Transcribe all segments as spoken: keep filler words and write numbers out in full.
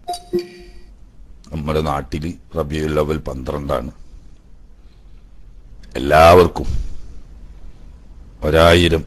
നമ്മുടെ നാട്ടിൽ റബീഉൽ അവ്വൽ പന്ത്രണ്ടാണ്. എല്ലാവർക്കും ഒരായിരം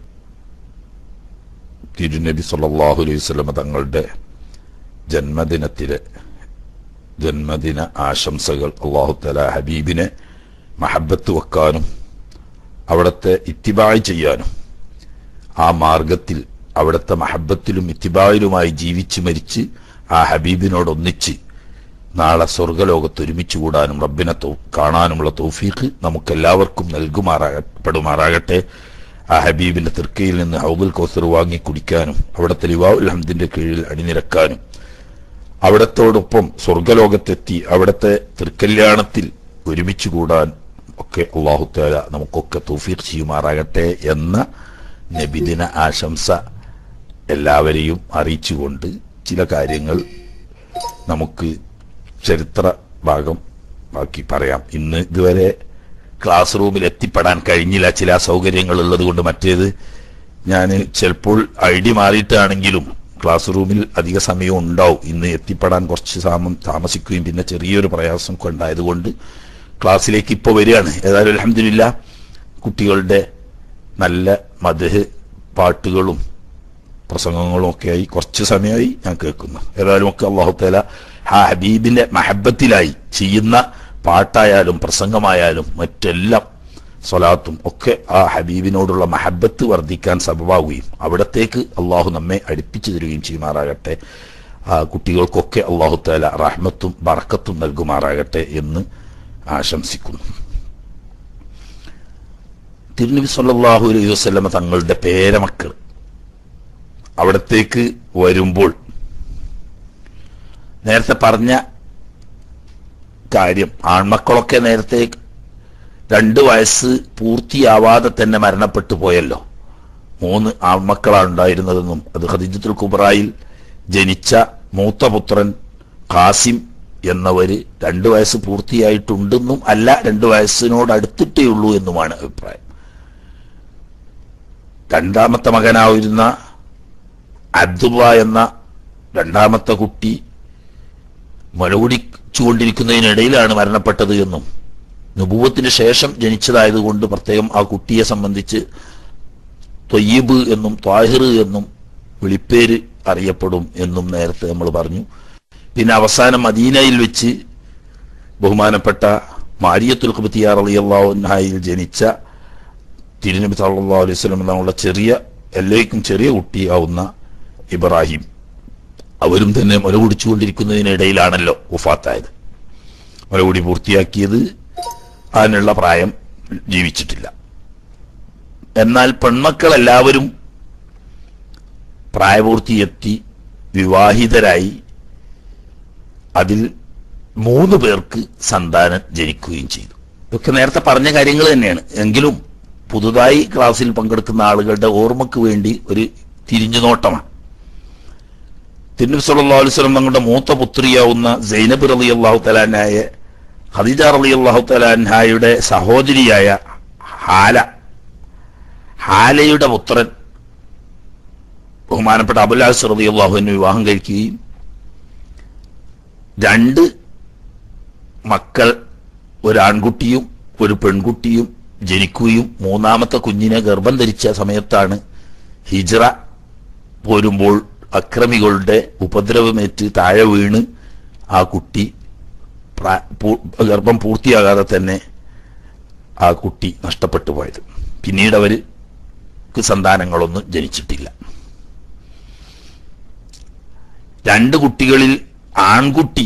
തിരുനബി സല്ലല്ലാഹു അലൈഹി വസല്ലം തങ്ങളുടെ ജന്മദിനത്തിലെ ജന്മദിന ആശംസകൾ അല്ലാഹു തആല ഹബീബിനെ മഹബത്ത് വെക്കാനും അവിടുത്തെ ഇത്തിബായ് ചെയ്യാനും ആ മാർഗത്തിൽ അവിടുത്തെ മഹബത്തിലും ഇത്തിബായിലുമായി ജീവിച്ച് മരിച്ച് ആ ഹബീബിനോടൊന്നിച്ച് നാളെ സ്വർഗലോകത്ത് ഒരുമിച്ച് കൂടാനും റബ്ബിനെ കാണാനുമുള്ള തൗഫീഖ് നമുക്കെല്ലാവർക്കും നൽകുമാറാകപ്പെടുമാറാകട്ടെ. ആ ഹബീബിന്റെ തൃക്കയിൽ നിന്ന് ഹൗദുൽ കൗസർ വാങ്ങി കുടിക്കാനും അവിടുത്തെ ലിവാഉൽ ഹംദിന്റെ കീഴിൽ അണിനിരക്കാനും അവിടത്തോടൊപ്പം സ്വർഗലോകത്തെത്തി അവിടുത്തെ തൃക്കല്യാണത്തിൽ ഒരുമിച്ച് കൂടാൻ ഒക്കെ അല്ലാഹു തആല നമുക്കൊക്കെ തൗഫീഖ് ചെയ്യുമാറാകട്ടെ എന്ന നബിദിന ആശംസ എല്ലാവരെയും അറിയിച്ചുകൊണ്ട് ചില കാര്യങ്ങൾ നമുക്ക് ചരിത്ര ഭാഗം ബാക്കി പറയാം. ഇന്ന് ഇതുവരെ ക്ലാസ് റൂമിൽ എത്തിപ്പെടാൻ കഴിഞ്ഞില്ല, ചില സൗകര്യങ്ങൾ ഉള്ളത് കൊണ്ട്. മറ്റേത് ഞാൻ ചിലപ്പോൾ ഐ ഡി മാറിയിട്ടാണെങ്കിലും ക്ലാസ് റൂമിൽ അധിക സമയം ഉണ്ടാവും. ഇന്ന് എത്തിപ്പെടാൻ കുറച്ച് സമയം താമസിക്കുകയും പിന്നെ ചെറിയൊരു പ്രയാസം ഒക്കെ ഉണ്ടായതുകൊണ്ട് ക്ലാസ്സിലേക്ക് ഇപ്പോൾ വരികയാണ്. ഏതായാലും അൽഹംദുലില്ലാഹ് കുട്ടികളുടെ നല്ല മദ്ഹ് പാട്ടുകളും പ്രസംഗങ്ങളും ഒക്കെയായി കുറച്ച് സമയമായി ഞാൻ കേൾക്കുന്നു. ഏതായാലും ഒക്കെ അല്ലാഹു തആല ആ ഹബീബിന്റെ മഹബത്തിലായി ചെയ്യുന്ന പാട്ടായാലും പ്രസംഗമായാലും മറ്റെല്ലാം സ്വലാത്തും ഒക്കെ ആ ഹബീബിനോടുള്ള മഹബത്ത് വർദ്ധിക്കാൻ സബബാവുകയും അവിടത്തേക്ക് അള്ളാഹു നമ്മെ അടുപ്പിച്ചു തരികയും ചെയ്യുമാറാകട്ടെ. ആ കുട്ടികൾക്കൊക്കെ അള്ളാഹു തആല റഹ്മത്തും ബറക്കത്തും നൽകുമാറാകട്ടെ എന്ന് ആശംസിക്കുന്നു. തിരുനബി സല്ലല്ലാഹു അലൈഹി വസല്ലം തങ്ങളുടെ പേരമക്കൾ അവിടത്തേക്ക് വരുമ്പോൾ നേരത്തെ പറഞ്ഞ കാര്യം, ആൺമക്കളൊക്കെ നേരത്തെ രണ്ട് വയസ്സ് പൂർത്തിയാവാതെ തന്നെ മരണപ്പെട്ടു പോയല്ലോ. മൂന്ന് ആൺമക്കളാണ് ഉണ്ടായിരുന്നതെന്നും അത് ഖദീജത്തുൽ കുബ്രായിൽ ജനിച്ച മൂത്ത പുത്രൻ ഖാസിം എന്നവര് രണ്ടു വയസ്സ് പൂർത്തിയായിട്ടുണ്ടെന്നും അല്ല രണ്ടു വയസ്സിനോട് അടുത്തിട്ടേ ഉള്ളൂ എന്നുമാണ് അഭിപ്രായം. രണ്ടാമത്തെ മകനായിരുന്ന അബ്ദുള്ള എന്ന രണ്ടാമത്തെ കുട്ടി മുലകുടിച്ചുകൊണ്ടിരിക്കുന്നതിനിടയിലാണ് മരണപ്പെട്ടത് എന്നും നുബുവത്തിന് ശേഷം ജനിച്ചതായതുകൊണ്ട് പ്രത്യേകം ആ കുട്ടിയെ സംബന്ധിച്ച് ത്വയ്യിബ് എന്നും ത്വാഹിർ എന്നും വിളിപ്പേര് അറിയപ്പെടും എന്നും നേരത്തെ നമ്മൾ പറഞ്ഞു. പിന്നെ അവസാനം മദീനയിൽ വെച്ച് ബഹുമാനപ്പെട്ട മാരിയത്തുൽ ഖുബ്തിയ്യ റളിയല്ലാഹു അൻഹയിൽ ജനിച്ച തിരുനബി സല്ലല്ലാഹു അലൈഹി വസല്ലം തങ്ങളുടെ ചെറിയ എല്ലാവർക്കും ചെറിയ കുട്ടിയാവുന്ന ഇബ്രാഹിം, അവരും തന്നെ മുല കുടിച്ചുകൊണ്ടിരിക്കുന്നതിനിടയിലാണല്ലോ വഫാത്തായത്. മുലകുടി പൂർത്തിയാക്കിയത് അതിനുള്ള പ്രായം ജീവിച്ചിട്ടില്ല. എന്നാൽ പെൺമക്കളെല്ലാവരും പ്രായപൂർത്തിയെത്തി വിവാഹിതരായി. അതിൽ മൂന്ന് പേർക്ക് സന്താനം ജനിക്കുകയും ചെയ്തു. ഇതൊക്കെ നേരത്തെ പറഞ്ഞ കാര്യങ്ങൾ തന്നെയാണ്. എങ്കിലും പുതുതായി ക്ലാസ്സിൽ പങ്കെടുക്കുന്ന ആളുകളുടെ ഓർമ്മയ്ക്ക് വേണ്ടി ഒരു തിരിഞ്ഞുനോട്ടമാണ്. തിരുനബി സല്ലല്ലാഹു അലൈഹി വസല്ലം തങ്ങളുടെ മൂത്ത പുത്രിയാവുന്ന സൈനബ് റളിയല്ലാഹു തആല അൻഹയെ ഖദീജ റളിയല്ലാഹു തആല അൻഹയുടെ സഹോദരിയായ ഹാല ഹാലയുടെ പുത്രൻ ബഹുമാനപ്പെട്ട അബുൽ അസ് റളിയല്ലാഹു അൻഹു വിവാഹം കഴിക്കുകയും രണ്ട് മക്കൾ, ഒരു ആൺകുട്ടിയും ഒരു പെൺകുട്ടിയും ജനിക്കുകയും മൂന്നാമത്തെ കുഞ്ഞിനെ ഗർഭം ധരിച്ച സമയത്താണ് ഹിജ്റ പോരുമ്പോൾ അക്രമികളുടെ ഉപദ്രവമേറ്റ് താഴെ വീണ് ആ കുട്ടി ഗർഭം പൂർത്തിയാകാതെ തന്നെ ആ കുട്ടി നഷ്ടപ്പെട്ടു പോയത്. പിന്നീട് അവർക്ക് സന്താനങ്ങളൊന്നും ജനിച്ചിട്ടില്ല. രണ്ട് കുട്ടികളിൽ ആൺകുട്ടി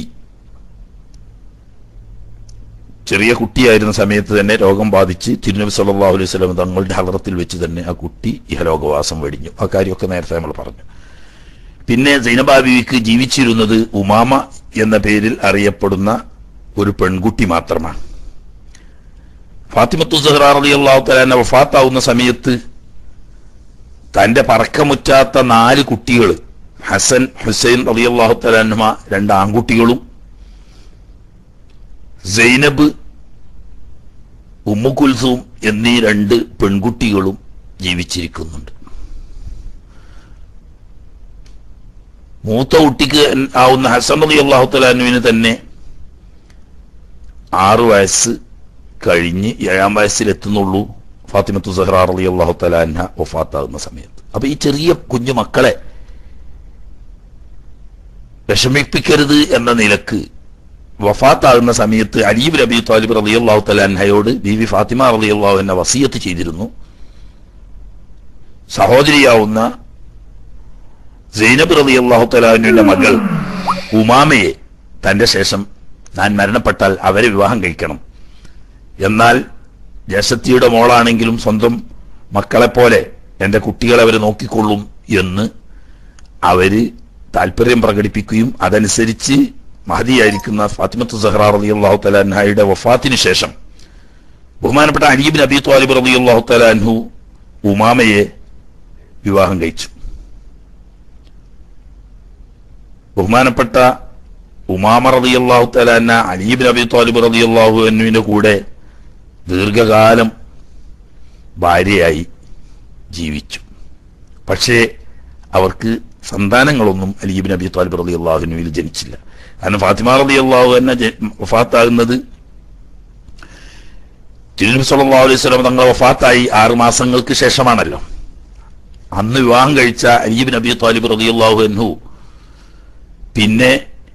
ചെറിയ കുട്ടിയായിരുന്ന സമയത്ത് തന്നെ രോഗം ബാധിച്ച് തിരുനബി സല്ലല്ലാഹു അലൈഹി വസല്ലം തങ്ങളുടെ ഹളറത്തിൽ വെച്ച് തന്നെ ആ കുട്ടി ഇഹലോകവാസം വെടിഞ്ഞു. ആ കാര്യമൊക്കെ നേരത്തെ നമ്മൾ പറഞ്ഞു. പിന്നെ സൈനബ ബീവിക്ക് ജീവിച്ചിരുന്നത് ഉമാമ എന്ന പേരിൽ അറിയപ്പെടുന്ന ഒരു പെൺകുട്ടി മാത്രമാണ്. ഫാത്തിമത്തു സഹ്റ റളിയല്ലാഹു തആല വഫാത്താവുന്ന സമയത്ത് തന്റെ പറക്കമുറ്റാത്ത നാല് കുട്ടികൾ, ഹസൻ ഹുസൈൻ റളിയല്ലാഹു തആല അൻഹുമ രണ്ട് ആൺകുട്ടികളും സൈനബ് ഉമ്മു കുൽസൂം എന്നീ രണ്ട് പെൺകുട്ടികളും ജീവിച്ചിരിക്കുന്നുണ്ട്. മൂത്ത കുട്ടിക്ക് ആവുന്ന ഹസൻ റളിയല്ലാഹു തആല അൻഹുവിന് തന്നെ ആറു വയസ്സ് കഴിഞ്ഞ് ഏഴാം വയസ്സിലെത്തുന്നുള്ളൂ ഫാത്തിമത്തു സഹ്റ റളിയല്ലാഹു തആല അൻഹ വഫാത്താകുന്ന സമയത്ത്. അപ്പൊ ഈ ചെറിയ കുഞ്ഞു മക്കളെ വിഷമിപ്പിക്കരുത് എന്ന നിലക്ക് വഫാത്താകുന്ന സമയത്ത് അലി ഇബ്നു അബീ ത്വാലിബ് റളിയല്ലാഹു തആല അൻഹയോട് ബീവി ഫാത്തിമ റളിയല്ലാഹു അൻഹ വസിയത്ത് ചെയ്തിരുന്നു, സഹോദരിയാവുന്ന സൈനബ് റളിയല്ലാഹു തആല അൻഹയുടെ മകൾ ഉമാമയെ തന്റെ ശേഷം ഞാൻ മരണപ്പെട്ടാൽ അവരെ വിവാഹം കഴിക്കണം, എന്നാൽ ജ്യേഷ്ഠത്തിയുടെ മോളാണെങ്കിലും സ്വന്തം മക്കളെപ്പോലെ എൻ്റെ കുട്ടികളെ അവർ നോക്കിക്കൊള്ളും എന്ന് അവര് താല്പര്യം പ്രകടിപ്പിക്കുകയും അതനുസരിച്ച് മഹദിയായിരിക്കുന്ന ഫാത്തിമത്തു സഹ്റ റളിയല്ലാഹു തആല അൻഹയുടെ വഫാത്തിന് ശേഷം ബഹുമാനപ്പെട്ട അലി ഇബ്നു അബീ ത്വാലിബ് റളിയല്ലാഹു തആല അൻഹു ഉമാമയെ വിവാഹം കഴിച്ചു. ബഹുമാനപ്പെട്ട ഉമാമ റളിയല്ലാഹു തആല അൻഹ അലി ഇബ്നു അബീ ത്വാലിബ് റളിയല്ലാഹു അൻഹുവിന്റെ കൂടെ ദീർഘകാലം ഭാര്യയായി ജീവിച്ചു. പക്ഷേ അവർക്ക് സന്താനങ്ങളൊന്നും അലി ഇബ്നു അബീ ത്വാലിബ് റളിയല്ലാഹു അൻഹുവിൽ ജനിച്ചില്ല. കാരണം ഫാത്തിമ റളിയല്ലാഹു അൻഹ വഫാത്താകുന്നത് തിരുനബി സല്ലല്ലാഹു അലൈഹി വസല്ലം തങ്ങൾ വഫാത്തായി ആറ് മാസങ്ങൾക്ക് ശേഷമാണല്ലോ. അന്ന് വിവാഹം കഴിച്ച അലി ഇബ്നു അബീ ത്വാലിബ് റളിയല്ലാഹു അൻഹു പിന്നെ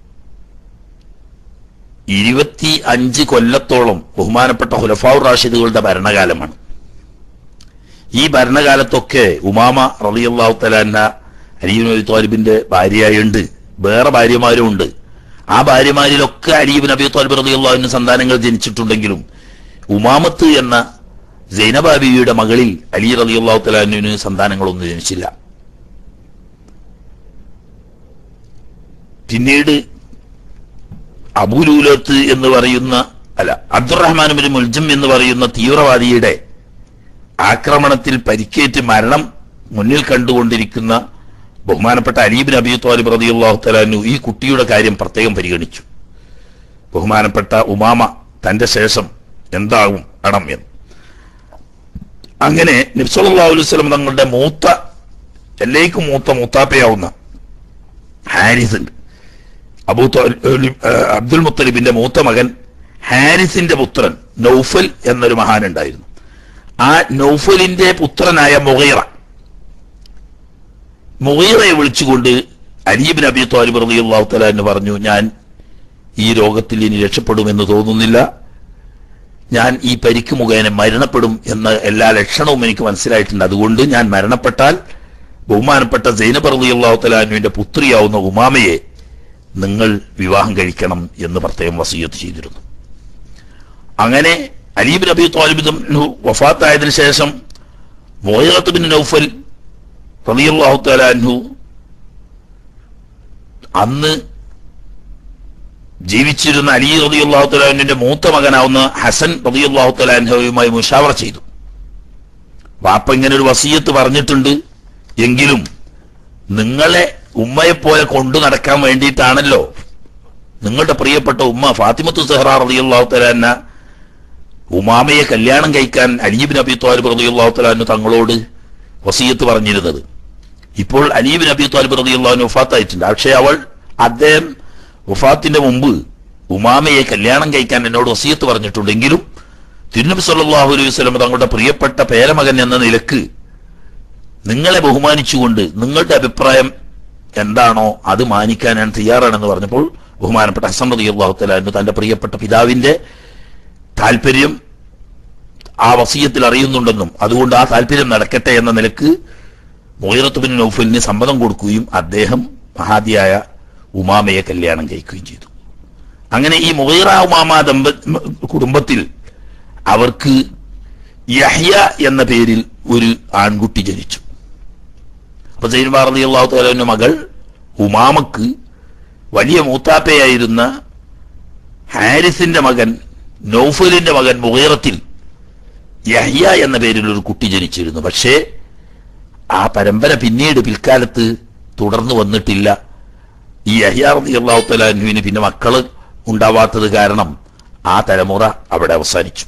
ഇരുപത്തി അഞ്ച് കൊല്ലത്തോളം ബഹുമാനപ്പെട്ട ഖുലഫാഉർ റാഷിദുകളുടെ ഭരണകാലമാണ്. ഈ ഭരണകാലത്തൊക്കെ ഉമാമ റളിയല്ലാഹു തആല അൻഹ അലി ഇബ്നു അബീ ത്വാലിബിന്റെ ഭാര്യയായുണ്ട്, വേറെ ഭാര്യമാരും ഉണ്ട്. ആ ഭാര്യമാരിലൊക്കെ അലി ഇബ്നു അബീ ത്വാലിബ് റളിയല്ലാഹു അൻഹു സന്താനങ്ങൾ ജനിച്ചിട്ടുണ്ടെങ്കിലും ഉമാമത്ത് എന്ന സൈനബ ബീവിയുടെ മകളിൽ അലി റളിയല്ലാഹു തആല അൻഹുവിന് സന്താനങ്ങളൊന്നും ജനിച്ചില്ല. പിന്നീട് അബൂലൂലത്ത് എന്ന് പറയുന്ന അല്ല അബ്ദുറഹ്മാൻ ഇബ്നു മുൽജം എന്ന് പറയുന്ന തീവ്രവാദിയുടെ ആക്രമണത്തിൽ പരിക്കേറ്റ് മരണം മുന്നിൽ കണ്ടുകൊണ്ടിരിക്കുന്ന ബഹുമാനപ്പെട്ട അലി ഇബ്നു അബീ ത്വാലിബ് റളിയല്ലാഹു തആല അൻഹു ഈ കുട്ടിയുടെ കാര്യം പ്രത്യേകം പരിഗണിച്ചു. ബഹുമാനപ്പെട്ട ഉമാമ തന്റെ ശേഷം എന്താകും അണം എന്ന്. അങ്ങനെ നബി സല്ലല്ലാഹു അലൈഹി വസല്ലം തങ്ങളുടെ മൂത്ത എല്ലാവർക്കും മൂത്ത മൂത്താപ്പയാവുന്ന ഹാരിസ് ഉണ്ട്. അബൂ അബ്ദുൽ മുത്തലിബിന്റെ മൂത്ത മകൻ ഹാരിസിന്റെ പുത്രൻ നൗഫൽ എന്നൊരു മഹാൻ ഉണ്ടായിരുന്നു. ആ നൗഫലിന്റെ പുത്രനായ മുഗീറ മുഗീറയെ വിളിച്ചുകൊണ്ട് അലി ഇബ്നു അബീ ത്വാലിബ് റളിയല്ലാഹു തആല അൻഹു പറഞ്ഞു, ഞാൻ ഈ രോഗത്തിൽ ഇനി രക്ഷപ്പെടുമെന്ന് തോന്നുന്നില്ല, ഞാൻ ഈ പരിക്ക് മുഖേന മരണപ്പെടും എന്ന എല്ലാ ലക്ഷണവും എനിക്ക് മനസ്സിലായിട്ടുണ്ട്. അതുകൊണ്ട് ഞാൻ മരണപ്പെട്ടാൽ ബഹുമാനപ്പെട്ട സൈനബ് റളിയല്ലാഹു തആല അൻഹുവിന്റെ പുത്രിയാവുന്ന ഉമാമയെ നിങ്ങൾ വിവാഹം കഴിക്കണം എന്ന് പ്രത്യേകം വസിയത്ത് ചെയ്തിരുന്നു. അങ്ങനെ അലി ഇബ്നു അബീ ത്വാലിബ് വഫാത്തായതിനു ശേഷം മുഗീറത്ത് ബിൻ നൗഫൽ റളിയല്ലാഹു തആല അൻഹു അന്ന് ജീവിച്ചിരുന്ന അലി റളിയല്ലാഹു തആല അൻഹുവിന്റെ മൂത്ത മകനാവുന്ന ഹസൻ റളിയല്ലാഹു തആല അൻഹുവുമായി മുശാവറ ചെയ്തു. വാപ്പ ഇങ്ങനെ ഒരു വസിയത്ത് പറഞ്ഞിട്ടുണ്ട്, എങ്കിലും നിങ്ങളെ ഉമ്മയെപ്പോലെ കൊണ്ടു നടക്കാൻ വേണ്ടിയിട്ടാണല്ലോ നിങ്ങളുടെ പ്രിയപ്പെട്ട ഉമ്മ ഫാത്തിമത്തു സഹ്റ റളിയല്ലാഹു തആല അൻഹ ഉമാമയെ കല്യാണം കഴിക്കാൻ അലി ഇബ്നു അബീ ത്വാലിബ് റളിയല്ലാഹു തആല അൻഹു തങ്ങളോട് വസിയത്ത് പറഞ്ഞിരുന്നത്. ഇപ്പോൾ അലി ഇബ്നു അബീ ത്വാലിബ് റളിയല്ലാഹു അൻഹു വഫാത്തായിട്ടുണ്ട്. പക്ഷേ അവൾ അദ്ദേഹം വഫാത്തിന്റെ മുമ്പ് ഉമാമയെ കല്യാണം കഴിക്കാൻ എന്നോട് വസിയത്ത് പറഞ്ഞിട്ടുണ്ടെങ്കിലും തിരുനബി സല്ലല്ലാഹു അലൈഹി വസല്ലം തങ്ങളുടെ പ്രിയപ്പെട്ട പേരമകൻ എന്ന നിലക്ക് നിങ്ങളെ ബഹുമാനിച്ചുകൊണ്ട് നിങ്ങളുടെ അഭിപ്രായം എന്താണോ അത് മാനിക്കാൻ ഞാൻ തയ്യാറാണെന്ന് പറഞ്ഞപ്പോൾ ബഹുമാനപ്പെട്ട ഹസൻ റളിയല്ലാഹു തആല അൻഹു തന്റെ പ്രിയപ്പെട്ട പിതാവിന്റെ താല്പര്യം ആ വസിയത്തിൽ അറിയുന്നുണ്ടെന്നും അതുകൊണ്ട് ആ താല്പര്യം നടക്കട്ടെ എന്ന നിലക്ക് മുഗീറത്ത് ബിൻ നൗഫലിന് സമ്മതം കൊടുക്കുകയും അദ്ദേഹം മഹാദിയായ ഉമാമയെ കല്യാണം കഴിക്കുകയും ചെയ്തു. അങ്ങനെ ഈ മുഗീറ ഉമാമ ദമ്പ കുടുംബത്തിൽ അവർക്ക് യഹ്യ എന്ന പേരിൽ ഒരു ആൺകുട്ടി ജനിച്ചു. അപ്പൊ സൈനബ റളിയല്ലാഹു തആല അൻഹ മകൾ ഉമാമക്ക് വലിയ മൂത്താപ്പയായിരുന്ന ഹാരിസിന്റെ മകൻ നൗഫലിന്റെ മകൻ മുഗീറത്തിൽ യഹ്യ എന്ന പേരിൽ ഒരു കുട്ടി ജനിച്ചിരുന്നു. പക്ഷേ ആ പരമ്പര പിന്നീട് പിൽക്കാലത്ത് തുടർന്നു വന്നിട്ടില്ല. ഈ യഹ്യ റളിയല്ലാഹു തആല അൻഹുവിന് പിന്നെ മക്കള് ഉണ്ടാവാത്തത് കാരണം ആ തലമുറ അവിടെ അവസാനിച്ചു.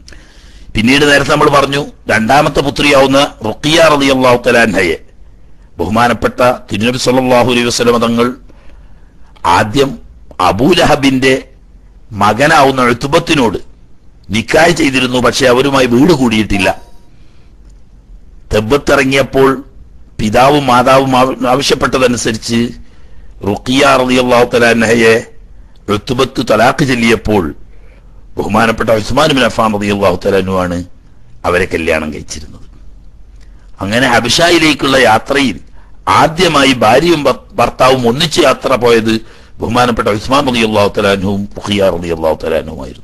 പിന്നീട് നേരത്തെ നമ്മൾ പറഞ്ഞു രണ്ടാമത്തെ പുത്രിയാവുന്ന റുഖിയ റളിയല്ലാഹു തആല അൻഹയെ ബഹുമാനപ്പെട്ട തിരുനബി സല്ലല്ലാഹു അലൈഹി വസല്ലം തങ്ങൾ ആദ്യം അബൂലഹബിന്റെ മകനാവുന്ന ഉത്ബത്തിനോട് നിക്കാഹ് ചെയ്തിരുന്നു. പക്ഷെ അവരുമായി വീട് കൂടിയിട്ടില്ല. തെബത്തിറങ്ങിയപ്പോൾ പിതാവും മാതാവും ആവശ്യപ്പെട്ടതനുസരിച്ച് റുഖിയ റളിയല്ലാഹു തആല അൻഹയെ ഉത്ബത്ത് തലാഖ് ചൊല്ലിയപ്പോൾ ബഹുമാനപ്പെട്ട ഉസ്മാൻ ഇബ്നു അഫ്ഫാൻ റളിയല്ലാഹു തആല അൻഹു ആണ് അവരെ കല്യാണം കഴിച്ചിരുന്നത്. അങ്ങനെ ഹബശയിലേക്കുള്ള യാത്രയിൽ ആദ്യമായി ഭാര്യയും ഭർത്താവും ഒന്നിച്ച് യാത്ര പോയത് ബഹുമാനപ്പെട്ട ഉസ്മാൻ റളിയല്ലാഹു തആല അൻഹുവും റുഖിയ റളിയല്ലാഹു തആല അൻഹുമായിരുന്നു.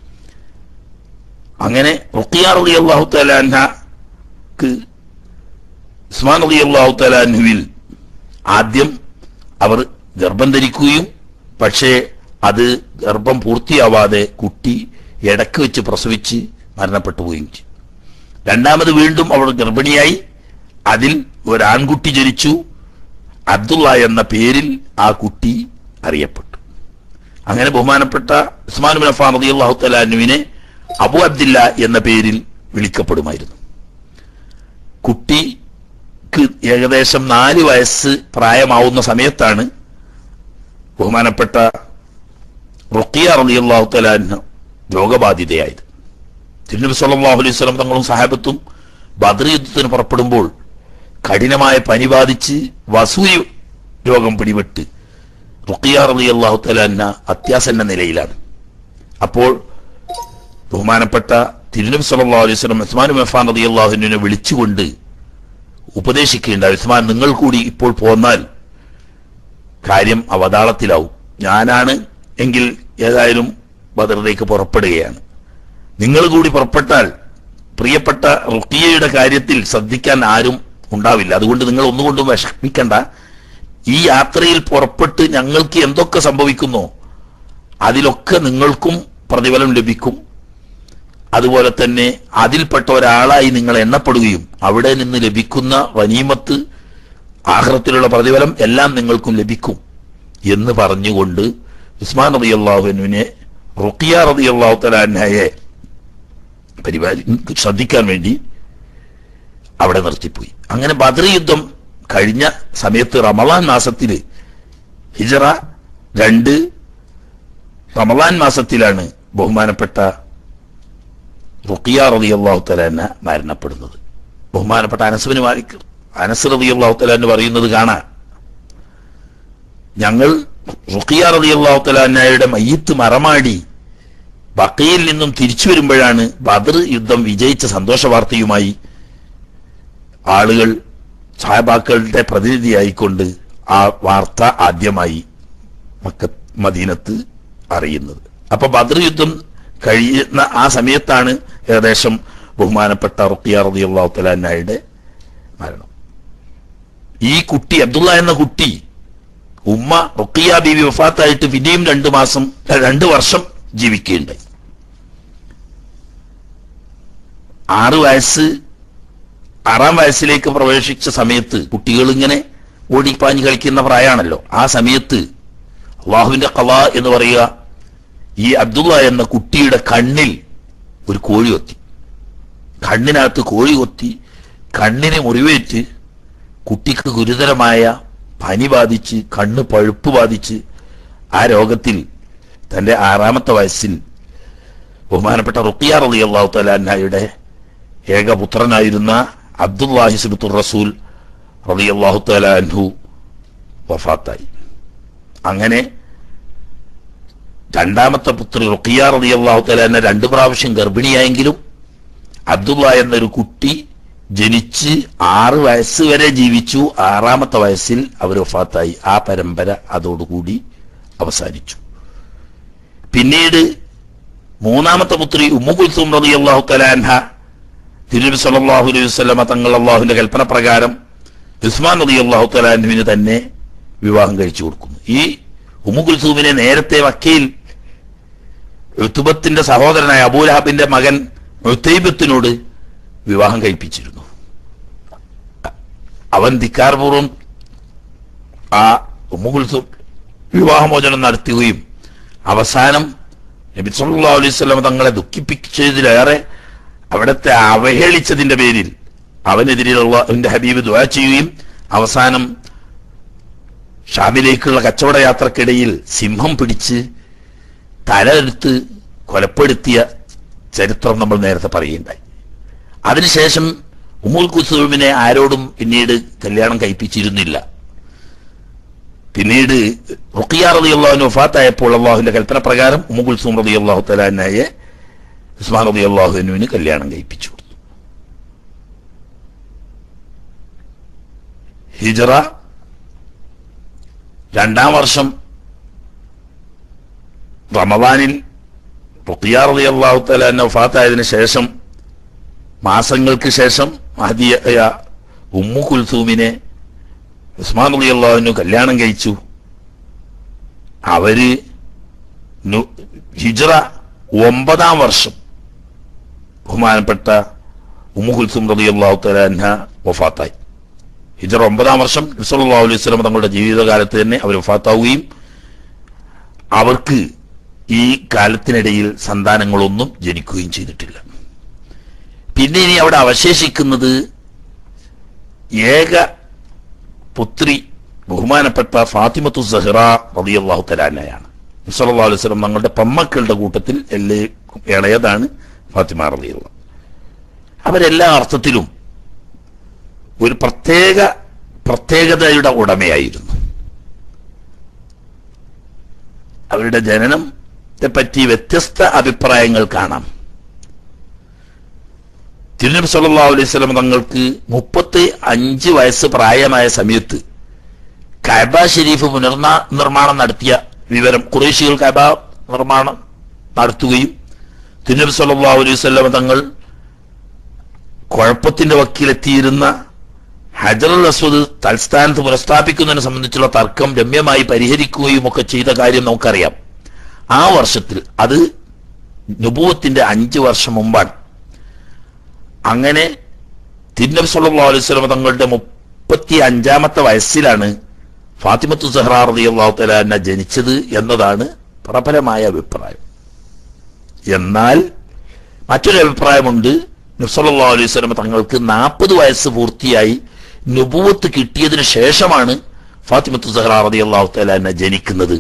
അങ്ങനെ റുഖിയ റളിയല്ലാഹു തആല അൻഹക്ക് ഉസ്മാൻ റളിയല്ലാഹു തആല അൻഹുവിൽ ആദ്യം അവർ ഗർഭം ധരിക്കുകയും പക്ഷേ അത് ഗർഭം പൂർത്തിയാവാതെ കുട്ടി ഇടക്ക് വെച്ച് പ്രസവിച്ച് മരണപ്പെട്ടു പോവുകയും ചെയ്തു. രണ്ടാമത് വീണ്ടും അവൾ ഗർഭിണിയായി. അതിൽ ഒരാൺകുട്ടി ജനിച്ചു. അബ്ദുള്ള എന്ന പേരിൽ ആ കുട്ടി അറിയപ്പെട്ടു. അങ്ങനെ ബഹുമാനപ്പെട്ട ഉസ്മാൻ ഇബ്നു അഫ്ഫാൻ റളിയല്ലാഹു തആല അൻഹുവിനെ അബു അബ്ദില്ല എന്ന പേരിൽ വിളിക്കപ്പെടുമായിരുന്നു. കുട്ടിക്ക് ഏകദേശം നാല് വയസ്സ് പ്രായമാവുന്ന സമയത്താണ് ബഹുമാനപ്പെട്ട റുഖിയ റളിയല്ലാഹു തആല അൻഹ രോഗബാധിതയായത്. തിരുനബി സല്ലല്ലാഹു അലൈഹി വസല്ലം തങ്ങളും സഹാബത്തും ബദ്ർ യുദ്ധത്തിന് പുറപ്പെടുമ്പോൾ കഠിനമായ പനി ബാധിച്ച് വസൂരി രോഗം പിടിപെട്ട് റുഖിയ റളിയല്ലാഹു തആല അൻഹ അത്യാസന്ന നിലയിലാണ്. അപ്പോൾ ബഹുമാനപ്പെട്ട തിരുനബി സല്ലല്ലാഹു അലൈഹി വസല്ലം ഉസ്മാൻ ഇബ്നു അഫ്ഫാൻ റളിയല്ലാഹു അൻഹുവിനെ വിളിച്ചുകൊണ്ട് ഉപദേശിക്കുകയുണ്ടായി. ഉസ്മാൻ, നിങ്ങൾ കൂടി ഇപ്പോൾ പോന്നാൽ കാര്യം അവതാളത്തിലാവും. ഞാനാണ് എങ്കിൽ ഏതായാലും ബദറിലേക്ക് പുറപ്പെടുകയാണ്. നിങ്ങൾ കൂടി പുറപ്പെട്ടാൽ പ്രിയപ്പെട്ട റുഖിയയുടെ കാര്യത്തിൽ ശ്രദ്ധിക്കാൻ ആരും ഉണ്ടാവില്ല. അതുകൊണ്ട് നിങ്ങൾ ഒന്നുകൊണ്ടും വിഷമിക്കണ്ട. ഈ യാത്രയിൽ പുറപ്പെട്ട് ഞങ്ങൾക്ക് എന്തൊക്കെ സംഭവിക്കുന്നോ അതിലൊക്കെ നിങ്ങൾക്കും പ്രതിഫലം ലഭിക്കും. അതുപോലെ തന്നെ അതിൽപ്പെട്ട ഒരാളായി നിങ്ങൾ എണ്ണപ്പെടുകയും അവിടെ നിന്ന് ലഭിക്കുന്ന ഗനീമത്ത്, ആഖിറത്തിലുള്ള പ്രതിഫലം എല്ലാം നിങ്ങൾക്കും ലഭിക്കും എന്ന് പറഞ്ഞുകൊണ്ട് ഉസ്മാൻ റളിയല്ലാഹു അൻഹുവിനെ റുഖിയ റളിയല്ലാഹു തആല അൻഹയെ പരിപാടി ശ്രദ്ധിക്കാൻ വേണ്ടി അവിടെ നിർത്തിപ്പോയി. അങ്ങനെ ബദ്ർ യുദ്ധം കഴിഞ്ഞ സമയത്ത് റമളാൻ മാസത്തില് ഹിജറ രണ്ട് റമളാൻ മാസത്തിലാണ് ബഹുമാനപ്പെട്ട റുഖിയ റളിയല്ലാഹു തആല അൻഹ മരണപ്പെടുന്നത്. ബഹുമാനപ്പെട്ട അനസ് ബിൻ മാലിക് അനസ് റളിയല്ലാഹു തആല അൻഹു പറയുന്നത് കാണാം, ഞങ്ങൾ റുഖിയ റളിയല്ലാഹു തആല അൻഹയുടെ മയ്യിത്ത് മറമാടി ബഖീയിൽ നിന്നും തിരിച്ചു വരുമ്പോഴാണ് ബദ്ർ യുദ്ധം വിജയിച്ച സന്തോഷ വാർത്തയുമായി ആളുകൾ സഹാബാക്കളുടെ പ്രതിനിധിയായിക്കൊണ്ട് ആ വാർത്ത ആദ്യമായി മക്ക മദീനത്ത് അറിയുന്നത്. അപ്പൊ ബദ്ർ യുദ്ധം കഴിയുന്ന ആ സമയത്താണ് ഏകദേശം ബഹുമാനപ്പെട്ട റുഖിയ റളിയല്ലാഹു തആല അൻഹയുടെ മരണം. ഈ കുട്ടി അബ്ദുള്ള എന്ന കുട്ടി ഉമ്മ റുഖിയ ബീവി വഫാത്തായിട്ട് പിന്നെയും രണ്ടു മാസം രണ്ടു വർഷം ജീവിക്കുകയുണ്ടായി. ആറ് വയസ്സ് ആറാം വയസ്സിലേക്ക് പ്രവേശിച്ച സമയത്ത് കുട്ടികൾ ഇങ്ങനെ ഓടിപ്പാഞ്ഞ് കളിക്കുന്ന പ്രായമാണല്ലോ. ആ സമയത്ത് അള്ളാഹുവിന്റെ ഖളാ എന്ന് പറയുക, ഈ അബ്ദുള്ള എന്ന കുട്ടിയുടെ കണ്ണിൽ ഒരു കോഴി കൊത്തി. കണ്ണിനകത്ത് കോഴി കൊത്തി കണ്ണിന് മുറിവേറ്റ് കുട്ടിക്ക് ഗുരുതരമായ പനി ബാധിച്ച് കണ്ണ് പഴുപ്പ് ബാധിച്ച് ആ രോഗത്തിൽ തന്റെ ആറാമത്തെ വയസ്സിൽ ബഹുമാനപ്പെട്ട റുഖിയ റളിയല്ലാഹു തആല അൻഹയുടെ ഏകപുത്രനായിരുന്ന അബ്ദുല്ലാഹി സിബ്തുർ റസൂൽ റളിയല്ലാഹു തആല അൻഹു വഫാത്തായി. അങ്ങനെ രണ്ടാമത്തെ പുത്രി റുഖിയ റളിയല്ലാഹു തആല അൻഹ രണ്ടു പ്രാവശ്യം ഗർഭിണിയായെങ്കിലും അബ്ദുള്ള എന്നൊരു കുട്ടി ജനിച്ച് ആറ് വയസ്സ് വരെ ജീവിച്ചു. ആറാമത്തെ വയസ്സിൽ അവർ വഫാത്തായി. ആ പരമ്പര അതോടുകൂടി അവസാനിച്ചു. പിന്നീട് മൂന്നാമത്തെ പുത്രി ഉമ്മു കുൽസൂം റളിയല്ലാഹു തആല അൻഹ തിരുനബി സല്ലല്ലാഹു അലൈഹി വസല്ലമ തങ്ങൾ അല്ലാഹുവിന്റെ കൽപ്പന പ്രകാരം ഉസ്മാൻ റളിയല്ലാഹു തആല അൻഹുവിന് തന്നെ വിവാഹം കഴിച്ചു കൊടുക്കുന്നു. ഈ ഉമ്മു കുൽസൂമിനെ നേരത്തെ മക്കയിൽ ഉത്ബത്തിന്റെ സഹോദരനായ അബൂലഹബിന്റെ മകൻ ഉതൈബത്തിനോട് വിവാഹം കഴിപ്പിച്ചിരുന്നു. അവൻ ധിക്കാരപൂർവ്വം ആ ഉമ്മു കുൽസൂം വിവാഹമോചനം നടത്തുകയും അവസാനം നബി സല്ലല്ലാഹു അലൈഹി വസല്ലം തങ്ങളെ ദുഃഖിപ്പിച്ചതിലേറെ അവിടത്തെ അവഹേളിച്ചതിന്റെ പേരിൽ അവനെതിരെയുള്ള അവന്റെ ഹബീബ് ദുആ ചെയ്യുകയും അവസാനം ഷാമിലേക്കുള്ള കച്ചവട യാത്രക്കിടയിൽ സിംഹം പിടിച്ച് തലയെടുത്ത് കൊലപ്പെടുത്തിയ ചരിത്രം നമ്മൾ നേരത്തെ പറയുകയുണ്ടായി. അതിനുശേഷം ഉമ്മുൽ കുൽസൂമിനെ ആരോടും പിന്നീട് കല്യാണം കഴിപ്പിച്ചിരുന്നില്ല. പിന്നീട് റുഖിയ റളിയല്ലാഹു അൻഹ വഫാത്തായപ്പോൾ അള്ളാഹുവിന്റെ കൽപ്പന പ്രകാരം ഉമ്മു കുൽസൂം റളിയല്ലാഹു തആല അൻഹയെ ഉസ്മാൻ റളിയല്ലാഹു അൻഹുവിന് കല്യാണം കഴിപ്പിച്ചു കൊടുത്തു. ഹിജ്റ രണ്ടാം വർഷം റമദാനിൽ റുഖിയ റളിയല്ലാഹു തആല അൻഹ വഫാത്തായതിനു ശേഷം മാസങ്ങൾക്ക് ശേഷം മഹദിയായ ഉമ്മു കുൽസൂമിനെ ഉസ്മാൻ റളിയല്ലാഹു അൻഹു കല്യാണം കഴിച്ചു. അവര് ഹിജ്റ ഒമ്പതാം വർഷം ബഹുമാനപ്പെട്ട ഉമ്മു കുൽസൂം റളിയല്ലാഹു തആല അൻഹ വഫാത്തായി. ഹിജ്റ ഒമ്പതാം വർഷം നബി സല്ലല്ലാഹു അലൈഹി വസല്ലം തങ്ങളുടെ ജീവിതകാലത്ത് തന്നെ അവർ വഫാത്താവുകയും അവർക്ക് ഈ കാലത്തിനിടയിൽ സന്താനങ്ങളൊന്നും ജനിക്കുകയും ചെയ്തിട്ടില്ല. പിന്നെ ഇനി അവിടെ അവശേഷിക്കുന്നത് ഏക പുത്രി ബഹുമാനപ്പെട്ട ഫാത്തിമത്തു സഹ്റ റളിയല്ലാഹു തആല അൻഹയാണ്. നബി സല്ലല്ലാഹു അലൈഹി വസല്ലം തങ്ങളുടെ പെമ്മക്കളുടെ കൂട്ടത്തിൽ എല്ലേ ഇളയതാണ് ഫാത്തിമ റളിയല്ലാഹു. അവരെല്ലാ അർത്ഥത്തിലും ഒരു പ്രത്യേക പ്രത്യേകതയുടെ ഉടമയായിരുന്നു. അവരുടെ ജനനത്തെ പറ്റി വ്യത്യസ്ത അഭിപ്രായങ്ങൾ കാണാം. തിരുനബി സല്ലല്ലാഹു അലൈഹി വസല്ലം തങ്ങൾക്ക് മുപ്പത്തി അഞ്ച് വയസ്സ് പ്രായമായ സമയത്ത് കഅബ ഷരീഫ് പുനർനാ നിർമ്മാണം നടത്തിയ വിവരം ഖുറൈശികൾ കഅബ നിർമ്മാണം നടത്തുകയും തിരുനബി സല്ലല്ലാഹു അലൈഹി വസല്ലം തങ്ങൾ കുഴപ്പത്തിന്റെ വക്കീലെത്തിയിരുന്ന ഹജറുൽ അസ്വദ് തൽസ്ഥാനത്ത് പുനഃസ്ഥാപിക്കുന്നതിനെ സംബന്ധിച്ചുള്ള തർക്കം രമ്യമായി പരിഹരിക്കുകയും ഒക്കെ ചെയ്ത കാര്യം നമുക്കറിയാം. ആ വർഷത്തിൽ അത് നുബുവത്തിന്റെ അഞ്ച് വർഷം മുമ്പാണ്. അങ്ങനെ തിരുനബി സല്ലല്ലാഹു അലൈഹി വസല്ലം തങ്ങളുടെ മുപ്പത്തി അഞ്ചാമത്തെ വയസ്സിലാണ് ഫാത്തിമത്തു സഹ്റ റളിയല്ലാഹു തആല അൻഹ ജനിച്ചത് എന്നതാണ് പ്രബലമായ അഭിപ്രായം. എന്നാൽ മറ്റൊരു അഭിപ്രായമുണ്ട്. നബി സല്ലല്ലാഹു അലൈഹി വസല്ലം തങ്ങൾക്ക് നാൽപ്പത് വയസ്സ് പൂർത്തിയായി നുബുവത്ത് കിട്ടിയതിനു ശേഷമാണ് ഫാത്തിമത്തു സഹ്റ റളിയല്ലാഹു തആല അൻഹ ജനിക്കുന്നത്.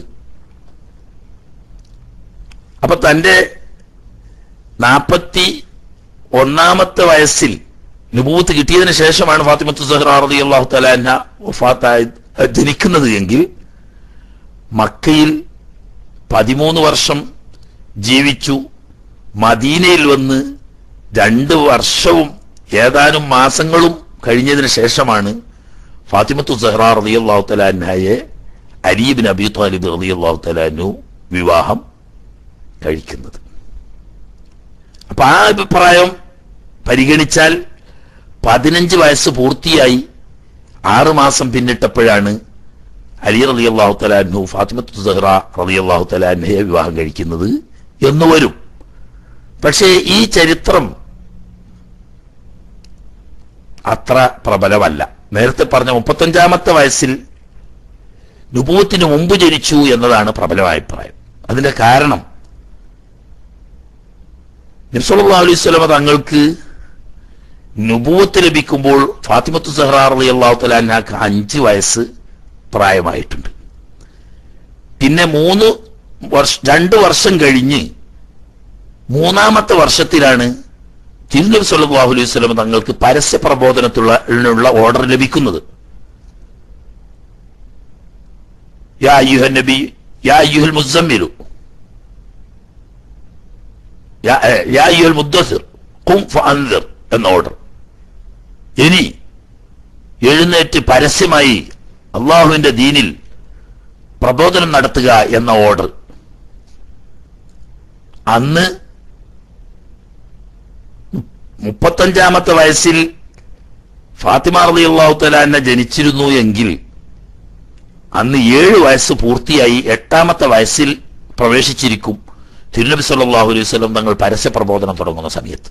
അപ്പൊ തന്റെ നാൽപ്പത്തി ഒന്നാമത്തെ വയസ്സിൽ നുബുവത്ത് കിട്ടിയതിനു ശേഷമാണ് ഫാത്തിമത്തു സഹ്റ റളിയല്ലാഹു തആല അൻഹ വഫാത്തായി ജനിക്കുന്നത് എങ്കിൽ മക്കയിൽ പതിമൂന്ന് വർഷം ജീവിച്ചു. മദീനയിൽ വന്ന് രണ്ട് വർഷവും ഏതാനും മാസങ്ങളും കഴിഞ്ഞതിന് ശേഷമാണ് ഫാത്തിമത്തു സഹ്റ റളിയല്ലാഹു തആല അൻഹയെ അലി ഇബ്നു അബീ ത്വാലിബ് റളിയല്ലാഹു തആല അൻഹു വിവാഹം കഴിക്കുന്നത്. അപ്പൊ ആ അഭിപ്രായം പരിഗണിച്ചാൽ പതിനഞ്ച് വയസ്സ് പൂർത്തിയായി ആറ് മാസം പിന്നിട്ടപ്പോഴാണ് അലി റളിയല്ലാഹു തആല അൻഹു ഫാത്തിമത്തു സഹ്റ റളിയല്ലാഹു തആല അൻഹയെ വിവാഹം കഴിക്കുന്നത് എന്ന് വരും. പക്ഷേ ഈ ചരിത്രം അത്ര പ്രബലമല്ല. നേരത്തെ പറഞ്ഞ മുപ്പത്തഞ്ചാമത്തെ വയസ്സിൽ നുബുവത്തിന് മുമ്പ് ജനിച്ചു എന്നതാണ് പ്രബലമായ അഭിപ്രായം. അതിന്റെ കാരണം നബി സല്ലല്ലാഹു അലൈഹി വസല്ലം തങ്ങൾക്ക് നുബുവത്ത് ലഭിക്കുമ്പോൾ ഫാത്തിമത്തു സഹ്റ റളിയല്ലാഹു തആല അൻഹക്ക് അഞ്ച് വയസ്സ് പ്രായമായിട്ടുണ്ട്. പിന്നെ മൂന്ന് വർഷം രണ്ട് വർഷം കഴിഞ്ഞ് മൂന്നാമത്തെ വർഷത്തിലാണ് തിരുനബി സല്ലല്ലാഹു അലൈഹി വസല്ലം തങ്ങൾക്ക് പരസ്യ പ്രബോധനത്തിനുള്ള ഓർഡർ ലഭിക്കുന്നത്. യാ അയ്യുഹൻ നബി യാ അയ്യുഹൽ മുസമ്മിലു യാ അയ്യുഹൽ മുദ്ദസ്സിർ ഖും ഫഅൻദിർ എന്ന ഓർഡർ. ഇനി എഴുന്നേറ്റ് പരസ്യമായി അള്ളാഹുവിന്റെ ദീനിൽ പ്രബോധനം നടത്തുക എന്ന ഓർഡർ. അന്ന് മുപ്പത്തഞ്ചാമത്തെ വയസ്സിൽ ഫാത്തിമ റളിയല്ലാഹു തആല അൻഹ ജനിച്ചിരുന്നു എങ്കിൽ അന്ന് ഏഴ് വയസ്സ് പൂർത്തിയായി എട്ടാമത്തെ വയസ്സിൽ പ്രവേശിച്ചിരിക്കും തിരുനബി സല്ലല്ലാഹു അലൈഹി വസല്ലം തങ്ങൾ പരസ്യ പ്രബോധനം തുടങ്ങുന്ന സമയത്ത്.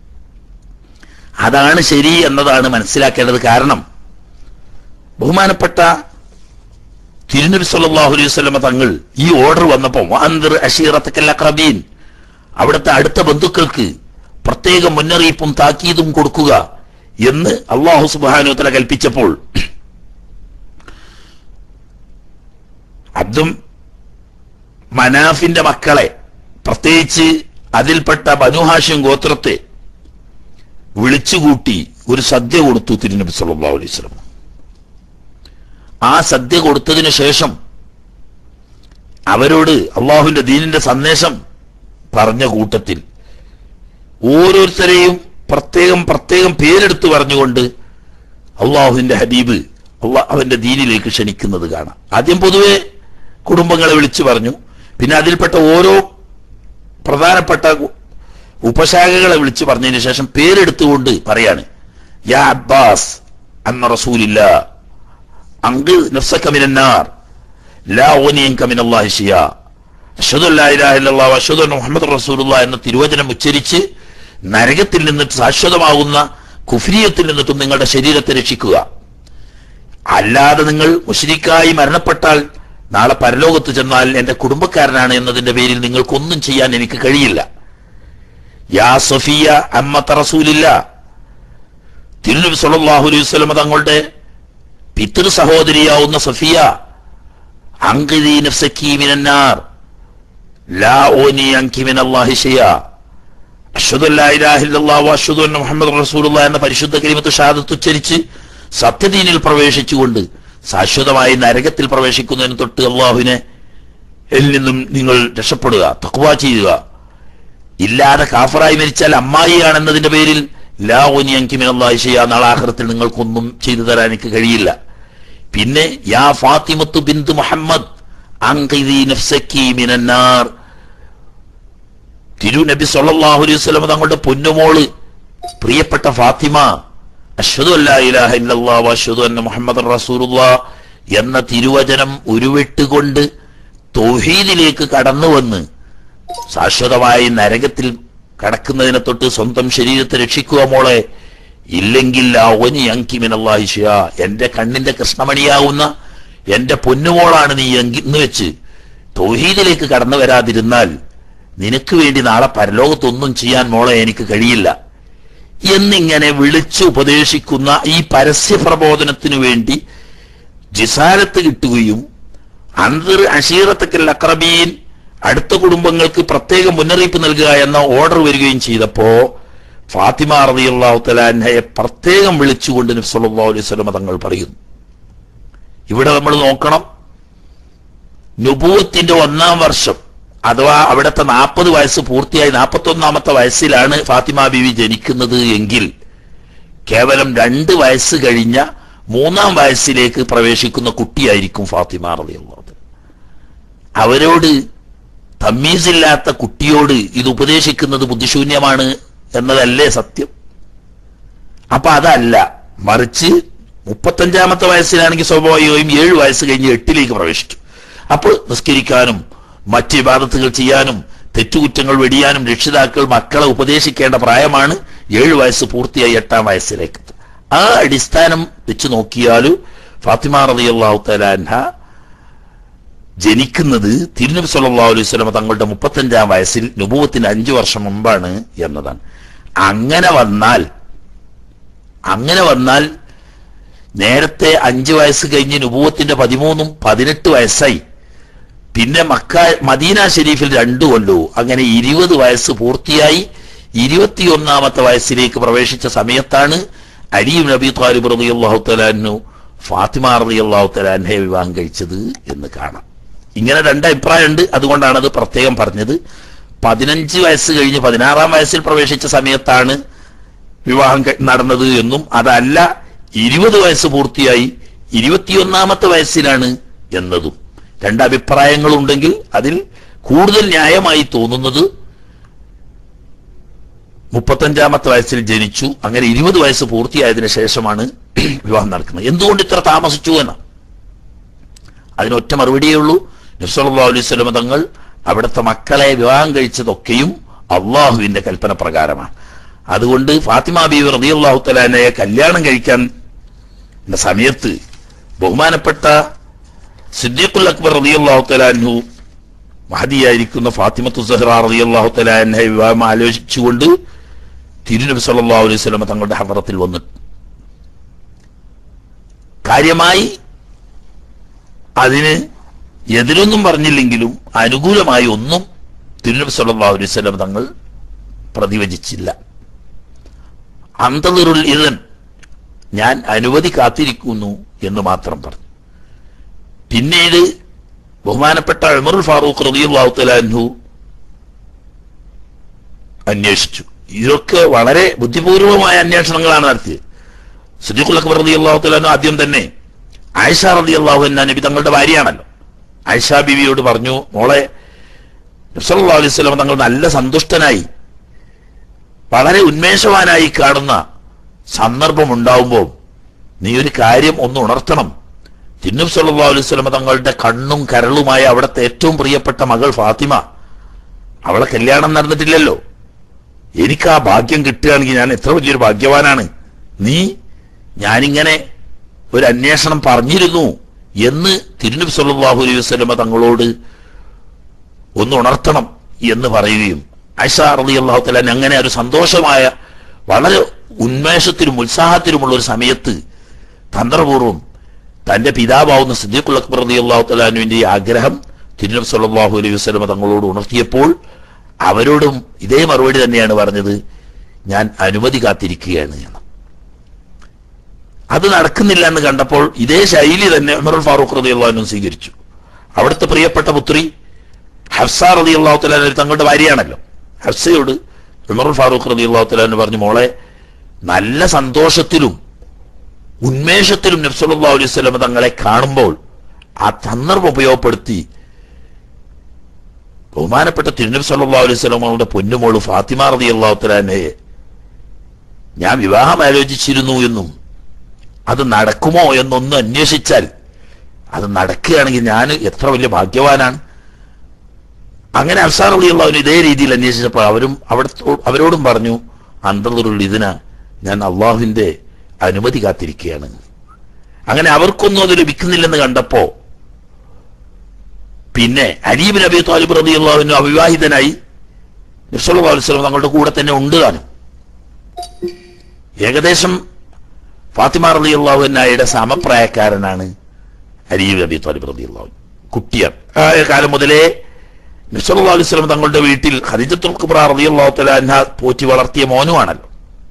അതാണ് ശരി എന്നതാണ് മനസ്സിലാക്കേണ്ടത്. കാരണം ബഹുമാനപ്പെട്ട തിരുനബി സല്ലല്ലാഹു അലൈഹി വസല്ലം തങ്ങൾ ഈ ഓർഡർ വന്നപ്പോൾ വഅൻദിർ അശീറതകൽ അഖറബീൻ, അവിടുത്തെ അടുത്ത ബന്ധുക്കൾക്ക് പ്രത്യേക മുന്നറിയിപ്പും താക്കീതും കൊടുക്കുക എന്ന് അല്ലാഹു സുബ്ഹാനഹു വ തആല കൽപ്പിച്ചപ്പോൾ അബ്ദും മനാഫിന്റെ മക്കളെ, പ്രത്യേകിച്ച് അതിൽപ്പെട്ട ബനു ഹാഷിം ഗോത്രത്തെ വിളിച്ചുകൂട്ടി ഒരു സദ്യ കൊടുത്തു തിരുനബി സല്ലല്ലാഹു അലൈഹി വസല്ലം. ആ സദ്യ കൊടുത്തതിനു ശേഷം അവരോട് അള്ളാഹുവിന്റെ ദീനിന്റെ സന്ദേശം പറഞ്ഞ കൂട്ടത്തിൽ ഓരോരുത്തരെയും പ്രത്യേകം പ്രത്യേകം പേരെടുത്ത് പറഞ്ഞുകൊണ്ട് അള്ളാഹുവിന്റെ ഹബീബ് അള്ളാഹ് അവന്റെ ദീനിലേക്ക് ക്ഷണിക്കുന്നത് കാണാം. ആദ്യം പൊതുവെ കുടുംബങ്ങളെ വിളിച്ചു പറഞ്ഞു, പിന്നെ അതിൽപ്പെട്ട ഓരോ പ്രധാനപ്പെട്ട ഉപശാഖകളെ വിളിച്ചു പറഞ്ഞതിന് ശേഷം പേരെടുത്തുകൊണ്ട് പറയാണ്, യാ അബ്ബാസ് അന്ന റസൂലില്ലാ അൻഖിദ് നഫ്സക മിനന്നാർ ലാ ഉനിയക മിനല്ലാഹി ശിയാ അശ്ഹദു അല്ലാ ഇലാഹ ഇല്ലല്ലാഹ് വ അശ്ഹദു അന്ന മുഹമ്മദർ റസൂലുള്ളാഹ് എന്ന തിരുവചനം ഉച്ചരിച്ച് നരകത്തിൽ നിന്നിട്ട് ശാശ്വതമാകുന്ന കുഫ്രിയത്തിൽ നിന്നിട്ടും നിങ്ങളുടെ ശരീരത്തെ രക്ഷിക്കുക. അല്ലാതെ നിങ്ങൾ മുശ്രിക്കായി മരണപ്പെട്ടാൽ നാളെ പരലോകത്ത് ചെന്നാൽ എന്റെ കുടുംബക്കാരനാണ് എന്നതിന്റെ പേരിൽ നിങ്ങൾക്കൊന്നും ചെയ്യാൻ എനിക്ക് കഴിയില്ല. യാ സഫിയ അമ്മത്ത റസൂലില്ലാ, തിരുനബി സല്ലല്ലാഹു അലൈഹി വസല്ലം തങ്ങളുടെ പിതൃ സഹോദരിയാവുന്ന സഫിയ, അൻഖിദി നഫ്സകി മിനന്നാർ ലാ ഉനി അൻകി മിനല്ലാഹി ശൈആ അശ്ഹദു അല്ലാ ഇലാഹ ഇല്ലല്ലാഹ് വ അശ്ഹദു അന്ന മുഹമ്മദർ റസൂലുള്ളാഹ് എന്ന പരിശുദ്ധ കലിമത്ത് ഷഹാദത്ത് ഉച്ചരിച്ച് സത്യദീനിൽ പ്രവേശിച്ചുകൊണ്ട് ശാശ്വതമായി നരകത്തിൽ പ്രവേശിക്കുന്നതിന് തൊട്ട് അള്ളാഹുവിനെ ിൽ നിന്നും നിങ്ങൾ രക്ഷപ്പെടുക, തഖ്വ ചെയ്യുക. ഇല്ലാതെ കാഫറായി മരിച്ചാൽ അമ്മായിയാണെന്നതിന്റെ പേരിൽ ലാ ഉനി അൻകി മിനല്ലാഹി ശൈആ, നാളെ ആഖിറത്തിൽ നിങ്ങൾക്കൊന്നും ചെയ്തു തരാൻ എനിക്ക് കഴിയില്ല. പിന്നെ യാ ഫാത്തിമത്തു ബിന്ത് മുഹമ്മദ് അൻഖിദി നഫ്സകി മിനന്നാർ, തിരുനബി സല്ലല്ലാഹു അലൈഹി വസല്ലം തങ്ങളുടെ പൊന്നുമോള് പ്രിയപ്പെട്ട ഫാത്തിമ, അശ്ഹദു അല്ലാ ഇലാഹ ഇല്ലല്ലാഹ് വ അശ്ഹദു അന്ന മുഹമ്മദർ റസൂലുള്ളാഹ് എന്ന തിരുവചനം ഉരുവിട്ടുകൊണ്ട് തൗഹീദിലേക്ക് കടന്നു വന്ന് ശാശ്വതമായി നരകത്തിൽ കടക്കുന്നതിനെ തൊട്ട് സ്വന്തം ശരീരത്തെ രക്ഷിക്കുക മോളെ. ഇല്ലെങ്കിൽ ലാഉനി അൻകി മിനല്ലാഹി ശൈആ, എന്റെ കണ്ണിന്റെ കൃഷ്ണമണിയാവുന്ന എന്റെ പൊന്നുമോളാണ് നീ എന്ന് വെച്ച് തൗഹീദിലേക്ക് കടന്നു വരാതിരുന്നാൽ നിനക്ക് വേണ്ടി നാളെ പരലോകത്തൊന്നും ചെയ്യാൻ മോളെ എനിക്ക് കഴിയില്ല എന്നിങ്ങനെ വിളിച്ചു ഉപദേശിക്കുന്ന ഈ പരസ്യ പ്രബോധനത്തിനു വേണ്ടി ജിസാരത്ത് കിട്ടുകയും അൻദിർ അശീറത്തക്കൽ അഖ്റബീൻ, അടുത്ത കുടുംബങ്ങൾക്ക് പ്രത്യേക മുന്നറിയിപ്പ് നൽകുക എന്ന ഓർഡർ വരികയും ചെയ്തപ്പോ ഫാത്തിമ റളിയല്ലാഹു തആല അൻഹയെ പ്രത്യേകം വിളിച്ചുകൊണ്ട് നബി സല്ലല്ലാഹു അലൈഹി വസല്ലം തങ്ങൾ പറയുന്നു. ഇവിടെ നമ്മൾ നോക്കണം, നുബുവത്തിന്റെ ഒന്നാം വർഷം അഥവാ അവിടുത്തെ നാൽപ്പത് വയസ്സ് പൂർത്തിയായി നാൽപ്പത്തി ഒന്നാമത്തെ വയസ്സിലാണ് ഫാത്തിമ ബീവി ജനിക്കുന്നത് എങ്കിൽ കേവലം രണ്ട് വയസ്സ് കഴിഞ്ഞ മൂന്നാം വയസ്സിലേക്ക് പ്രവേശിക്കുന്ന കുട്ടിയായിരിക്കും ഫാത്തിമ റളിയല്ലാഹു അൻഹ. അവരോട് തമ്മീസില്ലാത്ത കുട്ടിയോട് ഇത് ഉപദേശിക്കുന്നത് ബുദ്ധിശൂന്യമാണ് എന്നതല്ലേ സത്യം? അപ്പൊ അതല്ല, മറിച്ച് മുപ്പത്തഞ്ചാമത്തെ വയസ്സിലാണെങ്കിൽ സ്വാഭാവികമായും ഏഴു വയസ്സ് കഴിഞ്ഞ് എട്ടിലേക്ക് പ്രവേശിച്ചു. അപ്പോൾ നിസ്കരിക്കാനും മറ്റ് ഇബാദത്തുകൾ ചെയ്യാനും തെറ്റുകുറ്റങ്ങൾ വെടിയാനും രക്ഷിതാക്കൾ മക്കളെ ഉപദേശിക്കേണ്ട പ്രായമാണ് ഏഴു വയസ്സ് പൂർത്തിയായി എട്ടാം വയസ്സിലേക്ക്. ആ അടിസ്ഥാനം വെച്ച് നോക്കിയാലും ഫാത്തിമ റളിയല്ലാഹു തആല അൻഹ ജനിക്കുന്നത് തിരുനബി സല്ലല്ലാഹു അലൈഹി വസല്ലം തങ്ങളുടെ മുപ്പത്തഞ്ചാം വയസ്സിൽ നുബുവത്തിന് അഞ്ചു വർഷം മുമ്പാണ് എന്നതാണ്. അങ്ങനെ വന്നാൽ അങ്ങനെ വന്നാൽ നേരത്തെ അഞ്ചു വയസ്സ് കഴിഞ്ഞ് നുബുവത്തിന്റെ പതിമൂന്നും പതിനെട്ട് വയസ്സായി. പിന്നെ മക്ക മദീന ഷരീഫിൽ രണ്ടു കൊല്ലവും, അങ്ങനെ ഇരുപത് വയസ്സ് പൂർത്തിയായി ഇരുപത്തിയൊന്നാമത്തെ വയസ്സിലേക്ക് പ്രവേശിച്ച സമയത്താണ് അലി ഇബ്നു അബീ ത്വാലിബ് റളിയല്ലാഹു തആല അൻഹു ഫാത്തിമ റളിയല്ലാഹു തആല അൻഹയെ വിവാഹം കഴിച്ചത് എന്ന് കാണാം. ഇങ്ങനെ രണ്ട് അഭിപ്രായമുണ്ട്, അതുകൊണ്ടാണ് അത് പ്രത്യേകം പറഞ്ഞത്. പതിനഞ്ച് വയസ്സ് കഴിഞ്ഞ് പതിനാറാം വയസ്സിൽ പ്രവേശിച്ച സമയത്താണ് വിവാഹം നടന്നത് എന്നും, അതല്ല ഇരുപത് വയസ്സ് പൂർത്തിയായി ഇരുപത്തിയൊന്നാമത്തെ വയസ്സിലാണ് എന്നതും രണ്ടഭിപ്രായങ്ങളുണ്ടെങ്കിൽ അതിൽ കൂടുതൽ ന്യായമായി തോന്നുന്നത് മുപ്പത്തഞ്ചാമത്തെ വയസ്സിൽ ജനിച്ചു, അങ്ങനെ ഇരുപത് വയസ്സ് പൂർത്തിയായതിനു ശേഷമാണ് വിവാഹം നടക്കുന്നത്. എന്തുകൊണ്ട് ഇത്ര താമസിച്ചു എന്ന് അതിനൊറ്റ മറുപടിയേ ഉള്ളൂ. നബി സല്ലല്ലാഹു അലൈഹി വസല്ലം തങ്ങൾ അവിടുത്തെ മക്കളെ വിവാഹം കഴിച്ചതൊക്കെയും അള്ളാഹുവിന്റെ കൽപ്പന പ്രകാരമാണ്. അതുകൊണ്ട് ഫാത്തിമ ബീവി റളിയല്ലാഹു തആല അൻഹയെ കല്യാണം കഴിക്കാൻ സമയത്ത് ബഹുമാനപ്പെട്ട സിദ്ദീഖുൽ അക്ബർ റളിയല്ലാഹു തആല അൻഹു മഹദിയായിരിക്കുന്ന ഫാത്തിമത്തു സഹ്റ റളിയല്ലാഹു തആല അൻഹയെ വിവാഹം ആലോചിച്ചുകൊണ്ട് തിരുനബി സല്ലല്ലാഹു അലൈഹി വസല്ലം തങ്ങളുടെ ഹദറത്തിൽ വന്നു കാര്യമായി അതിന് എതിരൊന്നും പറഞ്ഞില്ലെങ്കിലും അനുകൂലമായി ഒന്നും തിരുനബി സല്ലല്ലാഹു അലൈഹി വസല്ലം തങ്ങൾ പ്രതിവചിച്ചില്ല. അന്തളിറുൽ ഇദൻ, ഞാൻ അനുമതി കാത്തിരിക്കുന്നു എന്ന് മാത്രം പറഞ്ഞു. പിന്നീട് ബഹുമാനപ്പെട്ട ഉമറുൽ ഫാറൂഖ് റളിയല്ലാഹു തആല അൻഹു അന്വേഷിച്ചു. ഇതൊക്കെ വളരെ ബുദ്ധിപൂർവമായ അന്വേഷണങ്ങളാണ് നടത്തിയത്. സിദ്ദീഖുൽ അക്ബർ റളിയല്ലാഹു തആല അൻഹു ആദ്യം തന്നെ ആയിഷ റളിയല്ലാഹു അൻഹ നബി തങ്ങളുടെ ഭാര്യയാണല്ലോ, ആയിഷ ബീവിയോട് പറഞ്ഞു, മോളെ നബി സല്ലല്ലാഹു അലൈഹി വസല്ലം തങ്ങൾ നല്ല സന്തുഷ്ടനായി വളരെ ഉന്മേഷവാനായി കാണുന്ന സന്ദർഭം ഉണ്ടാവുമ്പോൾ നീ ഒരു കാര്യം ഒന്ന് ഉണർത്തണം. തിരുനബി സല്ലല്ലാഹു അലൈഹി വസല്ലം തങ്ങളുടെ കണ്ണും കരളുമായ അവിടുത്തെ ഏറ്റവും പ്രിയപ്പെട്ട മകൾ ഫാത്തിമ, അവളെ കല്യാണം നടന്നിട്ടില്ലല്ലോ. എനിക്ക് ആ ഭാഗ്യം കിട്ടുകയാണെങ്കിൽ ഞാൻ എത്ര വലിയൊരു ഭാഗ്യവാനാണ്. നീ ഞാനിങ്ങനെ ഒരു അന്വേഷണം പറഞ്ഞിരുന്നു എന്ന് തിരുനബി സല്ലല്ലാഹു അലൈഹി വസല്ലം തങ്ങളോട് ഒന്ന് ഉണർത്തണം എന്ന് പറയുകയും ആയിഷ റളിയല്ലാഹു തആല അങ്ങനെ ഒരു സന്തോഷമായ വളരെ ഉന്മേഷത്തിലും ഉത്സാഹത്തിലുമുള്ള ഒരു സമയത്ത് തന്ത്രപൂർവ്വം തന്റെ പിതാവാവുന്ന സിദ്ദീഖുൽ അക്ബർ റളിയല്ലാഹു തആല അൻഹുവിന്റെ ആഗ്രഹം തിരുനബി സല്ലല്ലാഹു അലൈഹി വസല്ലം തങ്ങളോട് ഉണർത്തിയപ്പോൾ അവരോടും ഇതേ മറുപടി തന്നെയാണ് പറഞ്ഞത്, ഞാൻ അനുമതി കാത്തിരിക്കുകയാണ് എന്ന്. അത് നടക്കുന്നില്ല എന്ന് കണ്ടപ്പോൾ ഇതേ ശൈലി തന്നെ ഉമറുൽ ഫാറൂഖ് റളിയല്ലാഹു അൻഹു സ്വീകരിച്ചു. അവിടുത്തെ പ്രിയപ്പെട്ട പുത്രി ഹഫ്സ റളിയല്ലാഹു തആല തങ്ങളുടെ ഭാര്യയാണല്ലോ, ഹഫ്സയോട് ഉമറുൽ ഫാറൂഖ് റളിയല്ലാഹു തആല അൻഹു പറഞ്ഞു, മോളെ നല്ല സന്തോഷത്തിലും ഉന്മേഷത്തിലും നബി സല്ലല്ലാഹു അലൈഹി വസല്ലം തങ്ങളെ കാണുമ്പോൾ ആ സന്ദർഭം ഉപയോഗപ്പെടുത്തി ബഹുമാനപ്പെട്ട തിരുനബി സല്ലല്ലാഹു അലൈഹി വസല്ലം തങ്ങളുടെ പൊന്നുമോള് ഫാത്തിമ റളിയല്ലാഹു തആല അൻഹയെ ഞാൻ വിവാഹം ആലോചിച്ചിരുന്നു എന്നും അത് നടക്കുമോ എന്നൊന്ന് അന്വേഷിച്ചാൽ അത് നടക്കുകയാണെങ്കിൽ ഞാൻ എത്ര വലിയ ഭാഗ്യവാനാണ്. അങ്ങനെ ഹഫ്സ റളിയല്ലാഹു അൻഹ ഇതേ രീതിയിൽ അന്വേഷിച്ചപ്പോൾ അവരും അവിടെ അവരോടും പറഞ്ഞു, അന്തളുൽ ഇതിന, ഞാൻ അള്ളാഹുവിന്റെ അനുമതി കാത്തിരിക്കുകയാണ്. അങ്ങനെ അവർക്കൊന്നും അത് ലഭിക്കുന്നില്ലെന്ന് കണ്ടപ്പോ പിന്നെ അലി ഇബ്നു അബീ ത്വാലിബ് റളിയല്ലാഹു അൻഹു അവിവാഹിതനായി നബി സല്ലല്ലാഹു അലൈഹി വസല്ലം തങ്ങളുടെ കൂടെ തന്നെ ഉണ്ട് താനും. ഏകദേശം ഫാത്തിമ റളിയല്ലാഹു അൻഹയുടെ സമപ്രായക്കാരനാണ് അലി ഇബ്നു അബീ ത്വാലിബ് റളിയല്ലാഹു അൻഹു. കുട്ടിയാണ്. ആ കാലം മുതലേ നബി സല്ലല്ലാഹു അലൈഹി വസല്ലം തങ്ങളുടെ വീട്ടിൽ ഖദീജത്തുൽ കുബ്ര റളിയല്ലാഹു തആല അൻഹ പോറ്റി വളർത്തിയ മോനുമാണല്ലോ.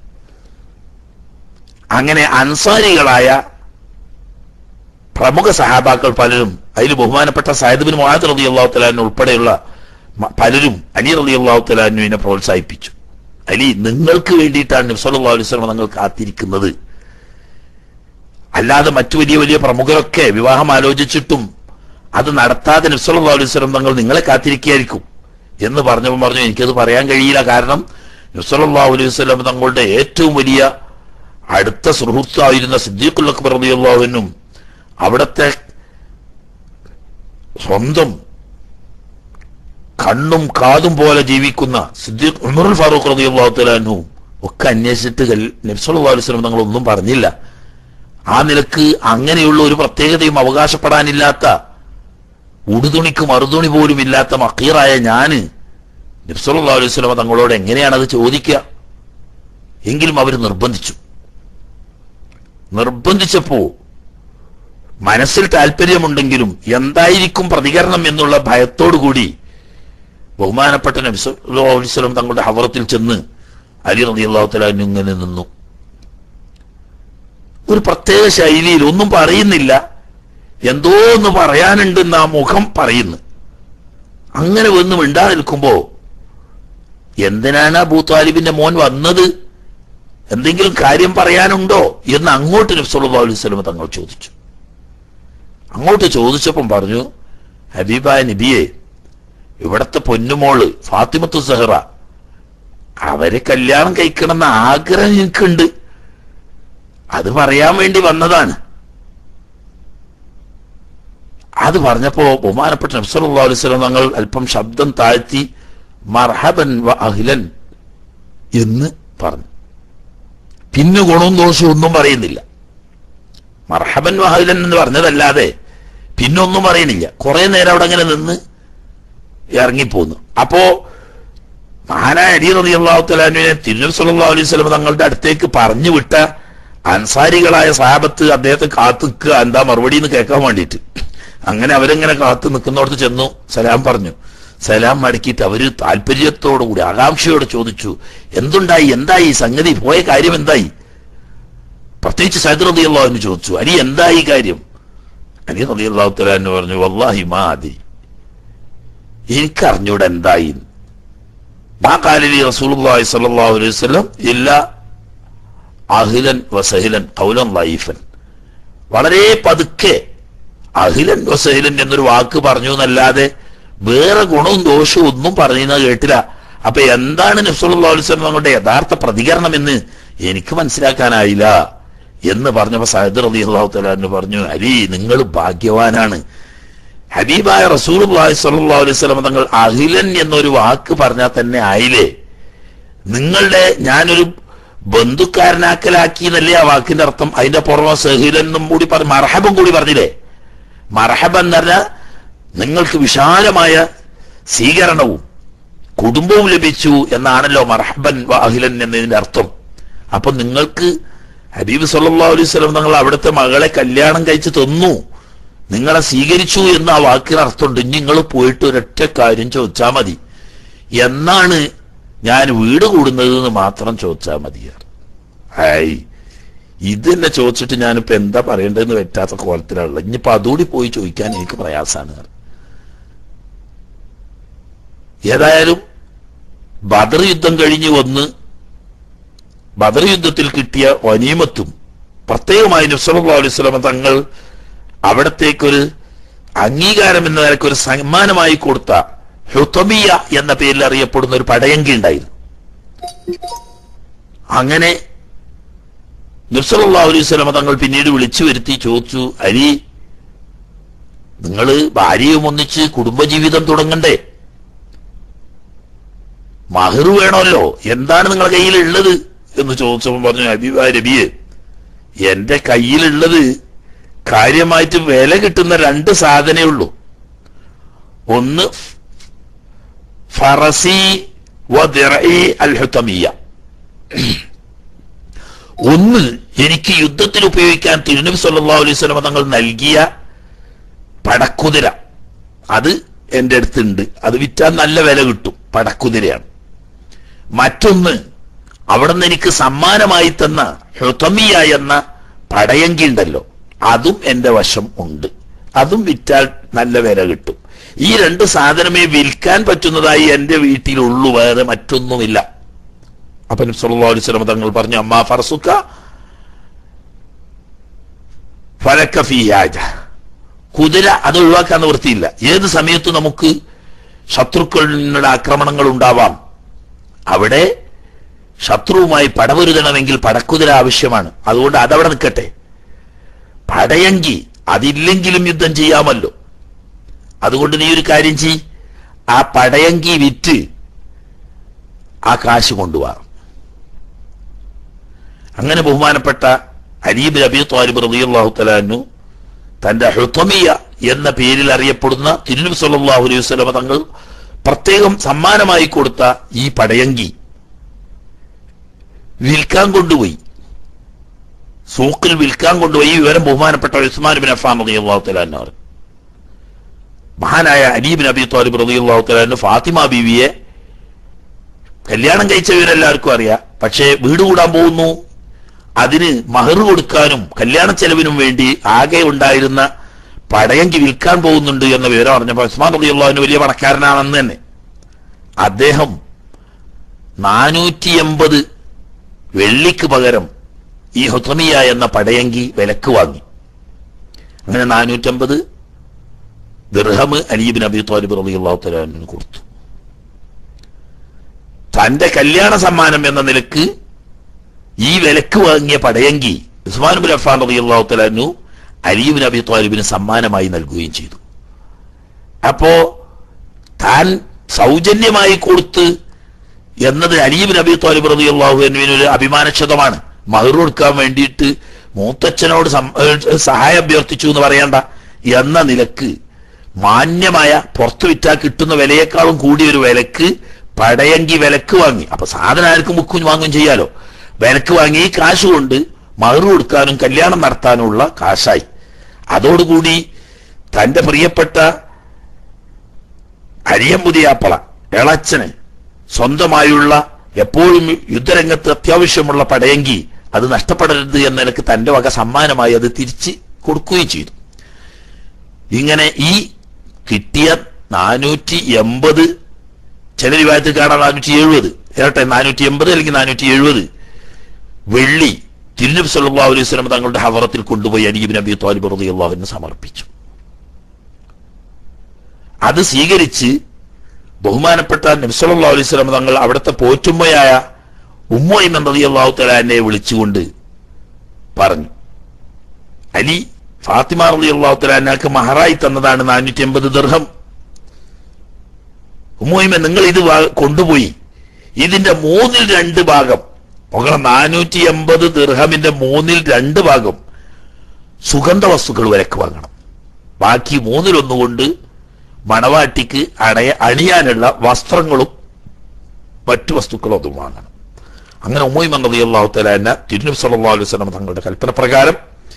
അങ്ങനെ അൻസാരികളായ പ്രമുഖ സഹാബാക്കൾ പലരും, അതിൽ ബഹുമാനപ്പെട്ട സഅദ് ബിൻ മുആദ് റളിയല്ലാഹു തആല അൻഹു ഉൾപ്പെടെയുള്ള പലരും അലി റളിയല്ലാഹു തആല അൻഹുവിനെ പ്രോത്സാഹിപ്പിച്ചു. അലി, നിങ്ങൾക്ക് വേണ്ടിയിട്ടാണ് നബി സല്ലല്ലാഹു അലൈഹി വസല്ലം തങ്ങൾ കാത്തിരിക്കുന്നത്, അല്ലാതെ മറ്റു വലിയ വലിയ പ്രമുഖരൊക്കെ വിവാഹം ആലോചിച്ചിട്ടും അത് നടത്താതെ നബി സല്ലല്ലാഹു അലൈഹി വസല്ലം തങ്ങൾ നിങ്ങളെ കാത്തിരിക്കുകയായിരിക്കും എന്ന് പറഞ്ഞപ്പോൾ പറഞ്ഞു, എനിക്കത് പറയാൻ കഴിയില്ല. കാരണം നബി സല്ലല്ലാഹു അലൈഹി വസല്ലം തങ്ങളുടെ ഏറ്റവും വലിയ അടുത്ത സുഹൃത്തായിരുന്ന സിദ്ദീഖുൽ അക്ബർ റളിയല്ലാഹു അൻഹു, അവിടത്തെ സ്വന്തം കണ്ണും കാതും പോലെ ജീവിക്കുന്ന സിദ്ദീഖ് ഉമറുൽ ഫാറൂഖ് റളിയല്ലാഹു തആല അൻഹു ഒക്കെ അന്വേഷിച്ചിട്ട് നബി സല്ലല്ലാഹു അലൈഹി വസല്ലം തങ്ങൾ ഒന്നും പറഞ്ഞില്ല. ആ നിലക്ക് അങ്ങനെയുള്ള ഒരു പ്രത്യേകതയും അവകാശപ്പെടാനില്ലാത്ത, ഉടുതുണിക്ക് മറുതുണി പോലും ഇല്ലാത്ത മഖീറായ ഞാന് നബി സല്ലല്ലാഹു അലൈഹി വസല്ലം തങ്ങളോട് എങ്ങനെയാണ് അത് ചോദിക്കുക? എങ്കിലും അവർ നിർബന്ധിച്ചു. നിർബന്ധിച്ചപ്പോ മനസ്സിൽ താല്പര്യമുണ്ടെങ്കിലും എന്തായിരിക്കും പ്രതികരണം എന്നുള്ള ഭയത്തോടുകൂടി ബഹുമാനപ്പെട്ട നബി സല്ലല്ലാഹു അലൈഹി വസല്ലം തങ്ങളുടെ ഹദറത്തിൽ ചെന്ന് അലി റളിയല്ലാഹു തആല അൻഹു ഇങ്ങനെ നിന്നു. ഒരു പ്രത്യേക ശൈലിയിൽ ഒന്നും പറയുന്നില്ല, എന്തോ ഒന്ന് പറയാനുണ്ടെന്ന് ആ മുഖം പറയുന്നു. അങ്ങനെ വന്ന് മിണ്ടാ നിൽക്കുമ്പോ, എന്തിനാണ് അബൂ ത്വാലിബിന്റെ മോൻ വന്നത്, എന്തെങ്കിലും കാര്യം പറയാനുണ്ടോ എന്ന് അങ്ങോട്ട് നബി സല്ലല്ലാഹു അലൈഹി വസല്ലം തങ്ങൾ ചോദിച്ചു. അങ്ങോട്ട് ചോദിച്ചപ്പം പറഞ്ഞു, ഹബീബായ നബിയെ, ഇവിടത്തെ പൊന്നുമോള് ഫാത്തിമത്തു സഹറ, അവരെ കല്യാണം കഴിക്കണമെന്ന ആഗ്രഹം എനിക്കുണ്ട്, അത് പറയാൻ വേണ്ടി വന്നതാണ്. അത് പറഞ്ഞപ്പോ ബഹുമാനപ്പെട്ട നബി സല്ലല്ലാഹു അലൈഹി വസല്ലം തങ്ങൾ അല്പം ശബ്ദം താഴ്ത്തി മർഹബൻ വ അഹ്ലൻ എന്ന് പറഞ്ഞു. പിന്നെ ഗുണവും ദോഷവും ഒന്നും പറയുന്നില്ല. മർഹബൻ വ അഹ്ലൻ എന്ന് പറഞ്ഞതല്ലാതെ പിന്നൊന്നും പറയുന്നില്ല. കുറെ നേരം അവിടെ അങ്ങനെ നിന്ന് ഇറങ്ങിപ്പോന്നു. അപ്പോ മഹാനായ അലി റളിയല്ലാഹു തആല അൻഹുവിനെ തിരുനബി സല്ലല്ലാഹു അലൈഹി വസല്ലം തങ്ങളുടെ അടുത്തേക്ക് പറഞ്ഞു വിട്ട അൻസാരികളായ സഹാബത്ത് അദ്ദേഹത്തെ കാത്തുക്കുക എന്താ മറുപടി എന്ന് കേൾക്കാൻ വേണ്ടിയിട്ട്. അങ്ങനെ അവരെങ്ങനെ കാത്തു നിൽക്കുന്നിടത്ത് ചെന്നു, സലാം പറഞ്ഞു. സലാം മടക്കിയിട്ട് അവര് താല്പര്യത്തോടു കൂടി ആകാംക്ഷയോടെ ചോദിച്ചു, എന്തുണ്ടായി, എന്തായി സംഗതി, പോയ കാര്യം എന്തായി? പ്രത്യേകിച്ച് സഅദ് റളിയല്ലാഹു അൻഹു ചോദിച്ചു, അലി എന്തായി കാര്യം? അലി റളിയല്ലാഹു തആല അൻഹു പറഞ്ഞു, വല്ലാഹി മാ അദി, എനിക്കറിഞ്ഞൂടെ എന്തായി. മാ ഖാല ലി റസൂലുള്ളാഹി സ്വല്ലല്ലാഹു അലൈഹി വസല്ലം ഇല്ലാ അഹ്ലൻ വസഹ്ലൻ ഖൗലൻ ലൈഫൻ. വളരെ പതുക്കെ അഹ്ലൻ വസഹ്ലൻ എന്നൊരു വാക്ക് പറഞ്ഞു എന്നല്ലാതെ വേറെ ഗുണവും ദോഷവും ഒന്നും പറയുന്ന കേട്ടില്ല. അപ്പൊ എന്താണ് നബി സല്ലല്ലാഹു അലൈഹി വസല്ലം തങ്ങളുടെ യഥാർത്ഥ പ്രതികരണം എന്ന് എനിക്ക് മനസ്സിലാക്കാനായില്ല എന്ന് പറഞ്ഞപ്പോ സഅദ് റളിയല്ലാഹു തആല അൻഹു പറഞ്ഞു, അലി നിങ്ങൾ ഭാഗ്യവാനാണ്. ഹബീബായ റസൂലുള്ളാഹി സ്വല്ലല്ലാഹു അലൈഹി വസല്ലം തങ്ങൾ അഹ്ലൻ എന്നൊരു വാക്ക് പറഞ്ഞാൽ തന്നെ ആയില്ലേ. നിങ്ങളുടെ ഞാനൊരു ബന്ധുക്കാരനാക്കലാക്കി എന്നല്ലേ ആ വാക്കിന്റെ അർത്ഥം. അതിന്റെ പുറമെ സഹീലനും കൂടി പറഞ്ഞു, മർഹബും കൂടി പറഞ്ഞില്ലേ. മർഹബ എന്ന് പറഞ്ഞാൽ നിങ്ങൾക്ക് വിശാലമായ സ്വീകരണവും കുടുംബവും ലഭിച്ചു എന്നാണല്ലോ മർഹബൻ അഹ്ലൻ എന്നതിന്റെ അർത്ഥം. അപ്പൊ നിങ്ങൾക്ക് ഹബീബ് സല്ലല്ലാഹു അലൈഹി വസല്ലം തങ്ങൾ അവിടുത്തെ മകളെ കല്യാണം കഴിച്ച് തന്നു, നിങ്ങളെ സ്വീകരിച്ചു എന്ന് ആ വാക്കിന് അർത്ഥമുണ്ട്. നിങ്ങൾ പോയിട്ട് ഒരൊറ്റ കാര്യം ചോദിച്ചാൽ മതി, എന്നാണ് ഞാൻ വീട് കൂടുന്നത് എന്ന് മാത്രം ചോദിച്ചാൽ മതി. ഹായ്, ഇത് തന്നെ ചോദിച്ചിട്ട് ഞാനിപ്പോ എന്താ പറയേണ്ടതെന്ന് പറ്റാത്ത കോലത്തിലാണുള്ളത്. ഇനിയിപ്പോ അതുകൂടി പോയി ചോദിക്കാൻ എനിക്ക് പ്രയാസമാണ്. ഏതായാലും ബദർ യുദ്ധം കഴിഞ്ഞ് വന്ന് ബദർ യുദ്ധത്തിൽ കിട്ടിയ ഗനീമത്തും പ്രത്യേകമായി നബി സല്ലല്ലാഹു അലൈഹി വസല്ലം തങ്ങൾ അവിടത്തേക്കൊരു അംഗീകാരം എന്ന നിലയ്ക്ക് ഒരു സമ്മാനമായി കൊടുത്ത ഹുതമിയ എന്ന പേരിൽ അറിയപ്പെടുന്ന ഒരു പടയങ്കി ഉണ്ടായിരുന്നു. അങ്ങനെ നബി സല്ലല്ലാഹു അലൈഹി വസല്ലം തങ്ങൾ പിന്നീട് വിളിച്ചു വരുത്തി ചോദിച്ചു, അലി നിങ്ങള് ഭാര്യയും ഒന്നിച്ച് കുടുംബജീവിതം തുടങ്ങണ്ടേ, മഹർ വേണമല്ലോ, എന്താണ് നിങ്ങളുടെ കയ്യിലുള്ളത് എന്ന് ചോദിച്ചപ്പോൾ പറഞ്ഞു, ഹബീബായ നബിയെ എന്റെ കയ്യിലുള്ളത് കാര്യമായിട്ട് വില കിട്ടുന്ന രണ്ട് സാധനമേ ഉള്ളൂ. ഒന്ന് ഫറസി വദിറഇ അൽ ഹുതമിയ, ഒന്ന് എനിക്ക് യുദ്ധത്തിൽ ഉപയോഗിക്കാൻ തിരുനബി സല്ലല്ലാഹു അലൈഹി വസല്ലം തങ്ങൾ നൽകിയ പടക്കുതിര, അത് എന്റെ അടുത്തുണ്ട്, അത് വിറ്റാൽ നല്ല വില കിട്ടും, പടക്കുതിരയാണ്. മറ്റൊന്ന് അവിടെ നിന്ന് എനിക്ക് സമ്മാനമായി തന്ന ഹുതമിയ എന്ന പടയങ്കി ഉണ്ടല്ലോ, അതും എന്റെ വശം ഉണ്ട്, അതും വിറ്റാൽ നല്ല വില കിട്ടും. ഈ രണ്ട് സാധനമേ വിൽക്കാൻ പറ്റുന്നതായി എന്റെ വീട്ടിലുള്ളൂ, വേറെ മറ്റൊന്നുമില്ല. അപ്പൊ നബി സല്ലല്ലാഹു അലൈഹി വസല്ലം തങ്ങൾ പറഞ്ഞു, അമ്മാ ഫർസുക ഫലക ഫീ ഹാജ, കുതിര അത് ഒഴിവാക്കാൻ നിവൃത്തിയില്ല. ഏത് സമയത്തും നമുക്ക് ശത്രുക്കളുടെ ആക്രമണങ്ങൾ ഉണ്ടാവാം. അവിടെ ശത്രുവുമായി പടപൊരുതണമെങ്കിൽ പടക്കുതിര ആവശ്യമാണ്. അതുകൊണ്ട് അതവിടെ നിൽക്കട്ടെ. പടയങ്കി അതില്ലെങ്കിലും യുദ്ധം ചെയ്യാമല്ലോ. അതുകൊണ്ട് നീ ഒരു കാര്യം ചെയ്, ആ പടയങ്കി വിറ്റ് ആ കാശ് കൊണ്ടുപോവാ. അങ്ങനെ ബഹുമാനപ്പെട്ട അലി ഇബ്നു അബീ ത്വാലിബ് റളിയല്ലാഹു തആല അൻഹു തന്റെ ഹുതമിയ എന്ന പേരിൽ അറിയപ്പെടുന്ന തിരുനബി സല്ലല്ലാഹു അലൈഹി വസല്ലം തങ്ങൾ പ്രത്യേകം സമ്മാനമായി കൊടുത്ത ഈ പടയങ്കി വിൽക്കാൻ കൊണ്ടുപോയി, സൂക്കിൽ വിൽക്കാൻ കൊണ്ടുപോയി. ഈ വിവരം ബഹുമാനപ്പെട്ട ഉസ്മാൻ ഇബ്നു അഫ്ഫാൻ റളിയല്ലാഹു തആല അൻഹു, മഹാനായ അലി ഇബ്നു അബീ ത്വാലിബ് റളിയല്ലാഹു തആല അൻഹു ഫാത്തിമ ബീവിയെ കല്യാണം കഴിച്ചവരെല്ലാവർക്കും അറിയാം. പക്ഷേ വീട് കൂടാൻ പോകുന്നു, അതിന് മഹർ കൊടുക്കാനും കല്യാണ ചെലവിനും വേണ്ടി ആകെ ഉണ്ടായിരുന്ന പടയങ്കി വിൽക്കാൻ പോകുന്നുണ്ട് എന്ന വിവരം അറിഞ്ഞപ്പോൾ ഉസ്മാൻ റളിയല്ലാഹു അൻഹു വലിയ പണക്കാരനാണെന്ന് തന്നെ അദ്ദേഹം നാനൂറ്റി എൺപത് വെള്ളിക്ക് പകരം ഈ ഹുതമിയ എന്ന പടയങ്കി വിലക്ക് വാങ്ങി. അങ്ങനെ നാനൂറ്റമ്പത് ദിർഹം അലി ഇബ്നു അബീ ത്വാലിബ് റളിയല്ലാഹു തആല അൻഹു കൊടുത്തു. തന്റെ കല്യാണ സമ്മാനം എന്ന നിലക്ക് ഈ വിലക്ക് വാങ്ങിയ പടയങ്കി ഉസ്മാൻ ഇബ്നു അഫ്ഫാൻ റളിയല്ലാഹു തആല അൻഹു അലി ഇബ്നു അബീ ത്വാലിബിന് സമ്മാനമായി നൽകുകയും ചെയ്തു. അപ്പോ താൻ സൗജന്യമായി കൊടുത്ത് എന്നത് അലി ഇബ്നു അബീ ത്വാലിബ് റളിയല്ലാഹു അൻഹുവിന് ഒരു അഭിമാനക്ഷതമാണ്. മഹർ കൊടുക്കാൻ വേണ്ടിയിട്ട് മൂത്തച്ഛനോട് സഹായം അഭ്യർത്ഥിച്ചു എന്ന് പറയണ്ട എന്ന നിലക്ക് മാന്യമായ പുറത്തു വിറ്റാൽ കിട്ടുന്ന വിലയേക്കാളും കൂടിയ ഒരു വിലക്ക് പടയങ്കി വിലക്ക് വാങ്ങി. അപ്പൊ സാധനം ആർക്കും മുക്കും വാങ്ങുകയും ചെയ്യാലോ. വിലക്ക് വാങ്ങി ഈ കാശ് കൊണ്ട് മഹർ കൊടുക്കാനും കല്യാണം നടത്താനുമുള്ള കാശായി. അതോടുകൂടി തന്റെ പ്രിയപ്പെട്ട അരിയമ്പുതിയാപ്പള ഇളച്ചന് സ്വന്തമായുള്ള എപ്പോഴും യുദ്ധരംഗത്ത് അത്യാവശ്യമുള്ള പടയെങ്കി അത് നഷ്ടപ്പെടരുത് എന്ന നിലക്ക് തന്റെ വക സമ്മാനമായി അത് തിരിച്ച് കൊടുക്കുകയും ചെയ്തു. ഇങ്ങനെ ഈ കിട്ടിയ നാനൂറ്റി എൺപത് ചില വിഭാഗത്തിൽ കാണാൻ നാനൂറ്റി എഴുപത് ഏറട്ടെ നാനൂറ്റി എൺപത് അല്ലെങ്കിൽ നാനൂറ്റി എഴുപത് വെള്ളി തിരുനബി സല്ലല്ലാഹു അലൈഹി വസല്ലം തങ്ങളുടെ ഹദറത്തിൽ കൊണ്ടുപോയി അലി ഇബ്നു അബീ ത്വാലിബ് റളിയല്ലാഹു അൻഹു സമർപ്പിച്ചു. അത് സ്വീകരിച്ച് ബഹുമാനപ്പെട്ട നബി സല്ലല്ലാഹു അലൈഹി വസല്ലം തങ്ങൾ അവിടുത്തെ പോറ്റുമ്മയായ ഉമ്മു ഐമൻ റളിയല്ലാഹു തആല അൻഹയെ വിളിച്ചുകൊണ്ട് പറഞ്ഞു, അലി ഫാത്തിമ റളിയല്ലാഹു തആല അൻഹക്ക് മഹറായി തന്നതാണ് നാനൂറ്റി എൺപത് ദിർഹം. ഉമ്മു ഐമൻ, നിങ്ങൾ ഇത് കൊണ്ടുപോയി ഇതിന്റെ മൂന്നിൽ രണ്ട് ഭാഗം നോക്കണം, നാനൂറ്റി എൺപത് ദിർഹമിന്റെ മൂന്നിൽ രണ്ട് ഭാഗം സുഗന്ധ വസ്തുക്കൾ വിലക്ക് വാങ്ങണം. ബാക്കി മൂന്നിലൊന്നുകൊണ്ട് മണവാട്ടിക്ക് അണയ അണിയാനുള്ള വസ്ത്രങ്ങളും മറ്റു വസ്തുക്കളും അതും വാങ്ങണം. അങ്ങനെ ഉമ്മു ഐമൻ റളിയല്ലാഹു തആല അൻഹ തിരുനബി സല്ലല്ലാഹു അലൈഹി വസല്ലം തങ്ങളുടെ കൽപ്പന പ്രകാരം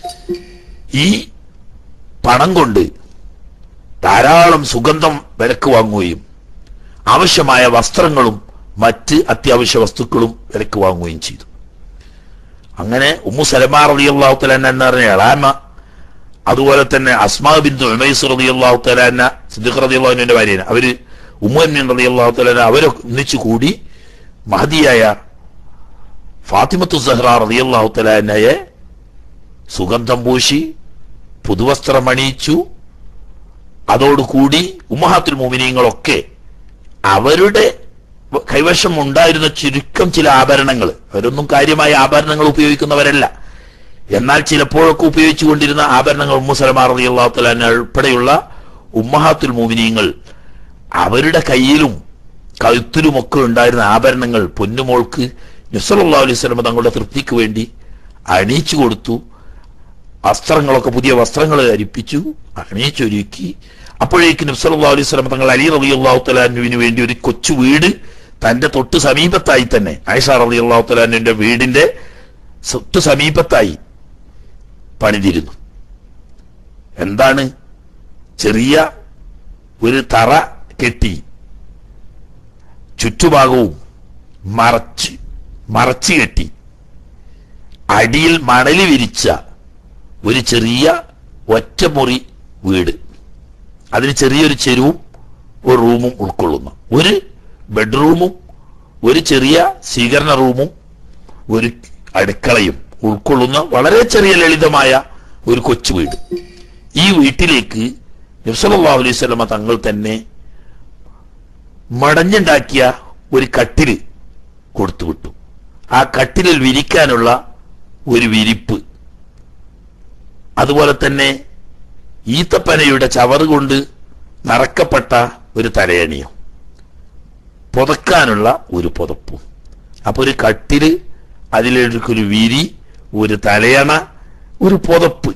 ഈ പണം കൊണ്ട് ധാരാളം സുഗന്ധം വിലക്ക് വാങ്ങുകയും ആവശ്യമായ വസ്ത്രങ്ങളും മറ്റ് അത്യാവശ്യ വസ്തുക്കളും വിലക്ക് വാങ്ങുകയും ചെയ്തു. അങ്ങനെ ഉമ്മു സലമ റളിയല്ലാഹു തആല അൻഹ എന്ന് പറഞ്ഞ എളാമ, അതുപോലെ തന്നെ അസ്മാ ബിൻതു ഉമൈസ് റളിയല്ലാഹു തആല അൻഹ സിദ്ദീഖ് റളിയല്ലാഹു അൻഹുവിന്റെ ഭാര്യയാണ്, അവര് ഉമ്മു അമ്മീൻ റളിയല്ലാഹു തആല അൻഹ അവരൊക്കെ ഒന്നിച്ചു കൂടി മഹദിയായ ഫാത്തിമത്തു സഹ്റ റളിയല്ലാഹു തആല അൻഹയെ സുഗന്ധം പൂശി പുതുവസ്ത്രം അണിയിച്ചു. അതോടുകൂടി ഉമ്മഹാത്തുൽ മുഅ്മിനീങ്ങളൊക്കെ അവരുടെ കൈവശം ഉണ്ടായിരുന്ന ചുരുക്കം ചില ആഭരണങ്ങൾ, അവരൊന്നും കാര്യമായ ആഭരണങ്ങൾ ഉപയോഗിക്കുന്നവരല്ല, എന്നാൽ ചിലപ്പോഴൊക്കെ ഉപയോഗിച്ചു കൊണ്ടിരുന്ന ആഭരണങ്ങൾ ഉമ്മു സലമ റളിയല്ലാഹു തആല അൻഹ ഉൾപ്പെടെയുള്ള ഉമ്മഹാത്തുൽ മുഅ്മിനീങ്ങൾ അവരുടെ കയ്യിലും കഴുത്തിലുമൊക്കെ ഉണ്ടായിരുന്ന ആഭരണങ്ങൾ പൊന്നുമോൾക്ക് നബി സല്ലല്ലാഹു അലൈഹി വസല്ലം തങ്ങളുടെ തൃപ്തിക്ക് വേണ്ടി അണിയിച്ചു കൊടുത്തു. വസ്ത്രങ്ങളൊക്കെ പുതിയ വസ്ത്രങ്ങൾ ധരിപ്പിച്ചു, അണിയിച്ചൊരുക്കി. അപ്പോഴേക്കും നബി സല്ലല്ലാഹു അലൈഹി വസല്ലം തങ്ങൾ അലി റളിയല്ലാഹു തആല അൻഹുവിന് വേണ്ടി ഒരു കൊച്ചു വീട് തന്റെ തൊട്ട് സമീപത്തായി തന്നെ ആയിഷ റളിയല്ലാഹു തആല അൻഹയുടെ വീടിന്റെ തൊട്ട് സമീപത്തായി പണിതിരുന്നു. എന്താണ്, ചെറിയ ഒരു തറ കെട്ടി ചുറ്റുഭാഗവും മറച്ച് മറച്ചു കെട്ടി അടിയിൽ മണല് വിരിച്ച ഒരു ചെറിയ ഒറ്റമുറി വീട്, അതിന് ചെറിയൊരു ചെരുവും ഒരു റൂമും ഉൾക്കൊള്ളുന്ന ഒരു ബെഡ്റൂമും ഒരു ചെറിയ സ്വീകരണ റൂമും ഒരു അടുക്കളയും ഉൾക്കൊള്ളുന്ന വളരെ ചെറിയ ലളിതമായ ഒരു കൊച്ചു വീട്. ഈ വീട്ടിലേക്ക് നബി സല്ലല്ലാഹു അലൈഹി വസല്ലം തങ്ങൾ തന്നെ മടഞ്ഞുണ്ടാക്കിയ ഒരു കട്ടില് കൊടുത്തുവിട്ടു. ആ കട്ടിലിൽ വിരിക്കാനുള്ള ഒരു വിരിപ്പ്, അതുപോലെ തന്നെ ഈത്തപ്പനയുടെ ചവറ് കൊണ്ട് നിറക്കപ്പെട്ട ഒരു തലയണിയും പുതക്കാനുള്ള ഒരു പുതപ്പും. അപ്പൊ ഒരു കട്ടില്, അതിലൊരു വിരി, ഒരു തലയണ, ഒരു പുതപ്പ്,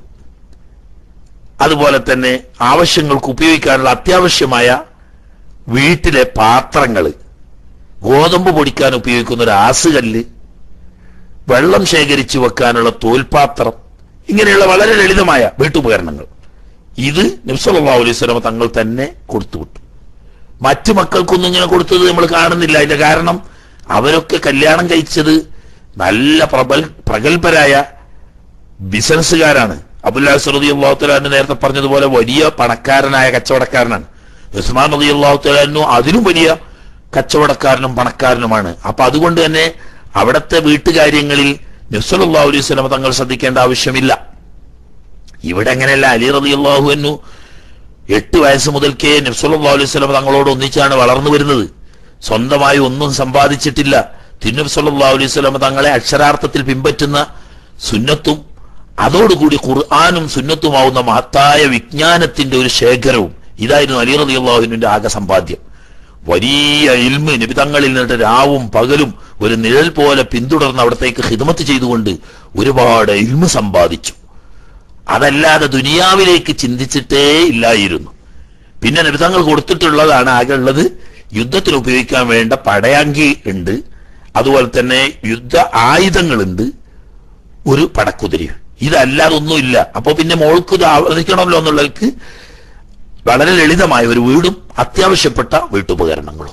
അതുപോലെ തന്നെ ആവശ്യങ്ങൾക്ക് ഉപയോഗിക്കാനുള്ള അത്യാവശ്യമായ വീട്ടിലെ പാത്രങ്ങൾ, ഗോതമ്പ് പൊടിക്കാൻ ഉപയോഗിക്കുന്ന ഒരു ആസുകല്ല്, വെള്ളം ശേഖരിച്ചു വെക്കാനുള്ള തോൽപാത്രം, ഇങ്ങനെയുള്ള വളരെ ലളിതമായ വീട്ടുപകരണങ്ങൾ ഇത് നബി സല്ലല്ലാഹു അലൈഹി വസല്ലം തങ്ങൾ തന്നെ കൊടുത്തുവിട്ടു. മറ്റു മക്കൾക്കൊന്നും ഇങ്ങനെ കൊടുത്തത് നമ്മൾ കാണുന്നില്ല. അതിന്റെ കാരണം അവരൊക്കെ കല്യാണം കഴിച്ചത് നല്ല പ്രബൽ പ്രഗത്ഭരായ ബിസിനസ്സുകാരാണ്. അബൂൽ റളിയല്ലാഹു തആല അൻഹു നേരത്തെ പറഞ്ഞതുപോലെ വലിയ പണക്കാരനായ കച്ചവടക്കാരനാണ്. ഉസ്മാൻ റളിയല്ലാഹു തആല അൻഹു അതിലും വലിയ കച്ചവടക്കാരനും പണക്കാരനുമാണ്. അപ്പൊ അതുകൊണ്ട് തന്നെ അവിടുത്തെ വീട്ടുകാര്യങ്ങളിൽ നബി സല്ലല്ലാഹു അലൈഹി വസല്ലം തങ്ങൾ ശ്രദ്ധിക്കേണ്ട ആവശ്യമില്ല. ഇവിടെ അങ്ങനെയല്ല. അലി റളിയല്ലാഹു അൻഹു എട്ട് വയസ്സ് മുതൽക്കേ നബി സല്ലല്ലാഹു അലൈഹി വസല്ലം തങ്ങളോട് ഒന്നിച്ചാണ് വളർന്നു വരുന്നത്. സ്വന്തമായി ഒന്നും സമ്പാദിച്ചിട്ടില്ല. തിരുനബി സല്ലല്ലാഹു അലൈഹി വസല്ലം തങ്ങളെ അക്ഷരാർത്ഥത്തിൽ പിൻപറ്റുന്ന സുന്നത്തും അതോടുകൂടി ഖുർആനും സുന്നത്തുമാവുന്ന മഹത്തായ വിജ്ഞാനത്തിന്റെ ഒരു ശേഖരവും ഇതായിരുന്നു അലി റളിയല്ലാഹു അൻഹുവിന്റെ ആകെ സമ്പാദ്യം. വലിയ ഇൽമ് നബി തങ്ങളിൽ നിന്നിട്ട് രാവും പകലും ഒരു നിഴൽ പോലെ പിന്തുടർന്ന് അവിടത്തേക്ക് ഖിദ്മത്ത് ചെയ്തുകൊണ്ട് ഒരുപാട് ഇൽമ് സമ്പാദിച്ചു. അതല്ലാതെ ദുനിയാവിലേക്ക് ചിന്തിച്ചിട്ടേ ഇല്ലായിരുന്നു. പിന്നെ നബി തങ്ങൾ കൊടുത്തിട്ടുള്ളതാണ് ആകെ ഉള്ളത്, യുദ്ധത്തിന് ഉപയോഗിക്കാൻ വേണ്ട പടയാങ്കി ഉണ്ട്, അതുപോലെ തന്നെ യുദ്ധ ആയുധങ്ങളുണ്ട്, ഒരു പടക്കുതിരയും. ഇതല്ലാതെ ഒന്നുമില്ല. അപ്പൊ പിന്നെ മോൾക്ക് ഇത് ആവർത്തിക്കണമല്ലോ എന്നുള്ളവർക്ക് വളരെ ലളിതമായ ഒരു വീടും അത്യാവശ്യപ്പെട്ട വീട്ടുപകരണങ്ങളും.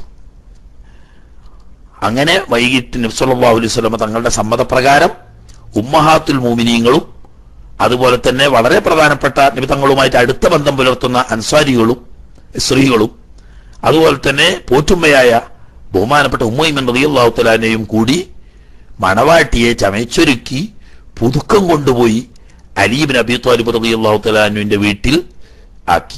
അങ്ങനെ വൈകിട്ട് നബി സല്ലല്ലാഹു അലൈഹി വസല്ലം തങ്ങളുടെ സമ്മതപ്രകാരം ഉമ്മഹാത്തുൽ മുഅ്മിനീങ്ങളും അതുപോലെ തന്നെ വളരെ പ്രധാനപ്പെട്ട നബി തങ്ങളുമായിട്ട് അടുത്ത ബന്ധം പുലർത്തുന്ന അൻസാരികളും സ്ത്രീകളും അതുപോലെ തന്നെ പോറ്റുമ്മയായ ബഹുമാനപ്പെട്ട ഉമ്മൈമൻ റളിയല്ലാഹു തആല അൻഹയും കൂടി മണവാട്ടിയെ ചമച്ചൊരുക്കി പുതുക്കം കൊണ്ടുപോയി അലി ഇബ്നു അബീ ത്വാലിബ് റളിയല്ലാഹു തആല അൻഹുവിന്റെ വീട്ടിൽ ആക്കി.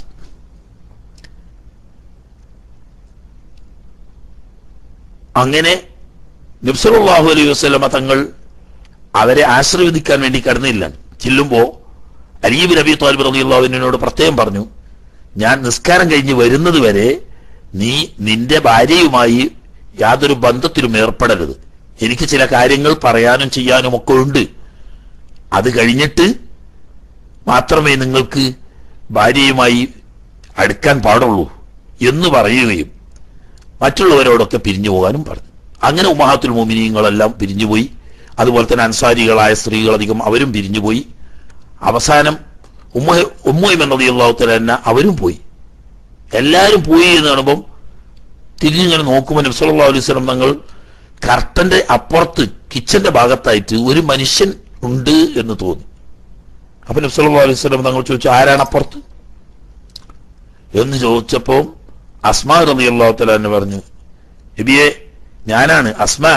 അങ്ങനെ നബി സല്ലല്ലാഹു അലൈഹി വസല്ലമ തങ്ങൾ അവരെ ആശീർവദിക്കാൻ വേണ്ടി കടന്നില്ല. ചെല്ലുമ്പോ അലി ഇബ്നു അബീ ത്വാലിബ് റളിയല്ലാഹു അൻഹുവിനോട് പ്രത്യേകം പറഞ്ഞു, ഞാൻ നിസ്കാരം കഴിഞ്ഞ് വരുന്നത് വരെ നീ നിന്റെ ഭാര്യയുമായി യാതൊരു ബന്ധത്തിലും ഏർപ്പെടരുത്. എനിക്ക് ചില കാര്യങ്ങൾ പറയാനും ചെയ്യാനും ഒക്കെ ഉണ്ട്. അത് കഴിഞ്ഞിട്ട് മാത്രമേ നിങ്ങൾക്ക് ഭാര്യയുമായി അടുക്കാൻ പാടുള്ളൂ എന്ന് പറയുകയും മറ്റുള്ളവരോടൊക്കെ പിരിഞ്ഞു പോകാനും പറഞ്ഞു. അങ്ങനെ ഉമ്മഹാത്തുൽ മുഅ്മിനീങ്ങളെല്ലാം പിരിഞ്ഞുപോയി. അതുപോലെ തന്നെ അൻസാരികളായ സ്ത്രീകളധികം അവരും പിരിഞ്ഞുപോയി. അവസാനം ഉമ്മ ഉമ്മൈമൻ റളിയല്ലാഹു തആല അൻഹ അവരും പോയി. എല്ലാവരും പോയി എന്ന് കാണുമ്പം തിരിഞ്ഞിങ്ങനെ നോക്കുമ്പോൾ നബി സല്ലല്ലാഹു അലൈഹി വസല്ലം തങ്ങൾ കർട്ടന്റെ അപ്പുറത്ത് കിച്ചന്റെ ഭാഗത്തായിട്ട് ഒരു മനുഷ്യൻ ഉണ്ട് എന്ന് തോന്നി. അപ്പൊ നബി സല്ലല്ലാഹു അലൈഹി വസല്ലം തങ്ങൾ ചോദിച്ചു, ആരാണ് അപ്പുറത്ത് എന്ന് ചോദിച്ചപ്പോൾ അസ്മാ റളിയല്ലാഹു തആല അൻഹ പറഞ്ഞു, നബിയെ ഞാനാണ് അസ്മാ,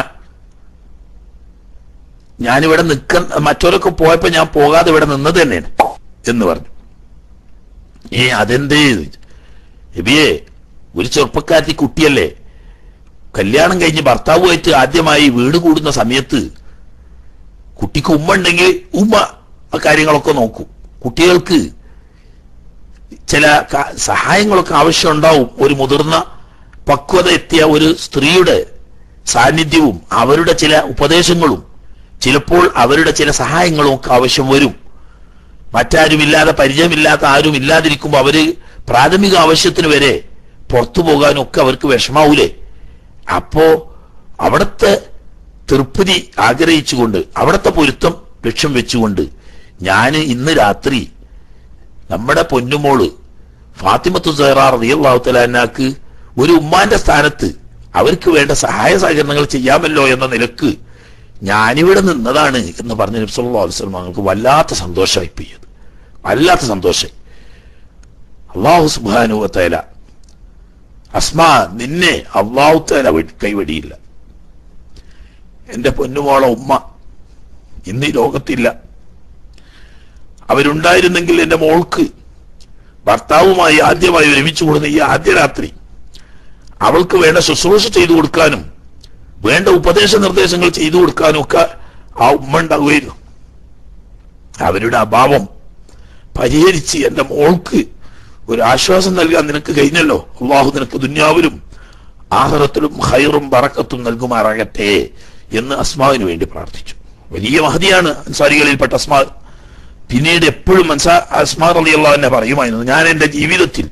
ഞാനിവിടെ നിൽക്കുന്ന മറ്റവരൊക്കെ പോയപ്പോ ഞാൻ പോകാതെ ഇവിടെ നിന്നത് തന്നെയാണ് എന്ന് പറഞ്ഞു. ഏ അതെന്തേ നബിയെ, ഒരു ചെറുപ്പക്കാരത്തി കുട്ടിയല്ലേ, കല്യാണം കഴിഞ്ഞ് ഭർത്താവുമായിട്ട് ആദ്യമായി വീട് കൂടുന്ന സമയത്ത് കുട്ടിക്ക് ഉമ്മ ഉണ്ടെങ്കിൽ ഉമ്മ ആ കാര്യങ്ങളൊക്കെ നോക്കും. കുട്ടികൾക്ക് ചില സഹായങ്ങളൊക്കെ ആവശ്യം ഉണ്ടാവും. ഒരു മുതിർന്ന പക്വത എത്തിയ ഒരു സ്ത്രീയുടെ സാന്നിധ്യവും അവരുടെ ചില ഉപദേശങ്ങളും ചിലപ്പോൾ അവരുടെ ചില സഹായങ്ങളും ഒക്കെ ആവശ്യം വരും. മറ്റാരുമില്ലാതെ പരിചയമില്ലാത്ത ആരും ഇല്ലാതിരിക്കുമ്പോൾ അവര് പ്രാഥമിക ആവശ്യത്തിന് വരെ പുറത്തു പോകാനും ഒക്കെ അവർക്ക് വിഷമാവൂലേ. അപ്പോ അവിടുത്തെ തൃപ്തി ആഗ്രഹിച്ചുകൊണ്ട് അവിടുത്തെ പൊരുത്തം ലക്ഷ്യം വെച്ചുകൊണ്ട് ഞാൻ ഇന്ന് രാത്രി നമ്മുടെ പൊന്നുമോള് ഫാത്തിമത്തു സഹ്റ റളിയല്ലാഹു തആല അൻഹാക്ക് ഒരു ഉമ്മാന്റെ സ്ഥാനത്ത് അവർക്ക് വേണ്ട സഹായ സഹകരണങ്ങൾ ചെയ്യാമല്ലോ എന്ന നിലക്ക് ഞാനിവിടെ നിന്നതാണ് എന്ന് പറഞ്ഞ നബി സല്ലല്ലാഹു അലൈഹി വസല്ലം ഞങ്ങൾക്ക് വല്ലാത്ത സന്തോഷമായി പോയത്, വല്ലാത്ത സന്തോഷം. അല്ലാഹു സുബ്ഹാനഹു വ തആല അസ്മാ നിന്നെ അല്ലാഹു തആല കൈവടിയില്ല. എന്റെ പൊന്നുമോളെ ഉമ്മ ഇന്ന് ഈ ലോകത്തില്ല. അവരുണ്ടായിരുന്നെങ്കിൽ എന്റെ മോൾക്ക് ഭർത്താവുമായി ആദ്യമായി ഒരുമിച്ച് കൂടുന്ന ഈ ആദ്യ രാത്രി അവൾക്ക് വേണ്ട ശുശ്രൂഷ ചെയ്തു കൊടുക്കാനും വേണ്ട ഉപദേശ നിർദ്ദേശങ്ങൾ ചെയ്തു കൊടുക്കാനും ഒക്കെ ആ ഉമ്മ ഉണ്ടാവുകയായിരുന്നു. അവരുടെ അഭാവം പരിഹരിച്ച് എന്റെ മോൾക്ക് ഒരു ആശ്വാസം നൽകാൻ നിനക്ക് കഴിഞ്ഞല്ലോ. അള്ളാഹു നിനക്ക് ദുന്യാവിലും ആഖിറത്തിലും ഖൈറും ബറക്കത്തും നൽകുമാറാകട്ടെ എന്ന് അസ്മാവിന് വേണ്ടി പ്രാർത്ഥിച്ചു. വലിയ മഹദിയാണ് അൻസാരികളിൽപ്പെട്ട അസ്മാ. പിന്നീട് എപ്പോഴും അൻസാ അസ്മാ റളിയല്ലാഹു അൻഹ പറയുമായിരുന്നു, ഞാൻ എന്റെ ജീവിതത്തിൽ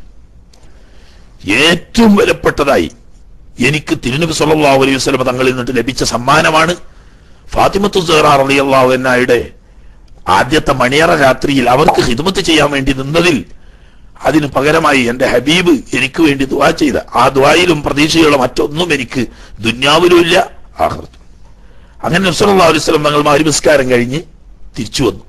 ഏറ്റവും വിലപ്പെട്ടതായി എനിക്ക് തിരുനബി സല്ലല്ലാഹു അലൈഹി വസല്ലം തങ്ങളിൽ നിന്നിട്ട് ലഭിച്ച സമ്മാനമാണ് ഫാത്തിമത്തു സഹ്റ റളിയല്ലാഹു അൻഹയുടെ ആദ്യത്തെ മണിയറ രാത്രിയിൽ അവർക്ക് ഖിദ്മത്ത് ചെയ്യാൻ വേണ്ടി നിന്നതിൽ അതിന് പകരമായി എന്റെ ഹബീബ് എനിക്ക് വേണ്ടി ദുആ ചെയ്ത ആ ദുആയിലും പ്രതീക്ഷയുള്ള മറ്റൊന്നും എനിക്ക് ദുന്യാവിലും ഇല്ല ആഖിറത്തിലും. അങ്ങനെ നബി സല്ലല്ലാഹു അലൈഹി വസല്ലം തങ്ങൾ മഗ്‌രിബ് നിസ്കാരം കഴിഞ്ഞ് തിരിച്ചു വന്നു.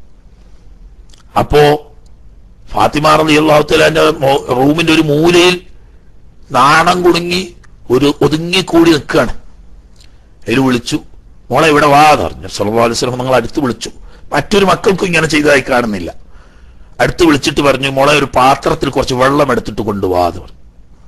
അപ്പോ ഫാത്തിമ റളിയല്ലാഹു തആല റൂമിന്റെ ഒരു മൂലയിൽ നാണം കുടുങ്ങി ഒരു ഒതുങ്ങിക്കൂടി നിൽക്കുകയാണ്. അതിൽ വിളിച്ചു, മോളെ ഇവിടെ വാ എന്ന് പറഞ്ഞു. സല്ലല്ലാഹു അലൈഹി വസല്ലം നിങ്ങൾ അടുത്ത് വിളിച്ചു. മറ്റൊരു മക്കൾക്കും ഇങ്ങനെ ചെയ്തതായി കാണുന്നില്ല. അടുത്ത് വിളിച്ചിട്ട് പറഞ്ഞു, മോളെ ഒരു പാത്രത്തിൽ കുറച്ച് വെള്ളം എടുത്തിട്ട് കൊണ്ടുപോവാ എന്ന് പറഞ്ഞു.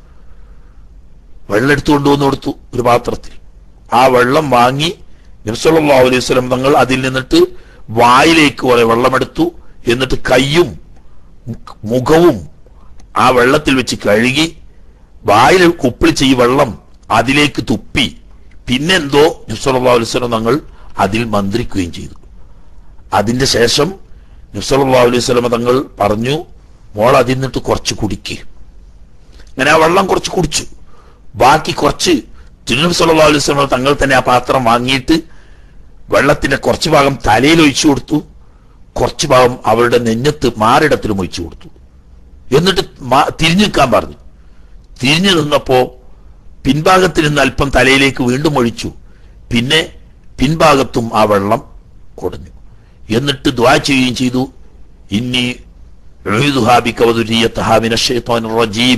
വെള്ളം എടുത്തു കൊണ്ടുവന്ന് കൊടുത്തു ഒരു പാത്രത്തിൽ. ആ വെള്ളം വാങ്ങി നബി സല്ലല്ലാഹു അലൈഹി വസല്ലം തങ്ങൾ അതിൽ നിന്നിട്ട് വായിലേക്ക് കുറെ വെള്ളമെടുത്തു. എന്നിട്ട് കയ്യും മുഖവും ആ വെള്ളത്തിൽ വെച്ച് കഴുകി വായിൽ കുപ്പിളിച്ച് ഈ വെള്ളം അതിലേക്ക് തുപ്പി പിന്നെന്തോ നബി സല്ലല്ലാഹു അലൈഹി വസല്ലം തങ്ങൾ അതിൽ മന്ത്രിക്കുകയും ചെയ്തു. അതിന്റെ ശേഷം നബി സല്ലല്ലാഹു അലൈഹി വസല്ലം തങ്ങൾ പറഞ്ഞു, മോൾ അതിൽ നിന്നിട്ട് കുറച്ച് കുടിക്ക്. അങ്ങനെ ആ വെള്ളം കുറച്ച് കുടിച്ചു. ബാക്കി കുറച്ച് തിരുനബി സല്ലല്ലാഹു അലൈഹി വസല്ലം തങ്ങൾ തന്നെ ആ പാത്രം വാങ്ങിയിട്ട് വെള്ളത്തിന്റെ കുറച്ച് ഭാഗം തലയിൽ ഒഴിച്ചു കൊടുത്തു, കുറച്ച് ഭാഗം അവരുടെ നെഞ്ഞത്ത് മാറിടത്തിലും ഒഴിച്ചു കൊടുത്തു. എന്നിട്ട് തിരിഞ്ഞു നിൽക്കാൻ പറഞ്ഞു. തിരിഞ്ഞു നിന്നപ്പോ പിൻഭാഗത്തിൽ നിന്ന് അല്പം തലയിലേക്ക് വീണ്ടും ഒഴിച്ചു. പിന്നെ പിൻഭാഗത്തും ആ വെള്ളം കുടഞ്ഞു. എന്നിട്ട് ദുആ ചെയ്യുകയും ചെയ്തു, ഇന്നി ഉഈദുഹാ ബിക വദുരിയ്യതഹാ മിനശ് ശൈത്വാനിർ റജീം,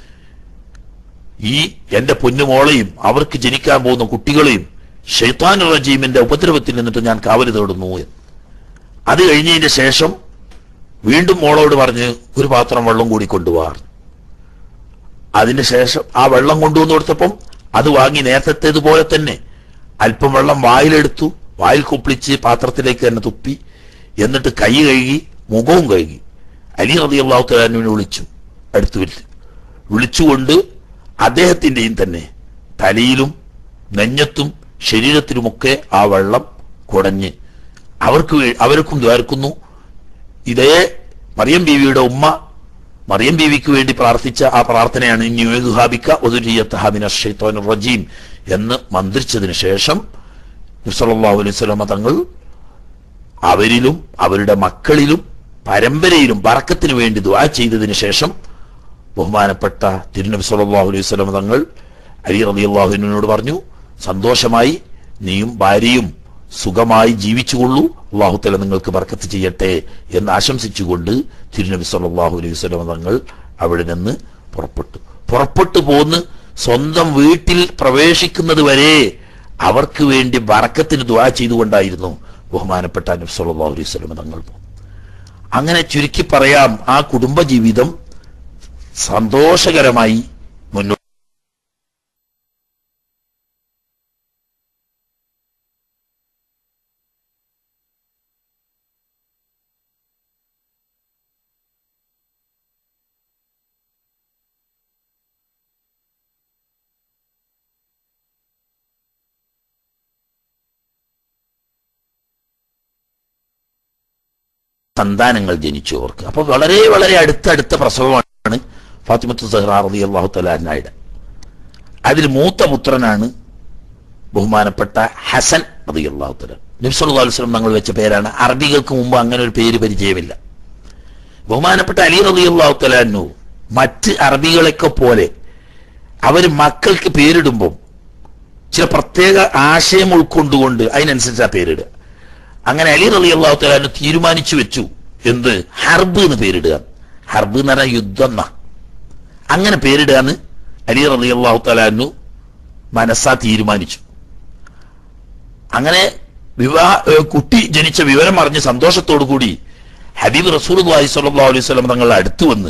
ഈ എന്റെ പൊന്നുമോളെയും അവർക്ക് ജനിക്കാൻ പോകുന്ന കുട്ടികളെയും ശൈത്വാനുർ റജീമിന്റെ ഉപദ്രവത്തിൽ നിന്നിട്ട് ഞാൻ കാവല് തേടുന്നു എന്ന്. അത് കഴിഞ്ഞതിന്റെ ശേഷം വീണ്ടും മോളോട് പറഞ്ഞ് ഒരു പാത്രം വെള്ളം കൂടി കൊണ്ടുപോകാറ്. അതിന് ശേഷം ആ വെള്ളം കൊണ്ടുവന്ന് കൊടുത്തപ്പം അത് വാങ്ങി നേരത്തേതുപോലെ തന്നെ അല്പം വെള്ളം വായിലെടുത്തു, വായിൽ കുപ്പിളിച്ച് പാത്രത്തിലേക്ക് തന്നെ തുപ്പി, എന്നിട്ട് കൈ കഴുകി മുഖവും കഴുകി അലി റളിയല്ലാഹു തആല അൻഹുവിനെ വിളിച്ചു. അടുത്ത് വിളിച്ചു വിളിച്ചുകൊണ്ട് അദ്ദേഹത്തിന്റെയും തന്നെ തലയിലും നെഞ്ഞത്തും ശരീരത്തിലുമൊക്കെ ആ വെള്ളം കുടഞ്ഞ് അവർക്ക് അവർക്കും ദ്വാരക്കുന്നു. ഇതേ മറിയം ബീവിയുടെ ഉമ്മ മറിയം ബീവിക്ക് വേണ്ടി പ്രാർത്ഥിച്ച ആ പ്രാർത്ഥനയാണ് റജീം എന്ന് മന്ത്രിച്ചതിന് ശേഷം നബി സല്ലല്ലാഹു അലൈഹി വസല്ലം തങ്ങൾ അവരിലും അവരുടെ മക്കളിലും പരമ്പരയിലും ബറക്കത്തിന് വേണ്ടി ദുആ ചെയ്തതിന് ശേഷം ബഹുമാനപ്പെട്ട തിരുനബി സല്ലല്ലാഹു അലൈഹി വസല്ലം തങ്ങൾ അലി റളിയല്ലാഹു അൻഹുവിനോട് പറഞ്ഞു, സന്തോഷമായി നീയും ഭാര്യയും സുഖമായി ജീവിച്ചുകൊള്ളൂ, അല്ലാഹു തആല നിങ്ങൾക്ക് ബർക്കത്ത് ചെയ്യട്ടെ എന്ന് ആശംസിച്ചുകൊണ്ട് തിരുനബി സല്ലല്ലാഹു അലൈഹി വസല്ലം തങ്ങൾ അവിടെ നിന്ന് പുറപ്പെട്ടു. പുറപ്പെട്ടു പോന്ന് സ്വന്തം വീട്ടിൽ പ്രവേശിക്കുന്നത് വരെ അവർക്ക് വേണ്ടി ബർക്കത്തിന് ദുആ ചെയ്തുകൊണ്ടായിരുന്നു ബഹുമാനപ്പെട്ട നബി സല്ലല്ലാഹു അലൈഹി വസല്ലം തങ്ങൾ. അങ്ങനെ ചുരുക്കി പറയാം, ആ കുടുംബജീവിതം സന്തോഷകരമായി മുന്നോട്ട്. സന്താനങ്ങൾ ജനിച്ചു അവർക്ക്. അപ്പൊ വളരെ വളരെ അടുത്തടുത്ത പ്രസവമാണ് ഫാത്തിമത്തു സഹ്റ റളിയല്ലാഹു തആല അൻഹയുടെ. അതിൽ മൂത്ത പുത്രനാണ് ബഹുമാനപ്പെട്ട ഹസൻ റളിയല്ലാഹു തആല. നബി സല്ലല്ലാഹു അലൈഹി വസല്ലം തങ്ങൾ വെച്ച പേരാണ്. അറബികൾക്ക് മുമ്പ് അങ്ങനെ ഒരു പേര് പരിചയമില്ല. ബഹുമാനപ്പെട്ട അലി റളിയല്ലാഹു തആല അൻഹു മറ്റ് അറബികളൊക്കെ പോലെ അവർ മക്കൾക്ക് പേരിടുമ്പോൾ ചില പ്രത്യേക ആശയം ഉൾക്കൊണ്ടുകൊണ്ട് അതിനനുസരിച്ച് ആ പേരിടുക. അങ്ങനെ അലി റളിയല്ലാഹു തആല അൻഹു തീരുമാനിച്ചു വെച്ചു, എന്ത്, ഹർബ് എന്ന് പേരിടുക. ഹർബ് എന്ന് പറഞ്ഞാൽ യുദ്ധം എന്നാ. അങ്ങനെ പേരിടുക എന്ന് അലി റളിയല്ലാഹു തആല അൻഹു മനസ്സാ തീരുമാനിച്ചു. അങ്ങനെ വിവാഹ കുട്ടി ജനിച്ച വിവരം അറിഞ്ഞ് സന്തോഷത്തോടു കൂടി ഹബീബ് റസൂലുള്ളാഹി സ്വല്ലല്ലാഹു അലൈഹി വസല്ലം തങ്ങളുടെ അടുത്ത് വന്ന്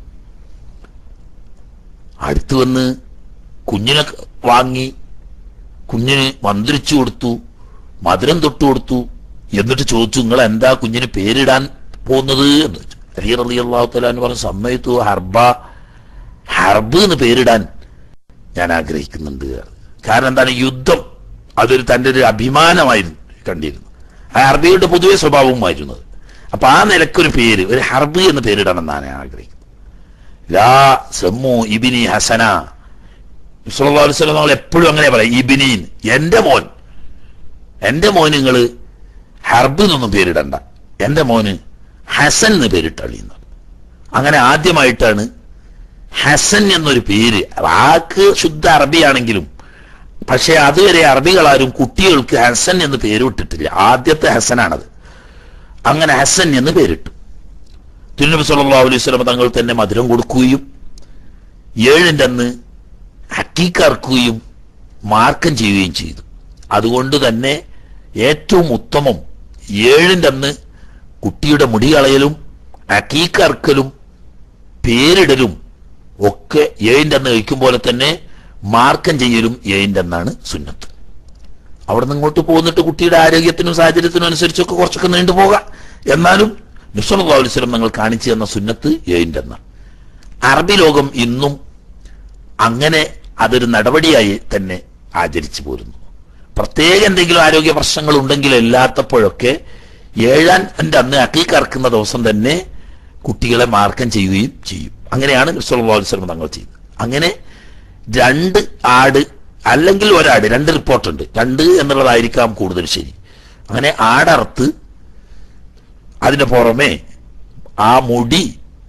അടുത്ത് വന്ന് കുഞ്ഞിനെ വാങ്ങി കുഞ്ഞിന് മന്ത്രിച്ചു കൊടുത്തു, മധുരം തൊട്ടു കൊടുത്തു. എന്നിട്ട് ചോദിച്ചു, നിങ്ങൾ എന്താ കുഞ്ഞിന് പേരിടാൻ പോകുന്നത് എന്ന് ചോദിച്ചു. അലി റളിയല്ലാഹു തആല അൻഹു പറഞ്ഞു, സമ്മയ്തു ഹർബ, ഹർബ് എന്ന് പേരിടാൻ ഞാൻ ആഗ്രഹിക്കുന്നുണ്ട്. കാരണം എന്താണ്, യുദ്ധം അതൊരു തൻ്റെ ഒരു അഭിമാനമായിരുന്നു കണ്ടിരുന്നു. ആ അറബിയുടെ പൊതുവെ സ്വഭാവവുമായിരുന്നത്. അപ്പൊ ആ നിലക്കൊരു പേര്, ഒരു ഹർബ് എന്ന് പേരിടണമെന്നാണ് ഞാൻ ആഗ്രഹിക്കുന്നത്. ലാ സമ്മു ഇബ്നി ഹസന. സല്ലല്ലാഹു അലൈഹി വസല്ലം നമ്മൾ എപ്പോഴും അങ്ങനെ പറയാം, ഇബ്നീൻ, എന്റെ മോൻ, എന്റെ മോൻ നിങ്ങൾ ഹർബ് എന്നൊന്നും പേരിടണ്ട, എന്റെ മോന് ഹസൻ എന്ന് പേരിട്ടളിയുന്നത്. അങ്ങനെ ആദ്യമായിട്ടാണ് ഹസൻ എന്നൊരു പേര്. വാക്ക് ശുദ്ധ അറബിയാണെങ്കിലും പക്ഷെ അതുവരെ അറബികളാരും കുട്ടികൾക്ക് ഹസൻ എന്ന് പേരിട്ടിട്ടില്ല. ആദ്യത്തെ ഹസനാണത്. അങ്ങനെ ഹസൻ എന്ന് പേരിട്ടു. തിരുനബി സല്ലല്ലാഹു അലൈഹി വസല്ലം തങ്ങൾ തന്നെ മധുരം കൊടുക്കുകയും ഏഴിൻ്റെ അന്ന് ഹക്കീക്കറക്കുകയും മാർക്കം ചെയ്യുകയും ചെയ്തു. അതുകൊണ്ട് തന്നെ ഏറ്റവും ഉത്തമം ഏഴിൻ്റെ അന്ന് കുട്ടിയുടെ മുടി കളയലും ഹക്കീക്കറക്കലും പേരിടലും ഒക്കെ ഏഴിൻ്റെ അന്ന് കഴിക്കും പോലെ തന്നെ മാർക്കം ചെയ്യലും ഏഴിൻ്റെ അന്നാണ് സുന്നത്ത്. അവിടെ നിന്ന് ഇങ്ങോട്ട് പോന്നിട്ട് കുട്ടിയുടെ ആരോഗ്യത്തിനും സാഹചര്യത്തിനും അനുസരിച്ചൊക്കെ കുറച്ചൊക്കെ നീണ്ടുപോകാം. എന്നാലും നബി സല്ലല്ലാഹു അലൈഹി വസല്ലം ഞങ്ങൾ കാണിച്ചു തന്ന സുന്നത്ത് ഏഴിൻ്റെ അന്നാണ്. അറബി ലോകം ഇന്നും അങ്ങനെ അതൊരു നടപടിയായി തന്നെ ആചരിച്ചു പോരുന്നു. പ്രത്യേക എന്തെങ്കിലും ആരോഗ്യ പ്രശ്നങ്ങൾ ഉണ്ടെങ്കിൽ അല്ലാത്തപ്പോഴൊക്കെ ഏഴാൻ്റെ അന്ന് അക്കീക്ക് അറക്കുന്ന ദിവസം തന്നെ കുട്ടികളെ മാർക്കം ചെയ്യുകയും ചെയ്യും. അങ്ങനെയാണ് നബി സല്ലല്ലാഹു അലൈഹി വസല്ലം തങ്ങൾ ചെയ്തത്. അങ്ങനെ രണ്ട് ആട് അല്ലെങ്കിൽ ഒരാട്, രണ്ട് റിപ്പോർട്ടുണ്ട്, രണ്ട് എന്നുള്ളതായിരിക്കാം കൂടുതൽ ശരി. അങ്ങനെ ആടറുത്ത് അതിന് പുറമെ ആ മുടി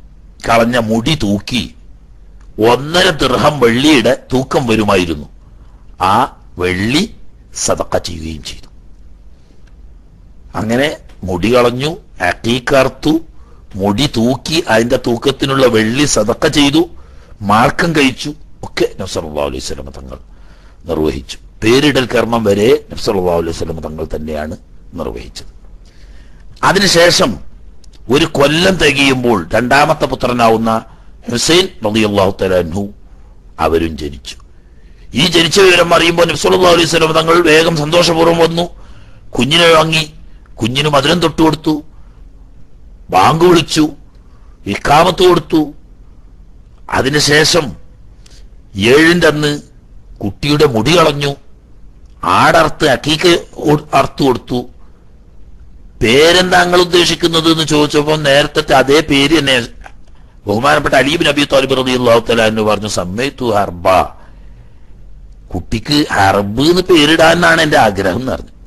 കളഞ്ഞ മുടി തൂക്കി ഒന്നര ദിർഹം വെള്ളിയുടെ തൂക്കം വരുമായിരുന്നു. ആ വെള്ളി സദഖ ചെയ്യുകയും ചെയ്തു. അങ്ങനെ മുടി കളഞ്ഞു, അഖീഖ്, മുടി തൂക്കി അതിന്റെ തൂക്കത്തിനുള്ള വെള്ളി സദഖ ചെയ്തു, മാർക്കം കഴിച്ചു, ഒക്കെ നബി സല്ലല്ലാഹു അലൈഹി വസല്ലം തങ്ങൾ നിർവഹിച്ചു. പേരിടൽ കർമ്മം വരെ നബി സല്ലല്ലാഹു അലൈഹി വസല്ലം തങ്ങൾ തന്നെയാണ് നിർവഹിച്ചത്. അതിനുശേഷം ഒരു കൊല്ലം തികയുമ്പോൾ രണ്ടാമത്തെ പുത്രനാവുന്ന ഹുസൈൻ റളിയല്ലാഹു തആല അൻഹു അവരും ജനിച്ചു. ഈ ജനിച്ച വിവരം അറിയുമ്പോൾ നബി സല്ലല്ലാഹു അലൈഹി വസല്ലം തങ്ങൾ വേഗം സന്തോഷപൂർവ്വം വന്നു, കുഞ്ഞിനെ വാങ്ങി, കുഞ്ഞിന് മധുരം തൊട്ടു കൊടുത്തു, ബാങ്ക് വിളിച്ചു, ഇഖാമത്ത് കൊടുത്തു. അതിനുശേഷം ഏഴിന്റെ അന്ന് കുട്ടിയുടെ മുടി കളഞ്ഞു, ആടർത്ത് അഖീഖ് അറുത്തു കൊടുത്തു. പേരെന്താ നിങ്ങൾ ഉദ്ദേശിക്കുന്നത് എന്ന് ചോദിച്ചപ്പോൾ നേരത്തെ അതേ പേര് തന്നെ ബഹുമാനപ്പെട്ട അലി ഇബ്നു അബീ ത്വാലിബ് റളിയല്ലാഹു തആല അൻഹു പറഞ്ഞു, സമ്മൈതു ഹർബ, കുട്ടിക്ക് ഹർബ് എന്ന് പേരിടാനാണ് എന്റെ ആഗ്രഹം എന്ന് പറഞ്ഞു.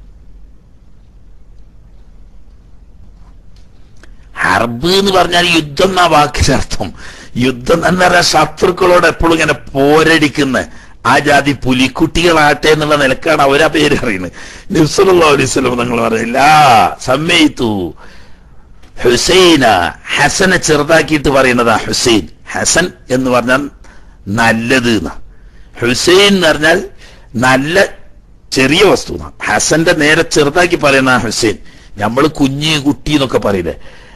ഹർബ് എന്ന് പറഞ്ഞാൽ യുദ്ധം എന്നാ വാക്കിന്റെ അർത്ഥം. യുദ്ധം എന്ന് പറഞ്ഞാൽ ശത്രുക്കളോട് എപ്പോഴും ഇങ്ങനെ പോരടിക്കുന്ന ആ ജാതി പുലിക്കുട്ടികളാട്ടെ എന്നുള്ള നിലക്കാണ് അവരാ പേര് അറിയുന്നത്. നബി സല്ലല്ലാഹു അലൈഹി വസല്ലം തങ്ങൾ പറയില്ല, സമ്മൈതു ഹുസൈന, ഹസനെ ചെറുതാക്കിയിട്ട് പറയുന്നതാ ഹുസൈൻ. ഹസൻ എന്ന് പറഞ്ഞാൽ നല്ലത് എന്നാ, ഹുസൈൻ എന്ന് പറഞ്ഞാൽ നല്ല ചെറിയ വസ്തു. ഹസന്റെ നേരെ ചെറുതാക്കി പറയുന്ന ഹുസൈൻ. നമ്മൾ കുഞ്ഞ് കുട്ടി എന്നൊക്കെ പറയില്ലേ,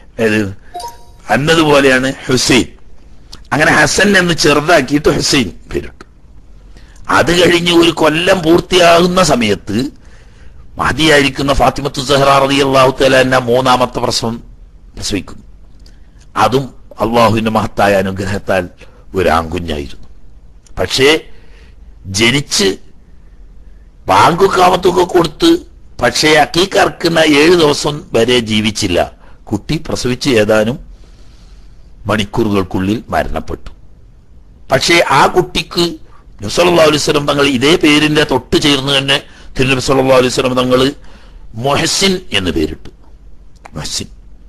എന്നതുപോലെയാണ് ഹുസൈൻ. അങ്ങനെ ഹസൻ എന്ന് ചെറുതാക്കിയിട്ട് ഹുസൈൻ പേരിട്ടു. അത് കഴിഞ്ഞ് ഒരു കൊല്ലം പൂർത്തിയാകുന്ന സമയത്ത് മഹദിയായിരിക്കുന്ന ഫാത്തിമത്തു സഹ്റ റളിയല്ലാഹു തആല അൻഹ മൂന്നാമത്തെ പ്രസവം പ്രസവിക്കുന്നു. അതും അള്ളാഹുവിന്റെ മഹത്തായ അനുഗ്രഹത്താൽ ഒരു ആൺകുഞ്ഞായിരുന്നു. പക്ഷേ ജനിച്ച് ബാങ്കുക്കാമത്തൊക്കെ കൊടുത്ത് പക്ഷേ അഖീഖ് അറുക്കുന്ന ഏഴു ദിവസം വരെ ജീവിച്ചില്ല. കുട്ടി പ്രസവിച്ച് ഏതാനും മണിക്കൂറുകൾക്കുള്ളിൽ മരണപ്പെട്ടു. പക്ഷേ ആ കുട്ടിക്ക് നബി സല്ലല്ലാഹു അലൈഹി വസല്ലം തങ്ങൾ ഇതേ പേരിന്റെ തൊട്ട് ചേർന്ന് തന്നെ തിരുനബി സല്ലല്ലാഹു അലൈഹി വസല്ലം തങ്ങൾ മുഹസിൻ എന്ന് പേരിട്ടു. മുഹസിൻ.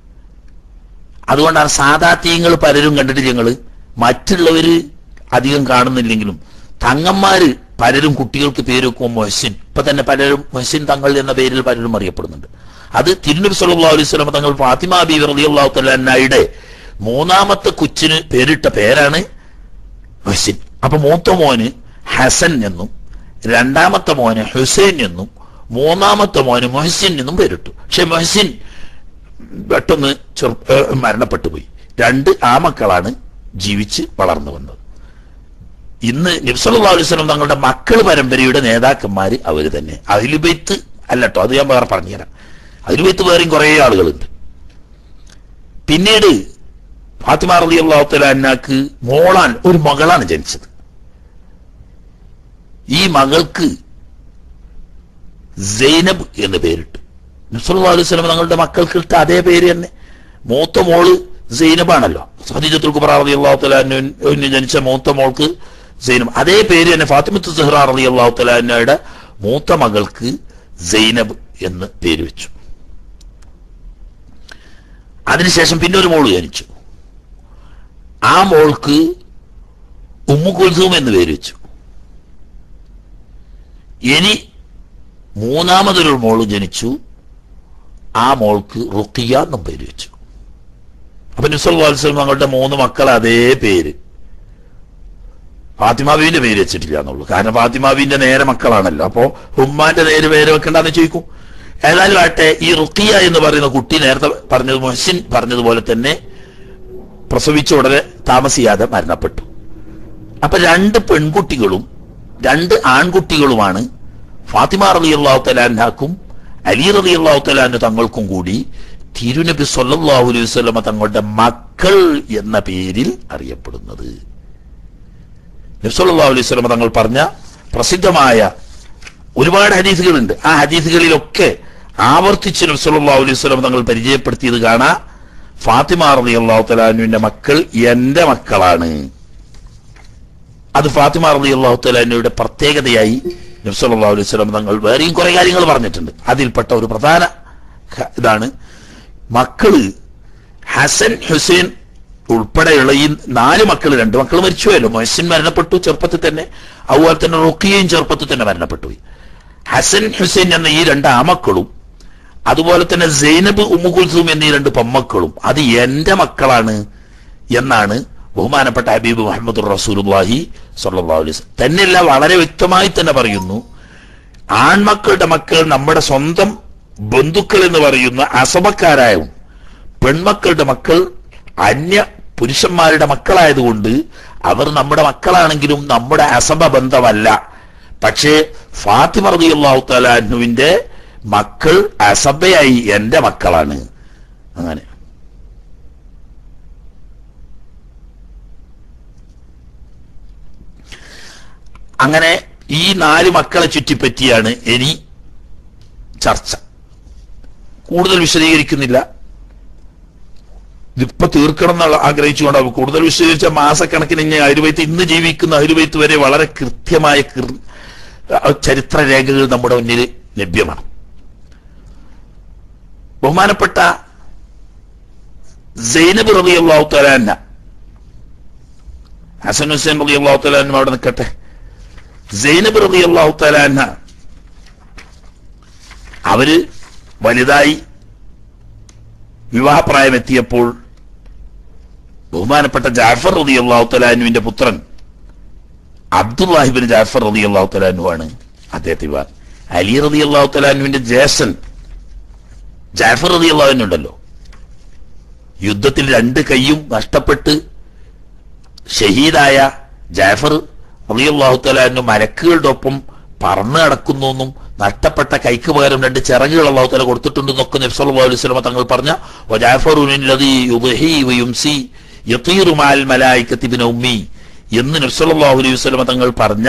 അതുകൊണ്ടാണ് സാദാത്യങ്ങൾ പലരും കണ്ടിട്ട് ഞങ്ങള് മറ്റുള്ളവര് അധികം കാണുന്നില്ലെങ്കിലും തങ്ങന്മാര് പലരും കുട്ടികൾക്ക് പേര് വെക്കുമ്പോൾ മുഹസിൻ. ഇപ്പൊ തന്നെ പലരും മുഹസിൻ തങ്ങൾ എന്ന പേരിൽ പലരും അറിയപ്പെടുന്നുണ്ട്. അത് തിരുനബി സല്ലല്ലാഹു അലൈഹി വസല്ലം തങ്ങൾ ഫാത്തിമ ബീവി റളിയല്ലാഹു തആല അൻഹയുടെ മൂന്നാമത്തെ കൊച്ചിന് പേരിട്ട പേരാണ് മുഹസിൻ. അപ്പൊ മൂത്ത മോന് ഹസൻ എന്നും രണ്ടാമത്തെ മോന് ഹുസൈൻ എന്നും മൂന്നാമത്തെ മോന് മുഹസിൻ എന്നും പേരിട്ടു. പക്ഷെ മുഹസിൻ പെട്ടെന്ന് ചെറു മരണപ്പെട്ടു പോയി. രണ്ട് ആമക്കളാണ് ജീവിച്ച് വളർന്നു വന്നത്. ഇന്ന് നബി സല്ലല്ലാഹു അലൈഹി വസല്ലം തങ്ങളുടെ മക്കൾ പരമ്പരയുടെ നേതാക്കന്മാര് അവര് തന്നെ. അഹ്ലു ബൈത്ത് അല്ലട്ടോ, അത് ഞാൻ വേറെ പറഞ്ഞുതരാം. അഹ്ലു ബൈത്ത് വേറെയും കുറെ ആളുകളുണ്ട്. പിന്നീട് ഫാത്തിമ റളിയല്ലാഹു തആല അൻഹക്ക് മോളാൻ ഒരു മകളാണ് ജനിച്ചത്. ഈ മകൾക്ക് സൈനബ് എന്ന് പേരിട്ടു. നബി സല്ലല്ലാഹു അലൈഹി വസല്ലം തങ്ങളുടെ മക്കൾക്ക് ഇട്ട അതേ പേര് തന്നെ. മൂത്ത മോള് സൈനബാണല്ലോ. ഖദീജത്തുൽ കുബ്ര റളിയല്ലാഹു തആല അൻഹ ജനിച്ച മൂത്ത മോൾക്ക് സൈനബ്. അതേ പേര് തന്നെ ഫാത്തിമത്തു സഹ്റ റളിയല്ലാഹു തആല അൻഹയുടെ മൂത്ത മകൾക്ക് സൈനബ് എന്ന് പേര് വെച്ചു. അതിനുശേഷം പിന്നെ ഒരു മോള് ജനിച്ചു. ആ മോൾക്ക് ഉമ്മു കുൽസൂം എന്ന് പേര് വെച്ചു. ഇനി മൂന്നാമതൊരു മോള് ജനിച്ചു. ആ മോൾക്ക് റുഖിയ എന്നും പേര് വെച്ചു. അപ്പൊ നബി സല്ലല്ലാഹു അലൈഹി വസല്ലം തങ്ങളുടെ മൂന്ന് മക്കൾ അതേ പേര്. ഫാത്തിമ ബീവിന്റെ പേര് വെച്ചിട്ടില്ല എന്നുള്ളൂ. കാരണം ഫാത്തിമ ബീവിന്റെ നേരെ മക്കളാണല്ലോ. അപ്പോ ഉമ്മാന്റെ നേരെ പേര് വെക്കണ്ടെന്ന് ചോദിക്കും. ഏതായാലും ആട്ടെ, ഈ റുഖിയ എന്ന് പറയുന്ന കുട്ടി നേരത്തെ പറഞ്ഞത് മുഹസിൻ പറഞ്ഞതുപോലെ തന്നെ പ്രസവിച്ച ഉടനെ താമസിയാതെ മരണപ്പെട്ടു. അപ്പൊ രണ്ട് പെൺകുട്ടികളും രണ്ട് ആൺകുട്ടികളുമാണ് ഫാത്തിമ റളിയല്ലാഹു തആല അൻഹക്കും അലി റളിയല്ലാഹു തആല അൻഹു തങ്ങൾക്കും കൂടി തിരുനബി സല്ലല്ലാഹു അലൈഹി വസല്ലം തങ്ങളുടെ മക്കൾ എന്ന പേരിൽ അറിയപ്പെടുന്നത്. നബി സല്ലല്ലാഹു അലൈഹി വസല്ലം തങ്ങൾ പറഞ്ഞ പ്രസിദ്ധമായ ഒരുപാട് ഹദീസുകളുണ്ട്. ആ ഹദീസുകളിലൊക്കെ ആവർത്തിച്ച് നബി സല്ലല്ലാഹു അലൈഹി വസല്ലം തങ്ങൾ പരിചയപ്പെടുത്തിയത് കാണാം, ഫാത്തിമ റളിയല്ലാഹു തആല അൻഹയുടെ മക്കൾ എന്റെ മക്കളാണ്. അത് ഫാത്തിമ റളിയല്ലാഹു തആല അൻഹയുടെ പ്രത്യേകതയായി നബി സല്ലല്ലാഹു അലൈഹി വസല്ലം തങ്ങൾ വേറെയും കുറെ കാര്യങ്ങൾ പറഞ്ഞിട്ടുണ്ട്. അതിൽപ്പെട്ട ഒരു പ്രധാന ഇതാണ് മക്കള് ഹസൻ ഹുസൈൻ ഉൾപ്പെടെയുള്ള ഈ നാല് മക്കൾ, രണ്ട് മക്കൾ മരിച്ചുപോയല്ലോ. മൊഹസിൻ മരണപ്പെട്ടു ചെറുപ്പത്തിൽ തന്നെ, അതുപോലെ തന്നെ റുഖിയയും ചെറുപ്പത്തിൽ തന്നെ മരണപ്പെട്ടു. ഹസൻ ഹുസൈൻ എന്ന ഈ രണ്ട് ആമക്കളും അതുപോലെ തന്നെ സൈനബ് ഉമ്മു കുൽസൂം എന്നീ രണ്ട് പെമ്മക്കളും അത് എന്റെ മക്കളാണ് എന്നാണ് ബഹുമാനപ്പെട്ട ഹബീബ് മുഹമ്മദ് റസൂലുള്ളാഹി സ്വല്ലല്ലാഹു അലൈഹി വസല്ലം തന്നെയല്ല, വളരെ വ്യക്തമായി തന്നെ പറയുന്നു. ആൺമക്കളുടെ മക്കൾ നമ്മുടെ സ്വന്തം ബന്ധുക്കൾ എന്ന് പറയുന്ന അസബക്കാരായും പെൺമക്കളുടെ മക്കൾ അന്യ പുരുഷന്മാരുടെ മക്കളായതുകൊണ്ട് അവർ നമ്മുടെ മക്കളാണെങ്കിലും നമ്മുടെ അസബ ബന്ധമല്ല. പക്ഷേ ഫാത്തിമ റളിയല്ലാഹു തആല അൻഹുവിന്റെ മക്കൾ അസബയായി എന്റെ മക്കളാണ്. അങ്ങനെ അങ്ങനെ ഈ നാല് മക്കളെ ചുറ്റിപ്പറ്റിയാണ് ഇനി ചർച്ച. കൂടുതൽ വിശദീകരിക്കുന്നില്ല, ഇതിപ്പോ തീർക്കണം എന്നുള്ള ആഗ്രഹിച്ചുകൊണ്ടാവും. കൂടുതൽ വിശദീകരിച്ച മാസക്കണക്കിന് ഇനി അഹ്ലുബൈത്ത് ഇന്ന് ജീവിക്കുന്ന അഹ്ലുബൈത്ത് വരെ വളരെ കൃത്യമായ ചരിത്ര രേഖകൾ നമ്മുടെ മുന്നിൽ ലഭ്യമാണ്. ബഹുമാനപ്പെട്ട സൈനബ് റളിയല്ലാഹു തആല അൻഹ, ഹസൻ ഹുസൈൻ റളിയല്ലാഹു തആല അൻഹു അവിടെ നിൽക്കട്ടെ. സൈനബ് റളിയല്ലാഹു തആല അൻഹ അവര് വലുതായി വിവാഹപ്രായം എത്തിയപ്പോൾ ബഹുമാനപ്പെട്ട ജാഫർ റളിയല്ലാഹു തആല അൻഹുവിന്റെ പുത്രൻ അബ്ദുല്ലാഹി ഇബ്നു ജാഫർ റളിയല്ലാഹു തആല അൻഹു ആണ് അദ്ദേഹത്തെ വിവാഹം. അലി റളിയല്ലാഹു തആല അൻഹുവിന്റെ ജ്യേഷ്ഠൻ ജാഫർ റളിയല്ലാഹു അൻഹു ഉണ്ടല്ലോ, യുദ്ധത്തിൽ രണ്ട് കൈയും നഷ്ടപ്പെട്ട് ഷഹീദായ ജാഫർ റളിയല്ലാഹു തആല അൻഹു മലക്കുകളുടെ ഒപ്പം പറന്ന് നടക്കുന്നു എന്നും നഷ്ടപ്പെട്ട കൈക്ക് പകരം രണ്ട് ചിറകുകൾ അല്ലാഹു തആല കൊടുത്തിട്ടുണ്ടെന്നൊക്കെ നബി സല്ലല്ലാഹു അലൈഹി വസല്ലം തങ്ങൾ പറഞ്ഞ വജാഫറുല്ലദീ യുദ്ഹി വയുംസി യതീറു മഅൽ മലായികതി ബിൻ ഉമ്മി എന്ന് നബി സല്ലല്ലാഹു അലൈഹി വസല്ലം തങ്ങൾ പറഞ്ഞ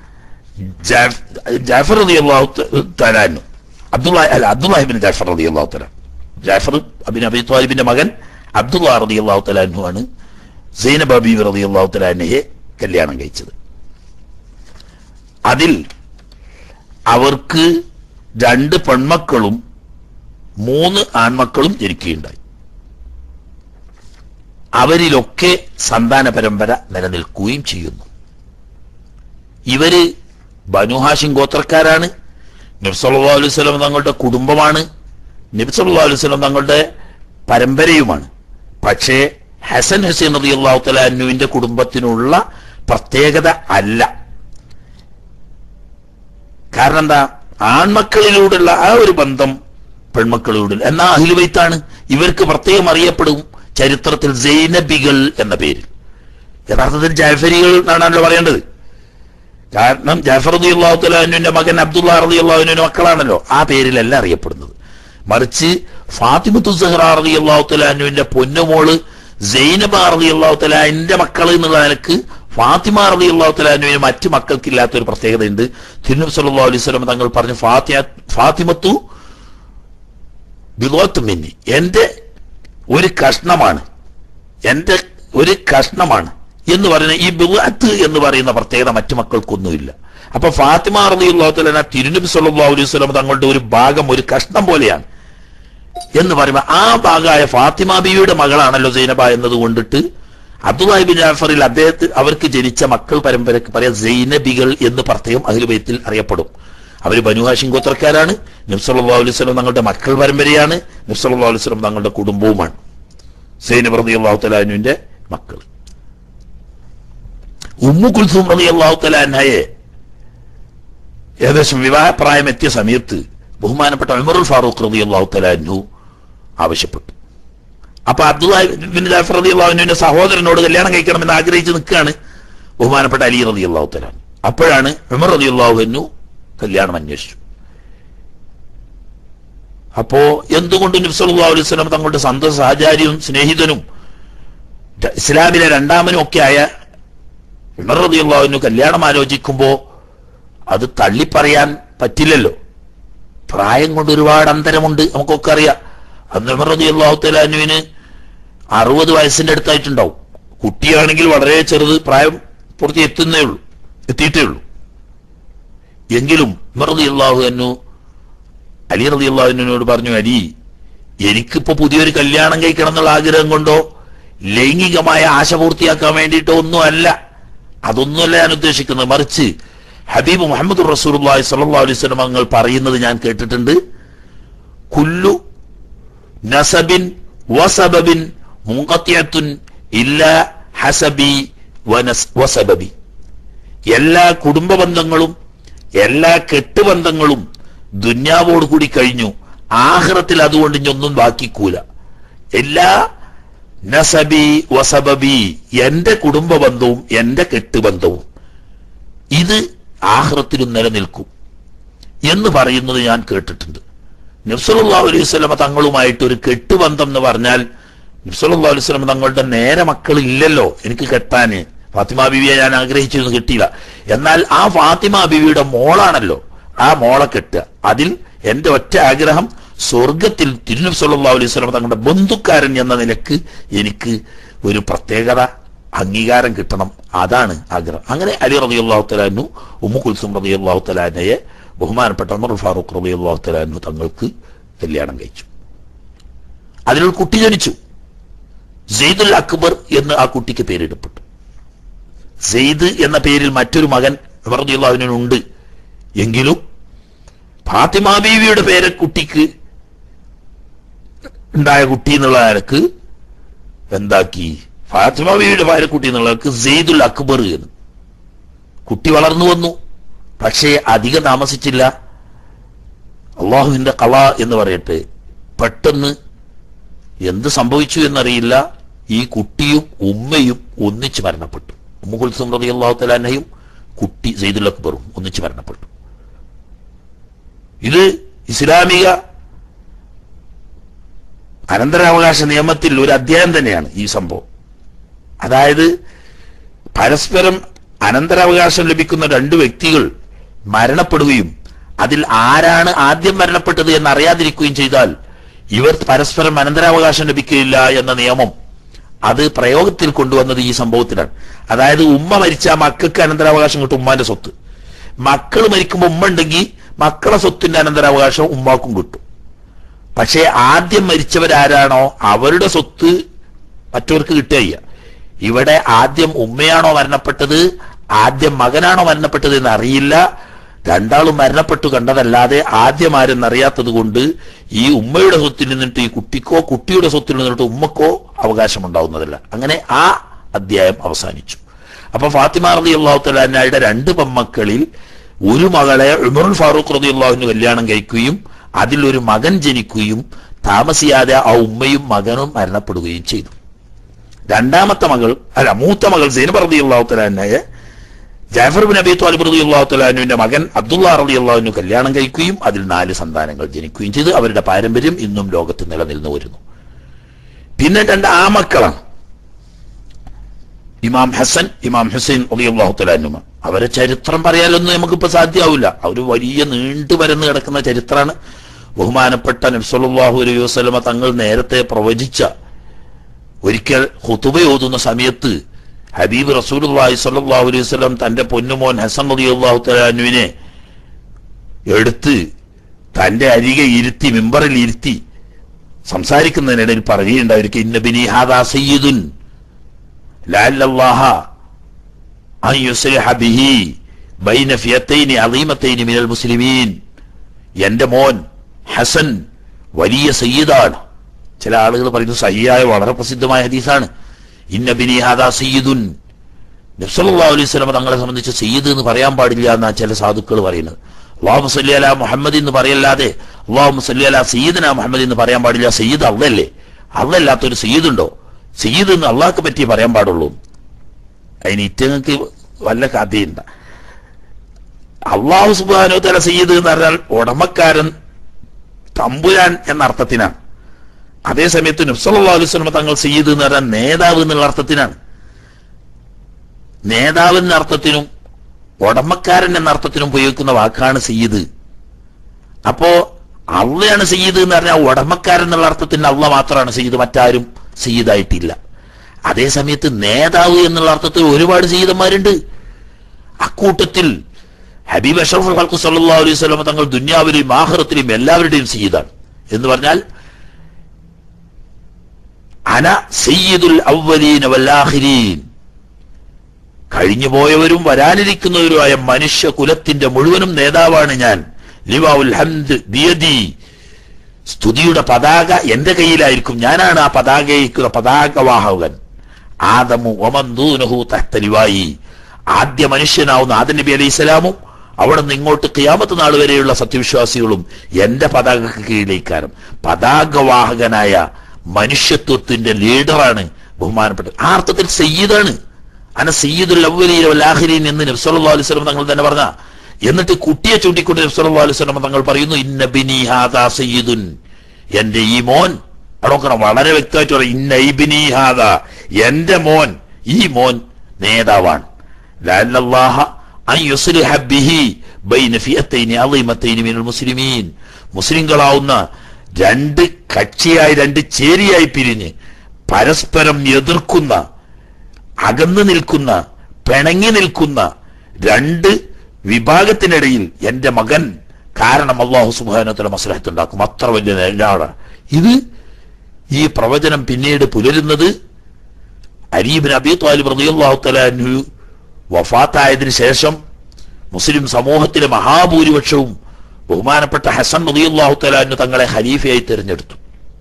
ജാഫർ റളിയല്ലാഹു തആല അൻഹു അബ്ദുല്ലാഹി അല്ല അബ്ദുല്ലാഹി ഇബ്നു ജാഫർ റളിയല്ലാഹു തആല ജാഫർ ഇബ്നു അബീ ത്വാലിബിന്റെ മകൻ അബ്ദുല്ലാഹി റളിയല്ലാഹു തആല അൻഹു ആണ് സൈനബ ബീവി റളിയല്ലാഹു തആല അൻഹയെ കല്യാണം കഴിച്ചത്. അതിൽ അവർക്ക് രണ്ട് പെൺമക്കളും മൂന്ന് ആൺമക്കളും ജനിക്കുകയുണ്ടായി. അവരിലൊക്കെ സന്താന പരമ്പര നിലനിൽക്കുകയും ചെയ്യുന്നു. ഇവര് ബനു ഹാഷിം ഗോത്രക്കാരാണ്. നബി സല്ലല്ലാഹു അലൈഹി വസല്ലം തങ്ങളുടെ കുടുംബമാണ്, നബി സല്ലല്ലാഹു അലൈഹി വസല്ലം തങ്ങളുടെ പരമ്പരയുമാണ്. പക്ഷേ ഹസൻ ഹുസൈൻ റളിയല്ലാഹു തആല അൻഹുവിന്റെ കുടുംബത്തിനുള്ള പ്രത്യേകത അല്ല. കാരണം എന്താ? ആൺമക്കളിലൂടെയുള്ള ആ ഒരു ബന്ധം പെൺമക്കളിലൂടെ. എന്നാ അഹ്ലുബൈത്താണ്. ഇവർക്ക് പ്രത്യേകം അറിയപ്പെടും ചരിത്രത്തിൽ സൈനബികൾ എന്ന പേരിൽ. യഥാർത്ഥത്തിൽ ജാഫരികൾ എന്നാണല്ലോ പറയേണ്ടത്. കാരണം ജാഫർ റളിയല്ലാഹു തആല അൻഹുവിന്റെ മകൻ അബ്ദുല്ലാഹി റളിയല്ലാഹു അൻഹുവിന്റെ മക്കളാണല്ലോ ആ പേരിലല്ല അറിയപ്പെടുന്നത്. മറിച്ച് ഫാത്തിമത്തു സഹ്റ റളിയല്ലാഹു തആല അൻഹുവിന്റെ പൊന്നുമോള് സൈനബ റളിയല്ലാഹു തആല എന്റെ മക്കൾ എന്നുള്ള നിലക്ക് ഫാത്തിമ റളിയല്ലാഹു തആല അൻഹുവിന് മറ്റു മക്കൾക്കില്ലാത്ത ഒരു പ്രത്യേകതയുണ്ട്. തിരുനബി സല്ലല്ലാഹു അലൈഹി വസല്ലം തങ്ങൾ പറഞ്ഞു, ഫാത്തിമ ഫാത്തിമത്തു ബിദ്അത്തും മിന്നി, എന്റെ ഒരു കഷ്ണമാണ്, എന്റെ ഒരു കഷ്ണമാണ് എന്ന് പറയുന്ന ഈ ബിദ്അത്ത് എന്ന് പറയുന്ന പ്രത്യേകത മറ്റു മക്കൾക്കൊന്നുമില്ല. അപ്പൊ ഫാത്തിമ റളിയല്ലാഹു തആല തിരുനബി സല്ലല്ലാഹു അലൈഹി വസല്ലം തങ്ങളുടെ ഒരു ഭാഗം, ഒരു കഷ്ണം പോലെയാണ് എന്ന് പറയുമ്പോൾ ആ ഭാഗമായ ഫാത്തിമ ബിയുടെ മകളാണല്ലോ സൈനബ എന്നത് കൊണ്ടിട്ട് അബ്ദുല്ലാഹി ബിൻ ജാഫറിൽ അദ്ദേഹത്തെ അവർക്ക് ജനിച്ച മക്കൾ പരമ്പരക്ക് പറയാം സൈനബികൾ എന്ന് പ്രത്യേകം അഹ്ലുബൈത്തിൽ അറിയപ്പെടും. അവർ ബനു ഹാഷിം ഗോത്രക്കാരാണ്. നബി സല്ലല്ലാഹു അലൈഹി വസല്ലം തങ്ങളുടെ മക്കൾ പരമ്പരയാണ്. നബി സല്ലല്ലാഹു അലൈഹി വസല്ലം തങ്ങളുടെ കുടുംബവുമാണ് സൈനബ റളിയല്ലാഹു തആല അൻഹുവിന്റെ മക്കൾ. ഉമ്മു കുൽസൂം റളിയല്ലാഹു തആല അൻഹയെ ഏകദേശം വിവാഹപ്രായം എത്തിയ സമയത്ത് ബഹുമാനപ്പെട്ട ഉമറുൽ ഫാറൂഖ് റളിയല്ലാഹു തആല അൻഹു ആവശ്യപ്പെട്ടു. അപ്പൊ അബ്ദുല്ലാഹി ബിൻ ജാഫർ റളിയല്ലാഹു അൻഹുവിന്റെ സഹോദരനോട് കല്യാണം കഴിക്കണമെന്ന് ആഗ്രഹിച്ച് നിൽക്കുകയാണ് ബഹുമാനപ്പെട്ട അലി റളിയല്ലാഹു തആല. അപ്പോഴാണ് ഉമർ റളിയല്ലാഹു അൻഹു കല്യാണം അന്വേഷിച്ചു. അപ്പോ എന്തുകൊണ്ട് നബി സല്ലല്ലാഹു അലൈഹി വസല്ലം തങ്ങളുടെ സന്തോഷ സഹചാരിയും സ്നേഹിതനും ഇസ്ലാമിലെ രണ്ടാമനും ഒക്കെ ആയ ഉമർ റളിയല്ലാഹു അൻഹു കല്യാണം ആലോചിക്കുമ്പോ അത് തള്ളിപ്പറയാൻ പറ്റില്ലല്ലോ. പ്രായം കൊണ്ട് ഒരുപാട് അന്തരമുണ്ട്, നമുക്കൊക്കെ അറിയാം. അന്ന് ഉമർ റളിയല്ലാഹു തആല അൻഹുവിന് അറുപത് വയസ്സിന്റെ അടുത്തായിട്ടുണ്ടാവും. കുട്ടിയാണെങ്കിൽ വളരെ ചെറുത്, പ്രായം പൂർത്തി എത്തുന്നേ ഉള്ളൂ എത്തിയിട്ടേ ഉള്ളൂ. എങ്കിലും ഉമർ റളിയല്ലാഹു അൻഹു അലി റളിയല്ലാഹു അൻഹുവിനോട് പറഞ്ഞു, അലി, എനിക്കിപ്പോ പുതിയൊരു കല്യാണം കഴിക്കണം എന്നുള്ള ആഗ്രഹം കൊണ്ടോ ലൈംഗികമായ ആശ പൂർത്തിയാക്കാൻ വേണ്ടിയിട്ടോ ഒന്നും അല്ല. അതൊന്നുമല്ല ഞാൻ ഉദ്ദേശിക്കുന്നത്. മറിച്ച് ഹബീബ് മുഹമ്മദ് റസൂലുള്ളാഹി സ്വല്ലല്ലാഹു അലൈഹി വസല്ലം തങ്ങൾ പറയുന്നത് ഞാൻ കേട്ടിട്ടുണ്ട്. കുല്ലു നസബിൻ വസബബിൻ മുൻഖത്തിഅത്തുൻ ഇല്ലാ ഹസബി വസബബി. എല്ലാ കുടുംബ ബന്ധങ്ങളും എല്ലാ കെട്ടുബന്ധങ്ങളും ദുന്യാവോട് കൂടി കഴിഞ്ഞു. ആഖിറത്തിൽ അതുകൊണ്ട് ഇഞ്ഞൊന്നും ബാക്കിക്കൂല. എല്ലാ നസബി വസബബി, എന്റെ കുടുംബ ബന്ധവും എന്റെ കെട്ടുബന്ധവും ഇത് ആഖിറത്തിലും നിലനിൽക്കും എന്ന് പറയുന്നത് ഞാൻ കേട്ടിട്ടുണ്ട്. നബി സല്ലല്ലാഹു അലൈഹി വസല്ലം തങ്ങളുമായിട്ട് ഒരു കെട്ടുബന്ധം എന്ന് പറഞ്ഞാൽ, നബി സല്ലല്ലാഹു അലൈഹി വസല്ലം തങ്ങളുടെ നേരെ മക്കൾ ഇല്ലല്ലോ എനിക്ക് കെട്ടാന്. ഫാത്തിമ ബീവിയെ ഞാൻ ആഗ്രഹിച്ചിരുന്നു, കിട്ടിയില്ല. എന്നാൽ ആ ഫാത്തിമ ബീവിയുടെ മോളാണല്ലോ, ആ മോളെ കെട്ടുക. അതിൽ എന്റെ ഒറ്റ ആഗ്രഹം സ്വർഗത്തിൽ തിരുനബി സല്ലല്ലാഹു അലൈഹി വസല്ലം തങ്ങളുടെ ബന്ധുക്കാരൻ എന്ന നിലക്ക് എനിക്ക് ഒരു പ്രത്യേകത അംഗീകാരം കിട്ടണം, അതാണ് ആഗ്രഹം. അങ്ങനെ അലി റളിയല്ലാഹു തആല അൻഹു ഉമ്മു കുൽസും റളിയല്ലാഹു തആല അൻഹയെ ബഹുമാനപ്പെട്ട ഉമർ ഫാറൂഖ് റളിയല്ലാഹു തആല അൻഹു തങ്ങൾക്ക് കല്യാണം കഴിച്ചു. അതിലൊരു കുട്ടി ജനിച്ചു. സെയ്ദുൽ അക്ബർ എന്ന് ആ കുട്ടിക്ക് പേരിടപ്പെട്ടു. സെയ്ദ് എന്ന പേരിൽ മറ്റൊരു മകൻ ഉമർ റളിയല്ലാഹു അൻഹു ഉണ്ട്. എങ്കിലും ഫാത്തിമ ബീവിയുടെ പേര് കുട്ടിക്ക് ഉണ്ടായ കുട്ടി എന്നുള്ള നിലക്ക് എന്താക്കി, ഫാത്തിമ ബീവിയുടെ പേരക്കുട്ടി എന്നുള്ളവർക്ക് സെയ്ദുൽ അക്ബർ എന്ന്. കുട്ടി വളർന്നു വന്നു. പക്ഷേ അധികം താമസിച്ചില്ല. അള്ളാഹുവിന്റെ ഖള എന്ന് പറയട്ടെ, പെട്ടെന്ന് എന്ത് സംഭവിച്ചു എന്നറിയില്ല, ഈ കുട്ടിയും ഉമ്മയും ഒന്നിച്ച് മരണപ്പെട്ടു. ഉമ്മു കുൽസും റളിയല്ലാഹു തആല അൻഹയും കുട്ടി സെയ്ദുൽ അക്ബറും ഒന്നിച്ച് മരണപ്പെട്ടു. ഇത് ഇസ്ലാമിക അനന്തരാവകാശ നിയമത്തിൽ ഒരു അധ്യായം തന്നെയാണ് ഈ സംഭവം. അതായത് പരസ്പരം അനന്തരാവകാശം ലഭിക്കുന്ന രണ്ട് വ്യക്തികൾ മരണപ്പെടുകയും അതിൽ ആരാണ് ആദ്യം മരണപ്പെട്ടത് എന്നറിയാതിരിക്കുകയും ചെയ്താൽ ഇവർ പരസ്പരം അനന്തരാവകാശം ലഭിക്കില്ല എന്ന നിയമം അത് പ്രയോഗത്തിൽ കൊണ്ടുവന്നത് ഈ സംഭവത്തിലാണ്. അതായത് ഉമ്മ മരിച്ച മക്കൾക്ക് അനന്തരാവകാശം കിട്ടും, ഉമ്മാന്റെ സ്വത്ത്. മക്കൾ മരിക്കുമ്പോൾ ഉമ്മ ഉണ്ടെങ്കിൽ മക്കളെ സ്വത്തിന്റെ അനന്തരാവകാശം ഉമ്മാക്കും കിട്ടും. പക്ഷേ ആദ്യം മരിച്ചവരാരാണോ അവരുടെ സ്വത്ത് മറ്റവർക്ക് കിട്ടുകയില്ല. ഇവിടെ ആദ്യം ഉമ്മയാണോ മരണപ്പെട്ടത് ആദ്യം മകനാണോ മരണപ്പെട്ടത് എന്ന് അറിയില്ല. രണ്ടാളും മരണപ്പെട്ടു കണ്ടതല്ലാതെ ആദ്യം ആരെന്നറിയാത്തത് കൊണ്ട് ഈ ഉമ്മയുടെ സ്വത്തിൽ നിന്നിട്ട് ഈ കുട്ടിക്കോ കുട്ടിയുടെ സ്വത്തിൽ നിന്നിട്ട് ഉമ്മക്കോ അവകാശം ഉണ്ടാവുന്നതല്ല. അങ്ങനെ ആ അധ്യായം അവസാനിച്ചു. അപ്പൊ ഫാത്തിമ റളിയല്ലാഹു തആല അൻഹയുടെ രണ്ട് പെൺമക്കളിൽ ഒരു മകളെ ഉമറുൽ ഫാറൂഖ് റളിയല്ലാഹു അൻഹു കല്യാണം കഴിക്കുകയും അതിലൊരു മകൻ ജനിക്കുകയും താമസിയാതെ ആ ഉമ്മയും മകനും മരണപ്പെടുകയും ചെയ്തു. രണ്ടാമത്തെ മകൾ അല്ല മൂത്ത മകൾ സൈനബ റളിയല്ലാഹു തആല അൻഹയെ ജാഫർ ബിൻ അബി ത്വാലിബ് റളിയല്ലാഹു തആല അൻഹുവിന്റെ മകൻ അബ്ദുല്ലാഹ് റളിയല്ലാഹു അൻഹു കല്യാണം കഴിക്കുകയും അതിൽ നാല് സന്താനങ്ങൾ ജനിക്കുകയും ചെയ്തു. അവരുടെ പാരമ്പര്യം ഇന്നും ലോകത്ത് നിലനിന്നു വരുന്നു. പിന്നെ രണ്ട് ആമക്കളാണ്, ഇമാം ഹസൻ ഇമാം ഹുസൈൻ റളിയല്ലാഹു തആല അൻഹുമ. അവരെ ചരിത്രം പറയാനൊന്നും നമുക്കിപ്പോ സാധ്യമാവില്ല. അവർ വലിയ നീണ്ടു പരന്ന് കിടക്കുന്ന ചരിത്രമാണ്. ബഹുമാനപ്പെട്ട നബി സല്ലല്ലാഹു അലൈഹി വസല്ലമ തങ്ങൾ നേരത്തെ പ്രവചിച്ച, ഒരിക്കൽ ഖുതുബ ഓതുന്ന സമയത്ത് ഹബീബ് റസൂലുള്ളാഹി സ്വല്ലല്ലാഹു അലൈഹി വസല്ലം തന്റെ പൊന്നുമോൻ ഹസൻ റളിയല്ലാഹു തആല അൻഹുവിനെ എടുത്ത് തന്റെ അരികെ ഇരുത്തി മിമ്പറിൽ ഇരുത്തി സംസാരിക്കുന്നതിനിടയിൽ പറയുകയുണ്ടായിരിക്കും, ഇന്ന ബിനി ഹാദാ സയ്യിദുൻ ലഅല്ലല്ലാഹ അൻ യുസ്ലിഹ ബിഹി ബൈന ഫിയത്തൈനി അളീമത്തൈനി മിനൽ മുസ്ലിമീൻ. എന്റെ മോൻ ഹസൻ വലിയ സയ്യിദാണ്. ചില ആളുകൾ പറയുന്നത് സഹിയായ വളരെ പ്രസിദ്ധമായ ഹദീസാണ്. ഇന്ന ബിനി ഹാദാ സയ്യിദുൻ. നബി സല്ലല്ലാഹു അലൈഹി വസല്ലം തങ്ങളെ സംബന്ധിച്ച് സയ്യിദ് എന്ന് പറയാൻ പാടില്ല എന്നാണ് ചില സാധുക്കൾ പറയുന്നത്. അല്ലാഹുമ്മ സല്ലി അലാ മുഹമ്മദ് എന്ന് പറയല്ലാതെ അല്ലാഹുമ്മ സല്ലി അലാ സയ്യിദിനാ മുഹമ്മദ് എന്ന് പറയാൻ പാടില്ല. സയ്യിദ് അള്ളല്ലേ, അള്ളല്ലാത്തൊരു സയ്യിദ് ഉണ്ടോ? സയ്യിദ് എന്ന് അള്ളാഹ്ക്ക് പറ്റി പറയാൻ പാടുള്ളൂ. അതിന് ഇറ്റങ്ങൾക്ക് വല്ല കഥയുണ്ട്. അള്ളാഹു സുബ്ഹാനഹു വ തആല സയ്യിദ് എന്ന് പറഞ്ഞാൽ ഉടമക്കാരൻ, തമ്പുരാൻ എന്ന അർത്ഥത്തിനാണ്. അതേസമയത്ത് നബി സല്ലല്ലാഹു അലൈഹി വസല്ലം തങ്ങൾ സയ്യിദ് എന്ന് പറഞ്ഞാൽ നേതാവ് എന്നുള്ള അർത്ഥത്തിനാണ്. നേതാവ് എന്ന അർത്ഥത്തിനും ഉടമക്കാരൻ എന്ന അർത്ഥത്തിനും ഉപയോഗിക്കുന്ന വാക്കാണ് സയ്യിദ്. അപ്പോ അള്ളയാണ് സയ്യിദ് എന്ന് പറഞ്ഞാൽ ഉടമക്കാരൻ എന്നുള്ള അർത്ഥത്തിന് അള്ള മാത്രമാണ് സയ്യിദ്, മറ്റാരും സയ്യിദായിട്ടില്ല. അതേസമയത്ത് നേതാവ് എന്നുള്ള അർത്ഥത്തിൽ ഒരുപാട് സയ്യിദന്മാരുണ്ട്. അക്കൂട്ടത്തിൽ ഹബീബ് അഷ്റഫുൽ ഖൽഖ് സല്ലല്ലാഹു അലൈഹി വസല്ലം തങ്ങൾ ദുനിയാവിലെയും ആഖിറത്തിലെയും എല്ലാവരുടെയും സയ്യിദാണ്. എന്ന് പറഞ്ഞാൽ അന സയ്യിദുൽ അവ്വലീന വൽ ആഖിരീൻ, കഴിഞ്ഞുപോയവരും വരാനിരിക്കുന്നവരുമായ മനുഷ്യ കുലത്തിന്റെ മുഴുവനും നേതാവാണ് ഞാൻ. ലിവാഉൽ ഹംദ് ബിയദി, സ്തുതിയുടെ പതാക എന്റെ കയ്യിലായിരിക്കും, ഞാനാണ് ആ പതാകയ്ക്കുള്ള പതാകവാഹകൻ. ആദമു വമൻ ദൂനഹു തഹ്ത ലിവായി, ആദ്യ മനുഷ്യനാവുന്ന ആദം നബി അലൈഹി സ്വലാമും അവിടെ നിന്ന് ഇങ്ങോട്ട് ഖിയാമത്ത് നാൾ വരെയുള്ള സത്യവിശ്വാസികളും എന്റെ പതാകക്ക് കീഴിലേക്കാരും. പതാകവാഹകനായ മനുഷ്യത്വത്തിന്റെ ലീഡറാണ് ബഹുമാനപ്പെട്ടത്. ആ അർത്ഥത്തിൽ സയ്യിദാണ്. അന സയ്യിദുൽ അവ്വലീന വൽ ആഖിരീൻ എന്ന് നബി സല്ലല്ലാഹു അലൈഹി വസല്ലം തങ്ങൾ തന്നെ പറഞ്ഞ. എന്നിട്ട് കുട്ടിയെ ചൂണ്ടിക്കൊണ്ട് നബി സല്ലല്ലാഹു അലൈഹി വസല്ലം തങ്ങൾ പറയുന്നു, ഇന്ന ബിനി ഹാദാ സയ്യിദുൻ, എന്റെ ഈ മോൻ, അവിടെ വളരെ വ്യക്തമായിട്ട് പറയും, ഇന്ന ഇബ്നി ഹാദാ, എന്റെ മോൻ, ഈ മോൻ നേതാവാണ്. ലഅല്ലല്ലാഹ അൻ യുസ്ലിഹ ബിഹി ബൈന ഫിയത്തൈനി അളീമത്തൈനി മിനൽ മുസ്ലിമീൻ, മുസ്ലിങ്ങളാവുന്ന രണ്ട് കക്ഷിയായി രണ്ട് ചേരിയായി പിരിഞ്ഞ് പരസ്പരം എതിർക്കുന്ന, അകന്നു നിൽക്കുന്ന, പിണങ്ങി നിൽക്കുന്ന രണ്ട് വിഭാഗത്തിനിടയിൽ എന്റെ മകൻ കാരണം അല്ലാഹു സുബ്ഹാനഹു വ തആല മസ്ലഹത്ത് ഉണ്ടാക്കും. അത്ര വലിയ നേരാണ് ഇത്. ഈ പ്രവചനം പിന്നീട് പുലരുന്നത് അലി ഇബ്നു അബീ ത്വാലിബ് റളിയല്ലാഹു തആല അൻഹു വഫാത്തായതിനു ശേഷം മുസ്ലിം സമൂഹത്തിലെ മഹാഭൂരിപക്ഷവും ബഹുമാനപ്പെട്ട ഹസൻ റളിയല്ലാഹു തആല അൻഹു തങ്ങളെ ഖലീഫയായി തിരഞ്ഞെടുത്തു.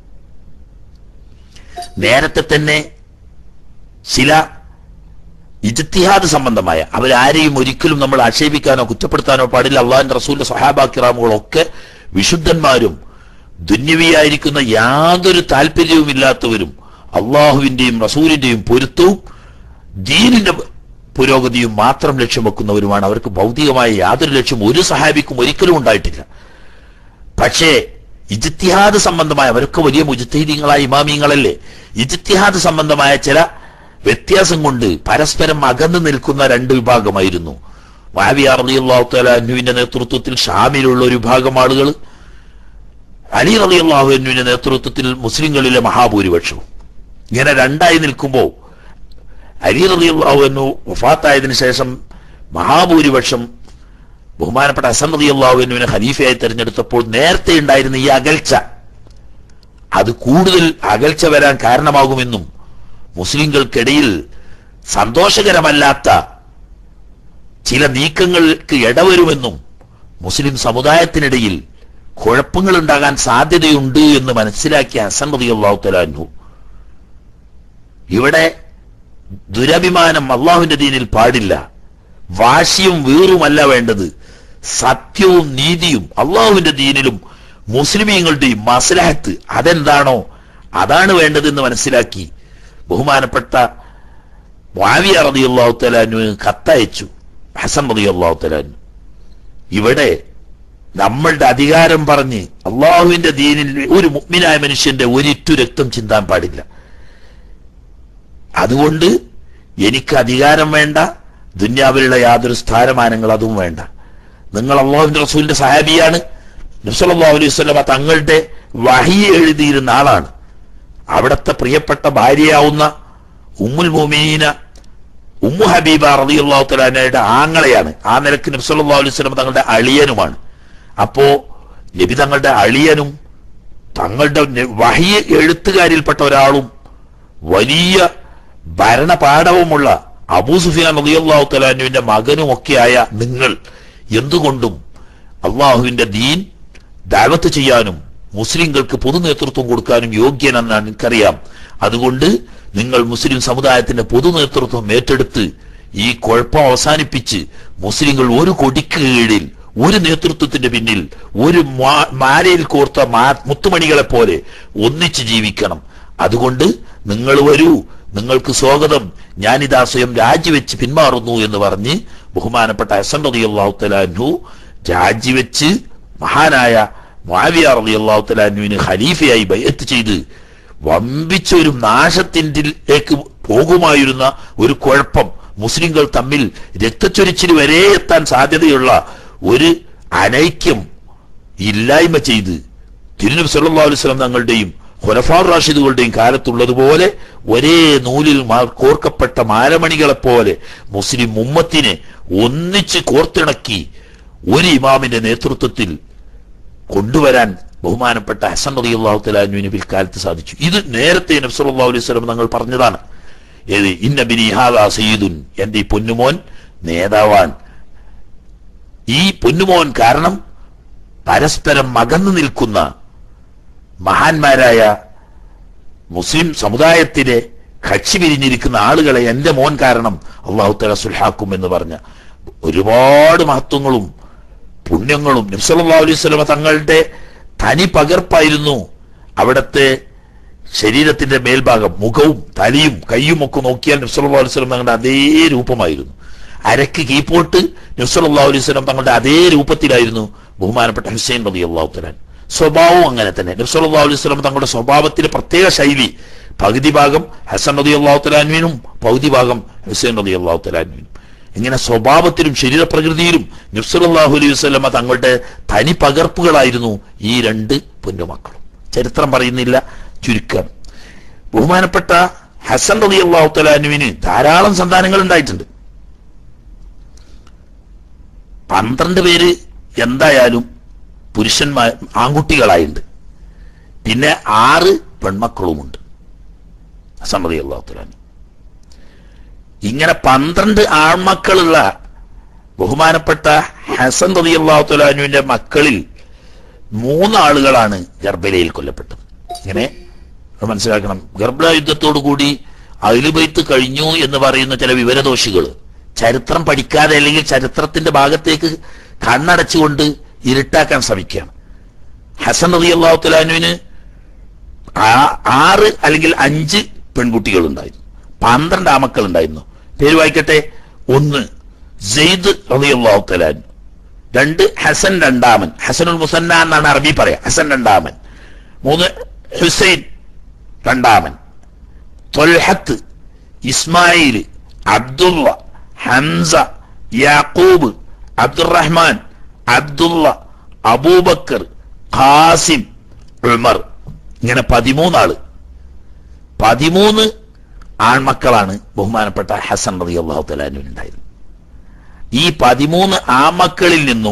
നേരത്തെ തന്നെ ചില ഇജ്തിഹാദ് സംബന്ധമായ, അവരാരെയും ഒരിക്കലും നമ്മൾ ആക്ഷേപിക്കാനോ കുറ്റപ്പെടുത്താനോ പാടില്ല. അള്ളാഹുവിന്റെ റസൂലിന്റെ സ്വഹാബാ കിറാമുകളൊക്കെ വിശുദ്ധന്മാരും ദുന്യവിയായിരിക്കുന്ന യാതൊരു താല്പര്യവും ഇല്ലാത്തവരും അള്ളാഹുവിന്റെയും റസൂലിന്റെയും പൊരുത്തവും ദീനിന്റെ പുരോഗതിയും മാത്രം ലക്ഷ്യം വെക്കുന്നവരുമാണ്. അവർക്ക് ഭൗതികമായ യാതൊരു ലക്ഷ്യം ഒരു സഹാബിക്കും ഒരിക്കലും ഉണ്ടായിട്ടില്ല. പക്ഷേ ഇജ്തിഹാദ് സംബന്ധമായ, അവരൊക്കെ വലിയ മുജ്തഹിദീങ്ങളായ ഇമാമിങ്ങളല്ലേ, ഇജ്തിഹാദ് സംബന്ധമായ ചില വ്യത്യാസം കൊണ്ട് പരസ്പരം അകന്നു നിൽക്കുന്ന രണ്ട് വിഭാഗമായിരുന്നു. മുആവിയ റളിയല്ലാഹു തആല അൻഹുവിന്റെ നേതൃത്വത്തിൽ ഷാമിലുള്ള ഒരു വിഭാഗം ആളുകൾ, അലി റളിയല്ലാഹു അൻഹുവിന്റെ നേതൃത്വത്തിൽ മുസ്ലിങ്ങളിലെ മഹാഭൂരിപക്ഷവും. ഇങ്ങനെ രണ്ടായി നിൽക്കുമ്പോൾ അലി റളിയല്ലാഹു അൻഹു വഫാത്തായതിനു ശേഷം മഹാഭൂരിപക്ഷം ബഹുമാനപ്പെട്ട ഹസൻ റളിയല്ലാഹു അൻഹുവിനെ ഖലീഫയായി തെരഞ്ഞെടുത്തപ്പോൾ നേരത്തെ ഉണ്ടായിരുന്ന ഈ അകൽച്ച, അത് കൂടുതൽ അകൽച്ച വരാൻ കാരണമാകുമെന്നും മുസ്ലിങ്ങൾക്കിടയിൽ സന്തോഷകരമല്ലാത്ത ചില നീക്കങ്ങൾക്ക് ഇടവരുമെന്നും മുസ്ലിം സമുദായത്തിനിടയിൽ കുഴപ്പങ്ങൾ ഉണ്ടാകാൻ സാധ്യതയുണ്ട് എന്ന് മനസ്സിലാക്കിയ ഹസൻ റളിയല്ലാഹു തആല അൻഹു, ഇവിടെ ദുരഭിമാനം അള്ളാഹുവിന്റെ ദീനിൽ പാടില്ല, വാശിയും വീറുമല്ല വേണ്ടത്, സത്യവും നീതിയും അള്ളാഹുവിന്റെ ദീനിലും മുസ്ലിമീങ്ങളുടെയും മസ്ലഹത്ത് അതെന്താണോ അതാണ് വേണ്ടതെന്ന് മനസ്സിലാക്കി ബഹുമാനപ്പെട്ട മുആവിയ റളിയല്ലാഹു തആല അൻഹു കത്തയച്ചു. ഹസൻ റളിയല്ലാഹു തആല അൻഹു, ഇവിടെ നമ്മളുടെ അധികാരം പറഞ്ഞ് അള്ളാഹുവിന്റെ ദീനിൽ ഒരു മുഅ്മിനായ മനുഷ്യന്റെ ഒരിറ്റു രക്തം ചിന്താൻ പാടില്ല. അതുകൊണ്ട് എനിക്ക് അധികാരം വേണ്ട, ദുന്യാവിലുള്ള യാതൊരു സ്ഥാനമാനങ്ങൾ അതും വേണ്ട. നിങ്ങൾ അള്ളാഹുവിന്റെ റസൂലിന്റെ സഹാബിയാണ്, നബി സല്ലല്ലാഹു അലൈഹി വസല്ലം തങ്ങളുടെ വഹി എഴുതിയിരുന്ന ആളാണ്. അവിടത്തെ പ്രിയപ്പെട്ട ഭാര്യയാവുന്ന ഉമ്മുൽ മുഅ്മിനീന ഉമ്മു ഹബീബ റളിയല്ലാഹു തആല അൻഹയുടെ ആങ്ങളെയാണ്. ആ നിലക്ക് നബി സല്ലല്ലാഹു അലൈഹി വസല്ലം തങ്ങളുടെ അളിയനുമാണ്. അപ്പോ നബി തങ്ങളുടെ അളിയനും തങ്ങളുടെ വഹി എഴുത്തുകാരിൽപ്പെട്ട ഒരാളും വലിയ ഭരണപാഠവുമുള്ള അബൂ സുഫിയാൻ റളിയല്ലാഹു തആല അൻഹുവിന്റെ മകനും ഒക്കെയായ നിങ്ങൾ എന്തുകൊണ്ടും അള്ളാഹുവിന്റെ ദീൻ ദഅവത്ത് ചെയ്യാനും മുസ്ലിങ്ങൾക്ക് പൊതു നേതൃത്വം കൊടുക്കാനും യോഗ്യനെന്നാണ് എനിക്കറിയാം. അതുകൊണ്ട് നിങ്ങൾ മുസ്ലിം സമുദായത്തിന്റെ പൊതു നേതൃത്വം ഏറ്റെടുത്ത് ഈ കുഴപ്പം അവസാനിപ്പിച്ച് മുസ്ലിങ്ങൾ ഒരു കൊടിക്ക് കീഴിൽ ഒരു നേതൃത്വത്തിന്റെ പിന്നിൽ ഒരു മാലയിൽ കോർത്ത മുത്തുമണികളെ പോലെ ഒന്നിച്ച് ജീവിക്കണം. അതുകൊണ്ട് നിങ്ങൾ വരൂ, നിങ്ങൾക്ക് സ്വാഗതം, ഞാനിതാ സ്വയം രാജിവെച്ച് പിന്മാറുന്നു എന്ന് പറഞ്ഞ് ബഹുമാനപ്പെട്ട ഹസൻ റളിയല്ലാഹു തആല അൻഹു രാജിവെച്ച് മഹാനായ മുആവിയ റളിയല്ലാഹു തആല അൻഹുവിനെ ഖലീഫയായി ബൈഅത്ത് ചെയ്ത് വമ്പിച്ച ഒരു നാശത്തിലേക്ക് പോകുമായിരുന്ന ഒരു കുഴപ്പം, മുസ്ലിങ്ങൾ തമ്മിൽ രക്തച്ചൊരിച്ചിൽ വരെ എത്താൻ സാധ്യതയുള്ള ഒരു അനൈക്യം ഇല്ലായ്മ ചെയ്ത് തിരുനബി സല്ലല്ലാഹു അലൈഹി വസല്ലം തങ്ങളുടെയും ഖുലഫാഉർ റാഷിദുകളുടെയും കാലത്തുള്ളതുപോലെ ഒരേ നൂലിൽ കോർക്കപ്പെട്ട മാലമണികളെ പോലെ മുസ്ലിം ഉമ്മത്തിനെ ഒന്നിച്ച് കോർത്തിണക്കി ഒരു ഇമാമിന്റെ നേതൃത്വത്തിൽ കൊണ്ടുവരാൻ ബഹുമാനപ്പെട്ട ഹസൻ റളിയല്ലാഹു തആല അൻഹുവിന് പിൽക്കാലത്ത് സാധിച്ചു. ഇത് നേരത്തെ നബി സല്ലല്ലാഹു അലൈഹി വസല്ലം തങ്ങൾ പറഞ്ഞതാണ്. ഏത് ഇന്ന ബിനി ഹാദാ സയ്യിദുൻ, എന്റെ ഈ പൊന്നുമോൻ നേതാവാൻ. ഈ പൊന്നുമോൻ കാരണം പരസ്പരം അകന്നു നിൽക്കുന്ന മഹാന്മാരായ മുസ്ലിം സമുദായത്തിലെ കക്ഷി പിരിഞ്ഞിരിക്കുന്ന ആളുകളെ എന്റെ മോൻ കാരണം അല്ലാഹു തആല സുൽഹാക്കും എന്ന് പറഞ്ഞ ഒരുപാട് മഹത്വങ്ങളും പുണ്യങ്ങളും നബി സല്ലല്ലാഹു അലൈഹി വസല്ലം തങ്ങളുടെ തനി പകർപ്പായിരുന്നു. അവിടത്തെ ശരീരത്തിന്റെ മേൽഭാഗം, മുഖവും തലയും കയ്യും ഒക്കെ നോക്കിയാൽ നബി സല്ലല്ലാഹു അലൈഹി വസല്ലം തങ്ങളുടെ അതേ രൂപമായിരുന്നു. അരക്ക് കീപ്പോട്ട് നബി സല്ലല്ലാഹു അലൈഹി വസല്ലം തങ്ങളുടെ അതേ രൂപത്തിലായിരുന്നു ബഹുമാനപ്പെട്ട ഹുസൈൻ റളിയല്ലാഹു തആല. സ്വഭാവവും അങ്ങനെ തന്നെ. നബി സല്ലല്ലാഹു അലൈഹി വസല്ലം തങ്ങളുടെ സ്വഭാവത്തിന്റെ പ്രത്യേക ശൈലി, പകുതി ഭാഗം ഹസൻ റളിയല്ലാഹു തആല അൻഹുവിനും പകുതി ഭാഗം ഹുസൈൻ റളിയല്ലാഹു തആല അൻഹുവിനും. ഇങ്ങനെ സ്വഭാവത്തിലും ശരീരപ്രകൃതിയിലും നബി സല്ലല്ലാഹു അലൈഹി വസല്ലം തങ്ങളുടെ തനി പകർപ്പുകളായിരുന്നു ഈ രണ്ട് പൊന്നുമക്കളും. ചരിത്രം പറയുന്നില്ല, ചുരുക്കം. ബഹുമാനപ്പെട്ട ഹസൻ റളിയല്ലാഹു തആല അൻഹുവിന് ധാരാളം സന്താനങ്ങൾ ഉണ്ടായിട്ടുണ്ട്. പന്ത്രണ്ട് പേര് എന്തായാലും പുരുഷന്മാർ ആൺകുട്ടികളായിട്ടുണ്ട്. പിന്നെ ആറ് പെൺമക്കളുമുണ്ട് ഹസൻ റളിയല്ലാഹു തആല. ഇങ്ങനെ പന്ത്രണ്ട് ആൺമക്കളുള്ള ബഹുമാനപ്പെട്ട ഹസൻ റളിയല്ലാഹു തആല അൻഹുവിന്റെ മക്കളിൽ മൂന്നാളുകളാണ് ഗർബലയിൽ കൊല്ലപ്പെട്ടത്. ഇങ്ങനെ മനസ്സിലാക്കണം. ഗർബല യുദ്ധത്തോടു കൂടി അഹ്ലു ബൈത്ത് കഴിഞ്ഞു എന്ന് പറയുന്ന ചില വിവരദോഷികൾ ചരിത്രം പഠിക്കാതെ അല്ലെങ്കിൽ ചരിത്രത്തിന്റെ ഭാഗത്തേക്ക് കണ്ണടച്ചുകൊണ്ട് ഇരുട്ടാക്കാൻ ശ്രമിക്കുകയാണ്. ഹസൻ റളിയല്ലാഹു തആല അൻഹുവിന് ആറ് അല്ലെങ്കിൽ അഞ്ച് പെൺകുട്ടികൾ ഉണ്ടായിരുന്നു, പന്ത്രണ്ട് ആമക്കൾ ഉണ്ടായിരുന്നു. പേര് വായിക്കട്ടെ. ഒന്ന് സെയ്ദ് റളിയല്ലാഹു തആല അൻഹു, രണ്ട് ഹസൻ രണ്ടാമൻ, ഹസനുൽ മുസന്ന എന്നാണ് അറബി പറയാ, ഹസൻ രണ്ടാമൻ. മൂന്ന് ഹുസൈൻ രണ്ടാമൻ, Talhat, Ismail, Abdullah, Hamza, Yaqub, Abdurrahman, Abdullah, Abu Bakr, Qasim, Umar. ഇങ്ങനെ പതിമൂന്നാള്, പതിമൂന്ന് ആൺമക്കളാണ് ബഹുമാനപ്പെട്ട ഹസൻ റളിയല്ലാഹു തആല അൻഹുവിന് ഉണ്ടായിരുന്നത്. ഈ പതിമൂന്ന് ആൺമക്കളിൽ നിന്നും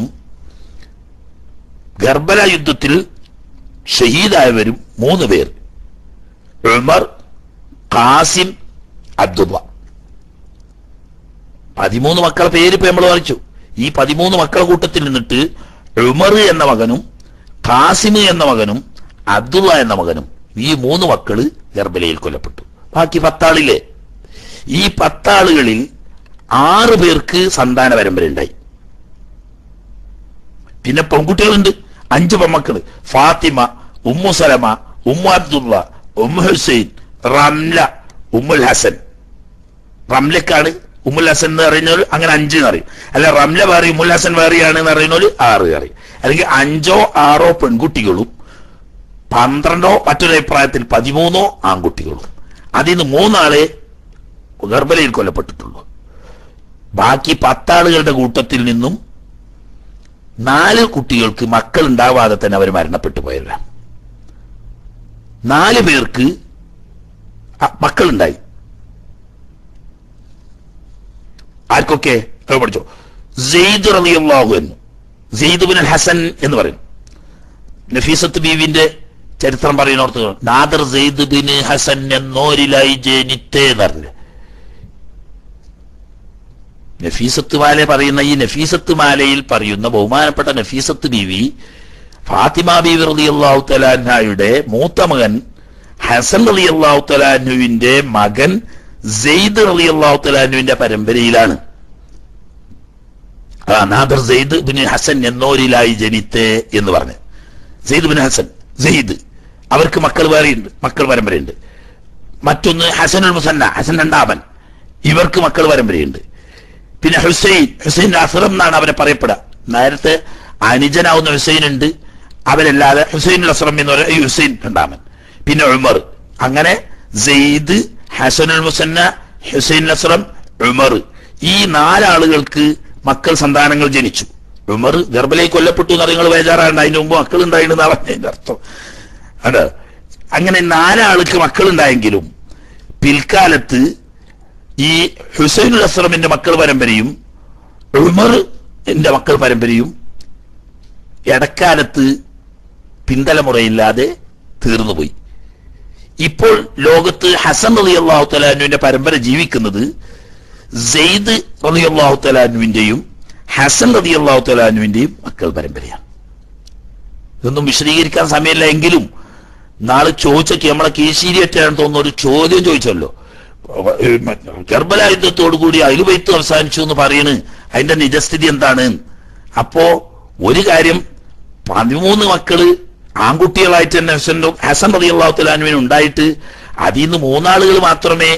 ഗർബല യുദ്ധത്തിൽ ഷഹീദായവരും മൂന്ന് പേർ, ഉമർ, ഖാസിം, അബ്ദുള്ള. പതിമൂന്ന് മക്കളെ പേര് ഇപ്പൊ നമ്മൾ വായിച്ചു. ഈ പതിമൂന്ന് മക്കളെ കൂട്ടത്തിൽ നിന്നിട്ട് ഉമർ എന്ന മകനും ഖാസിം എന്ന മകനും അബ്ദുള്ള എന്ന മകനും, ഈ മൂന്ന് മക്കള് ഗർബലയിൽ കൊല്ലപ്പെട്ടു. ബാക്കി പത്താളില്ലേ? ഈ പത്താളുകളിൽ ആറ് പേർക്ക് സന്താന പരമ്പര ഉണ്ടായി. പിന്നെ പെൺകുട്ടികളുണ്ട്, അഞ്ച് പെൺമക്കള്: Fatima, Umm Salama, Umm Abdullah, Umm Hussain, Ramla, Ummul Hasan. റംലക്കാണ് ഉമ്മുൽ ഹസൻ എന്ന് പറയുന്നവർ അങ്ങനെ അഞ്ച് അറിയും. അല്ല, റംല വേറെ ഉമ്മുൽ ഹസൻ വേറെയാണ് എന്ന് പറയുന്നവര് ആറ് അറിയും. അല്ലെങ്കിൽ അഞ്ചോ ആറോ പെൺകുട്ടികളും പന്ത്രണ്ടോ മറ്റൊരു അഭിപ്രായത്തിൽ പതിമൂന്നോ ആൺകുട്ടികളും. അതിൽ നിന്ന് മൂന്നാളെ ഗർബലയിൽ കൊല്ലപ്പെട്ടിട്ടുള്ളൂ. ബാക്കി പത്താളുകളുടെ കൂട്ടത്തിൽ നിന്നും നാല് കുട്ടികൾക്ക് മക്കൾ ഉണ്ടാവാതെ തന്നെ അവർ മരണപ്പെട്ടു പോയവരാ. നാല് പേർക്ക് മക്കളുണ്ടായി. ആർക്കൊക്കെ പഠിച്ചോ? സെയ്ദ് റളിയല്ലാഹു അൻഹു, സെയ്ദ് ബിൻ ഹസൻ എന്ന് പറയും. നഫീസത്ത് ബീവിന്റെ ചരിത്രം പറയുന്നോർത്ത് നാദർ സെയ്ദ് ബിൻ ഹസൻ എന്നോരിലായി ജനിത്തേ എന്നറിഞ്ഞു. നഫീസത്ത് മാല പറയുന്ന ഈ നഫീസത്ത് മാലയിൽ പറയുന്ന ബഹുമാനപ്പെട്ട നഫീസത്ത് ബീവി ഫാത്തിമ ബീവി റളിയല്ലാഹു തആല അൻഹയുടെ മൂത്ത മകൻ ഹസൻ റളിയല്ലാഹു തആല അൻഹുവിന്റെ മകൻ സെയ്ദ് റളിയല്ലാഹു തആല അൻഹുവിന്റെ പരമ്പരയിലാണ്. ആ നാദർ സെയ്ദ് ബിൻ ഹസൻ എന്നോരിലായി ജനിത്തേ എന്ന് പറഞ്ഞു. സെയ്ദ് ബിൻ ഹസൻ, സെയ്ദ്, അവർക്ക് മക്കൾ വേറെയുണ്ട്, മക്കൾ പരമ്പരയുണ്ട്. മറ്റൊന്ന് ഹസനുൽ മുസന്ന, ഹസൻ രണ്ടാമൻ, ഇവർക്ക് മക്കൾ പരമ്പരയുണ്ട്. പിന്നെ ഹുസൈൻ, ഹുസൈൻ അസ്റം എന്നാണ് അവരെ പറയപ്പെടുക. നേരത്തെ അനുജനാവുന്ന ഹുസൈൻ ഉണ്ട്, അവരല്ലാതെ ഹുസൈൻ അസ്റം എന്ന് പറയുന്ന ഈ ഹുസൈൻ രണ്ടാമൻ. പിന്നെ ഉമർ. അങ്ങനെ സെയ്ദ്, ഹസനുൽ മുസന്ന, ഹുസൈൻ അസ്റം, ഉമർ, ഈ നാലാളുകൾക്ക് മക്കൾ സന്താനങ്ങൾ ജനിച്ചു. ഉമർ ഗർബലയിൽ കൊല്ലപ്പെട്ടു എന്ന് നിങ്ങൾ ബേജാറാണ്ട്, അതിന് മുമ്പ് മക്കൾ ഉണ്ടായിരുന്നാണ് അതിന്റെ അർത്ഥം. അത് അങ്ങനെ നാലാൾക്ക് മക്കൾ ഉണ്ടായെങ്കിലും പിൽക്കാലത്ത് ഈ ഹുസൈനുൽ അസ്റമിന്റെ മക്കൾ പരമ്പരയും ഉമറിന്റെ മക്കൾ പരമ്പരയും ഇടക്കാലത്ത് പിന്തലമുറയില്ലാതെ തീർന്നുപോയി. ഇപ്പോൾ ലോകത്ത് ഹസൻ റളിയല്ലാഹു തആല അൻഹുവിന്റെ പരമ്പര ജീവിക്കുന്നത് സെയ്ദ് റളിയല്ലാഹു തആല അൻഹുവിന്റെയും ഹസൻ റളിയല്ലാഹു തആല അൻഹുവിന്റെയും മക്കൾ പരമ്പരയാണ്. ഇതൊന്നും വിശദീകരിക്കാൻ സമയമില്ല. എങ്കിലും നാളെ ചോദിച്ചൊക്കെ നമ്മളെ കീശീരിയറ്റാണെന്ന് തോന്നുന്ന ഒരു ചോദ്യം ചോദിച്ചല്ലോ, കർബല യുദ്ധത്തോടു കൂടി അഹ്ലു ബൈത്ത് അവസാനിച്ചു എന്ന് പറയണ്, അതിന്റെ നിജസ്ഥിതി എന്താണ്? അപ്പോ ഒരു കാര്യം, പതിമൂന്ന് മക്കള് ആൺകുട്ടികളായിട്ട് തന്നെ ഹസൻ ഹസൻ റളിയല്ലാഹു തആല അൻഹുവിന് ഉണ്ടായിട്ട് അതിൽ നിന്ന് മൂന്നാളുകൾ മാത്രമേ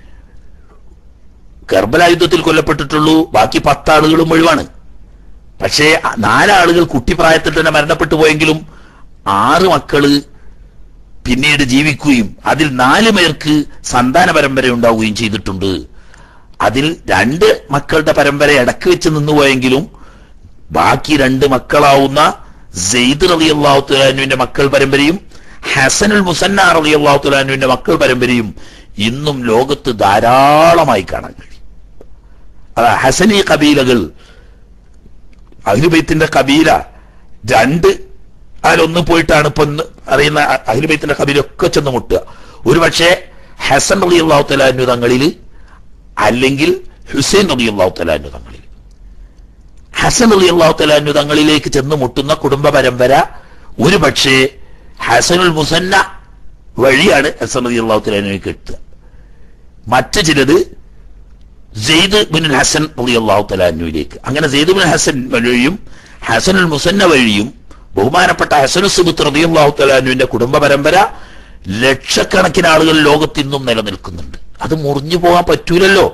കർബല യുദ്ധത്തിൽ കൊല്ലപ്പെട്ടിട്ടുള്ളൂ, ബാക്കി പത്താളുകളും ഒഴിവാണ്. പക്ഷേ നാലാളുകൾ കുട്ടിപ്രായത്തിൽ തന്നെ മരണപ്പെട്ടു പോയെങ്കിലും ആറ് മക്കള് പിന്നീട് ജീവിക്കുകയും അതിൽ നാല് പേർക്ക് സന്താന പരമ്പര ഉണ്ടാവുകയും ചെയ്തിട്ടുണ്ട്. അതിൽ രണ്ട് മക്കളുടെ പരമ്പര ഇടക്ക് വെച്ച് നിന്നുപോയെങ്കിലും ബാക്കി രണ്ട് മക്കളാവുന്ന സെയ്ദ് റളിയല്ലാഹു തആല അൻഹുവിന്റെ മക്കൾ പരമ്പരയും ഹസനുൽ മുസന്ന റളിയല്ലാഹു തആല അൻഹുവിന്റെ മക്കൾ പരമ്പരയും ഇന്നും ലോകത്ത് ധാരാളമായി കാണാൻ കഴിയും. അതാ ഹസനി കബീലകൾ, അഹ്ലു ബൈത്തിന്റെ കബീല രണ്ട് അതിലൊന്ന് പോയിട്ടാണ് ഇപ്പൊ അറിയുന്ന അഹ്ലു ബൈത്തിന്റെ കബീലൊക്കെ ചെന്ന് മുട്ടുക. ഒരു പക്ഷേ ഹസൻ റളിയല്ലാഹു തആല അൻഹു തങ്ങളിൽ, അല്ലെങ്കിൽ ഹുസൈൻ റളിയല്ലാഹു തആല അൻഹു തങ്ങളിൽ. ഹസൻ റളിയല്ലാഹു തആല അൻഹു തങ്ങളിലേക്ക് ചെന്ന് മുട്ടുന്ന കുടുംബ പരമ്പര ഒരു പക്ഷേ ഹസനുൽ മുസന്ന വഴിയാണ് ഹസൻ റളിയല്ലാഹു തആല അൻഹുവിലേക്ക് എത്തുക. മറ്റു ചിലത് സെയ്ദ് ബിൻ ഹസൻ റളിയല്ലാഹു തആല അൻഹുവിലേക്ക്. അങ്ങനെ സെയ്ദ് ബിൻ ഹസൻ വഴിയും ഹസനുൽ മുസന്ന വഴിയും ബഹുമാനപ്പെട്ട ഹസനുൽ സുബ്ത്ത് റളിയല്ലാഹു തആല അൻഹുവിന്റെ കുടുംബ പരമ്പര ലക്ഷക്കണക്കിന് ആളുകൾ ലോകത്ത് ഇന്നും നിലനിൽക്കുന്നുണ്ട്. അത് മുറിഞ്ഞു പോകാൻ പറ്റൂലല്ലോ.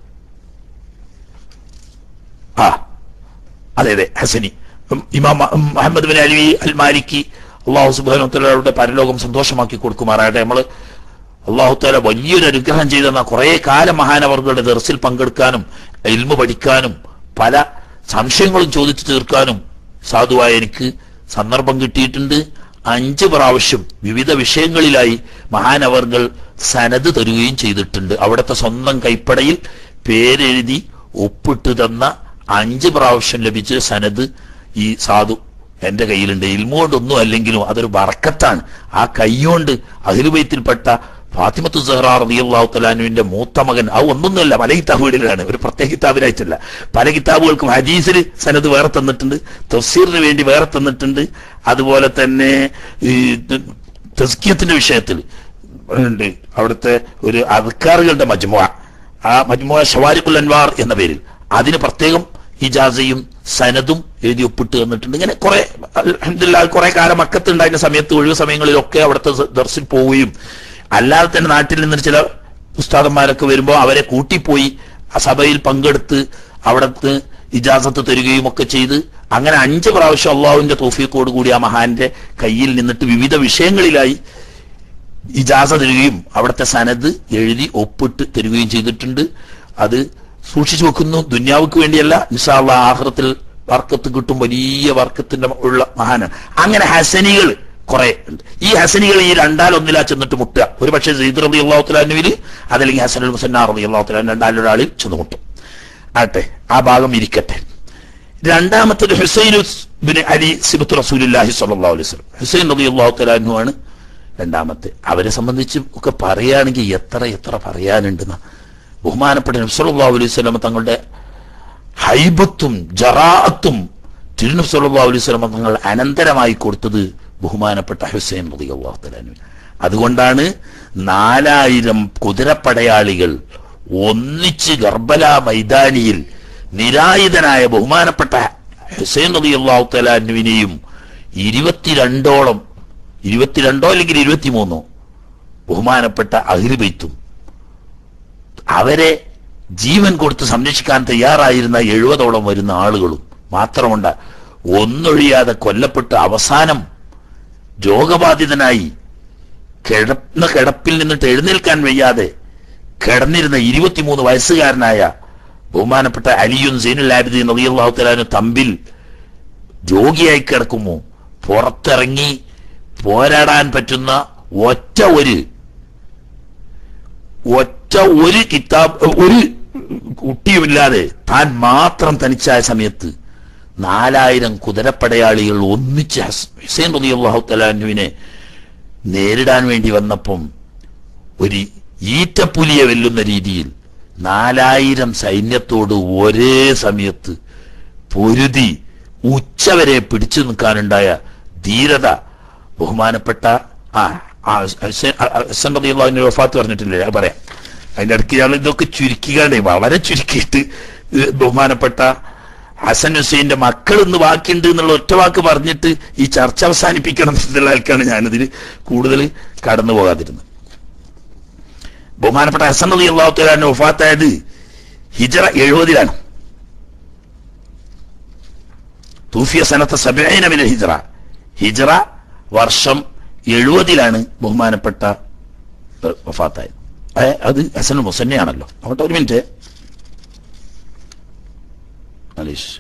ആ അതെ അതെ ഹസനി ഇമാം Muhammad bin Ali al Maliki, അല്ലാഹു സുബ്ഹാനഹു വ തആലയുടെ പരലോകം സന്തോഷമാക്കി കൊടുക്കുമാറാകട്ടെ. നമ്മൾ അല്ലാഹു തആല വലിയൊരു അനുഗ്രഹം ചെയ്തെന്ന കുറെ കാലം മഹാനവർകളുടെ ദർസിൽ പങ്കെടുക്കാനും ഇൽമു പഠിക്കാനും പല സംശയങ്ങളും ചോദിച്ചു തീർക്കാനും സാധുവായ എനിക്ക് സന്ദർഭം കിട്ടിയിട്ടുണ്ട്. അഞ്ച് പ്രാവശ്യം വിവിധ വിഷയങ്ങളിലായി മഹാനവർകൾ സനത് തരുകയും ചെയ്തിട്ടുണ്ട്. അവിടുത്തെ സ്വന്തം കൈപ്പടയിൽ പേരെഴുതി ഒപ്പിട്ട് തന്ന അഞ്ച് പ്രാവശ്യം ലഭിച്ച സനത് ഈ സാധു എന്റെ കയ്യിലുണ്ട്. ഇൽമുകൊണ്ടൊന്നും അല്ലെങ്കിലും അതൊരു ബറക്കത്താണ്. ആ കൈകൊണ്ട് അഹ്ലു ബൈത്തിൽപ്പെട്ട ഫാത്തിമത്തു സഹ്റ റളിയല്ലാഹു തആല അൻഹുവിന്റെ മൂത്ത മകൻ, അത് ഒന്നൊന്നുമല്ല, പല കിതാബുകളിലാണ്, ഒരു പ്രത്യേക കിതാബിലായിട്ടല്ല, പല കിതാബുകൾക്കും ഹദീസിൽ സനത് വേറെ തന്നിട്ടുണ്ട്, തഫ്സീറിന് വേണ്ടി വേറെ തന്നിട്ടുണ്ട്. അതുപോലെ തന്നെ ഈ തസ്കിയത്തിന്റെ വിഷയത്തിൽ ഉണ്ട് അവിടുത്തെ ഒരു അദ്കാറുകളുടെ മജ്മുഅ, ആ മജ്മുഅ ശവാരിഖുൽ അൻവാർ എന്ന പേരിൽ അതിന് പ്രത്യേകം ഇജാസയും സനദും എഴുതി ഒപ്പിട്ട് തന്നിട്ടുണ്ട്. ഇങ്ങനെ കുറെ അൽഹംദുലില്ലാഹ് കുറെ കാലം മക്കത്തുണ്ടായിരുന്ന സമയത്ത് ഒഴിവ് സമയങ്ങളിലൊക്കെ അവിടുത്തെ ദർസിൽ പോവുകയും അല്ലാതെ തന്നെ നാട്ടിൽ നിന്ന് ചില ഉസ്താദന്മാരൊക്കെ വരുമ്പോൾ അവരെ കൂട്ടിപ്പോയി ആ സഭയിൽ പങ്കെടുത്ത് അവിടത്ത് ഇജാസത്ത് തരികയും ഒക്കെ ചെയ്ത് അങ്ങനെ അഞ്ച് പ്രാവശ്യം അള്ളാഹുവിന്റെ തൗഫീഖോട് കൂടി ആ മഹാന്റെ കയ്യിൽ നിന്നിട്ട് വിവിധ വിഷയങ്ങളിലായി ഇജാസ തരികയും അവിടുത്തെ സനദ് എഴുതി ഒപ്പിട്ട് തരികയും ചെയ്തിട്ടുണ്ട്. അത് സൂക്ഷിച്ചു വെക്കുന്നു. ദുന്യാവുക്ക് വേണ്ടിയല്ല, ഇൻഷാ അല്ലാഹ് ആഖിറത്തിൽ ബർക്കത്ത് കിട്ടും, വലിയ ബർക്കത്തിന്റെ ഉള്ള മഹാനാണ്. അങ്ങനെ ഹസനികൾ കുറെ ഉണ്ട്. ഈ ഹസനികൾ ഈ രണ്ടാലൊന്നിലാ ചെന്നിട്ട് മുട്ടുക. ഒരു പക്ഷേ സെയ്ദ് റളിയല്ലാഹു തആല അൻഹുവിൽ, അതല്ലെങ്കിൽ ഹസനുൽ മുസന്ന റളിയല്ലാഹു തആല രണ്ടാലൊരാളിൽ ചെന്ന് മുട്ടും. ആട്ടെ, ആ ഭാഗം ഇരിക്കട്ടെ. രണ്ടാമത്തത് ഹുസൈൻ ബിൻ അലി സിബ്ത്ത് റസൂലുള്ളാഹി സ്വല്ലല്ലാഹു അലൈഹി വസല്ലം, ഹുസൈൻ റളിയല്ലാഹു തആല അൻഹു ആണ് രണ്ടാമത്തെ. അവരെ സംബന്ധിച്ച് ഒക്കെ പറയുകയാണെങ്കിൽ എത്ര എത്ര പറയാനുണ്ടെന്ന. ബഹുമാനപ്പെട്ട നബി സല്ലല്ലാഹു അലൈഹി വസല്ലം തങ്ങളുടെ ഹൈബത്തും ജറാഅത്തും തിരുനബി സല്ലല്ലാഹു അലൈഹി വസല്ലം തങ്ങൾ അനന്തരമായി കൊടുത്തത് ബഹുമാനപ്പെട്ട ഹുസൈൻ റളിയല്ലാഹു തആല അൻഹു. അതുകൊണ്ടാണ് നാലായിരം കുതിരപ്പടയാളികൾ ഒന്നിച്ച് കർബല മൈതാനിയിൽ നിരായുധനായ ബഹുമാനപ്പെട്ട ഹുസൈൻ റളിയല്ലാഹു തആല അൻഹുവിനെയും ഇരുപത്തിരണ്ടോളം ഇരുപത്തിരണ്ടോ അല്ലെങ്കിൽ ഇരുപത്തിമൂന്നോ ബഹുമാനപ്പെട്ട അഹ്ലു ബൈത്തും അവരെ ജീവൻ കൊടുത്ത് സംരക്ഷിക്കാൻ തയ്യാറായിരുന്ന എഴുപതോളം വരുന്ന ആളുകളും മാത്രമുണ്ട് ഒന്നൊഴിയാതെ കൊല്ലപ്പെട്ട് അവസാനം രോഗബാധിതനായി കിടന്ന കിടപ്പിൽ നിന്നിട്ട് എഴുന്നേൽക്കാൻ വയ്യാതെ കിടന്നിരുന്ന ഇരുപത്തിമൂന്ന് വയസ്സുകാരനായ ബഹുമാനപ്പെട്ട അലിയും സൈനുൽ ആബിദീൻ റളിയല്ലാഹു തആല അൻഹു തമ്പിൽ രോഗിയായി കിടക്കുമോ പുറത്തിറങ്ങി പോരാടാൻ പറ്റുന്ന ഒറ്റ ഒരു ഒറ്റ ഒരു കിതാബ് ഒരു കുട്ടിയുമില്ലാതെ താൻ മാത്രം തനിച്ചായ സമയത്ത് നാലായിരം കുതിരപ്പടയാളികൾ ഒന്നിച്ച് ഹുസൈൻ റളിയല്ലാഹു തആല അൻഹുവിനെ നേരിടാൻ വേണ്ടി വന്നപ്പം ഒരു ഈറ്റപ്പുലിയെ വെല്ലുന്ന രീതിയിൽ നാലായിരം സൈന്യത്തോട് ഒരേ സമയത്ത് പൊരുതി ഉച്ചവരെ പിടിച്ചു നിൽക്കാനുണ്ടായ ധീരത ബഹുമാനപ്പെട്ട ആ ഹസൻ റളിയല്ലാഹു അൻഹു വഫാത്ത് പറഞ്ഞിട്ടില്ലേ, അത് പറയാം. അതിന്റെ ഇടയ്ക്ക് ഞാൻ ഇതൊക്കെ ചുരുക്കിക്കാണ്ടേ വളരെ ചുരുക്കിയിട്ട് ബഹുമാനപ്പെട്ട ഹസൻ ഹുസൈന്റെ മക്കൾ ഇന്ന് ബാക്കിയുണ്ട് എന്നുള്ള ഒറ്റ വാക്ക് പറഞ്ഞിട്ട് ഈ ചർച്ച അവസാനിപ്പിക്കണം എന്നുള്ള ആൾക്കാണ് ഞാനിതിൽ കൂടുതൽ കടന്നു പോകാതിരുന്നത്. ബഹുമാനപ്പെട്ട ഹസൻ റളിയല്ലാഹു തആല അൻഹു വഫാത്തായത് ഹിജ്റ എഴുപതിലാണ്. തൂഫിയ സനത്ത സബഈന മിനൽ ഹിജ്റ, ഹിജ്റ വർഷം എഴുപതിലാണ് ബഹുമാനപ്പെട്ട വഫാത്തായത്. അത് ഹസൻ മുസന്നയാണല്ലോ. അവിടെ ഒരു മിനിറ്റ് മലീഷ്,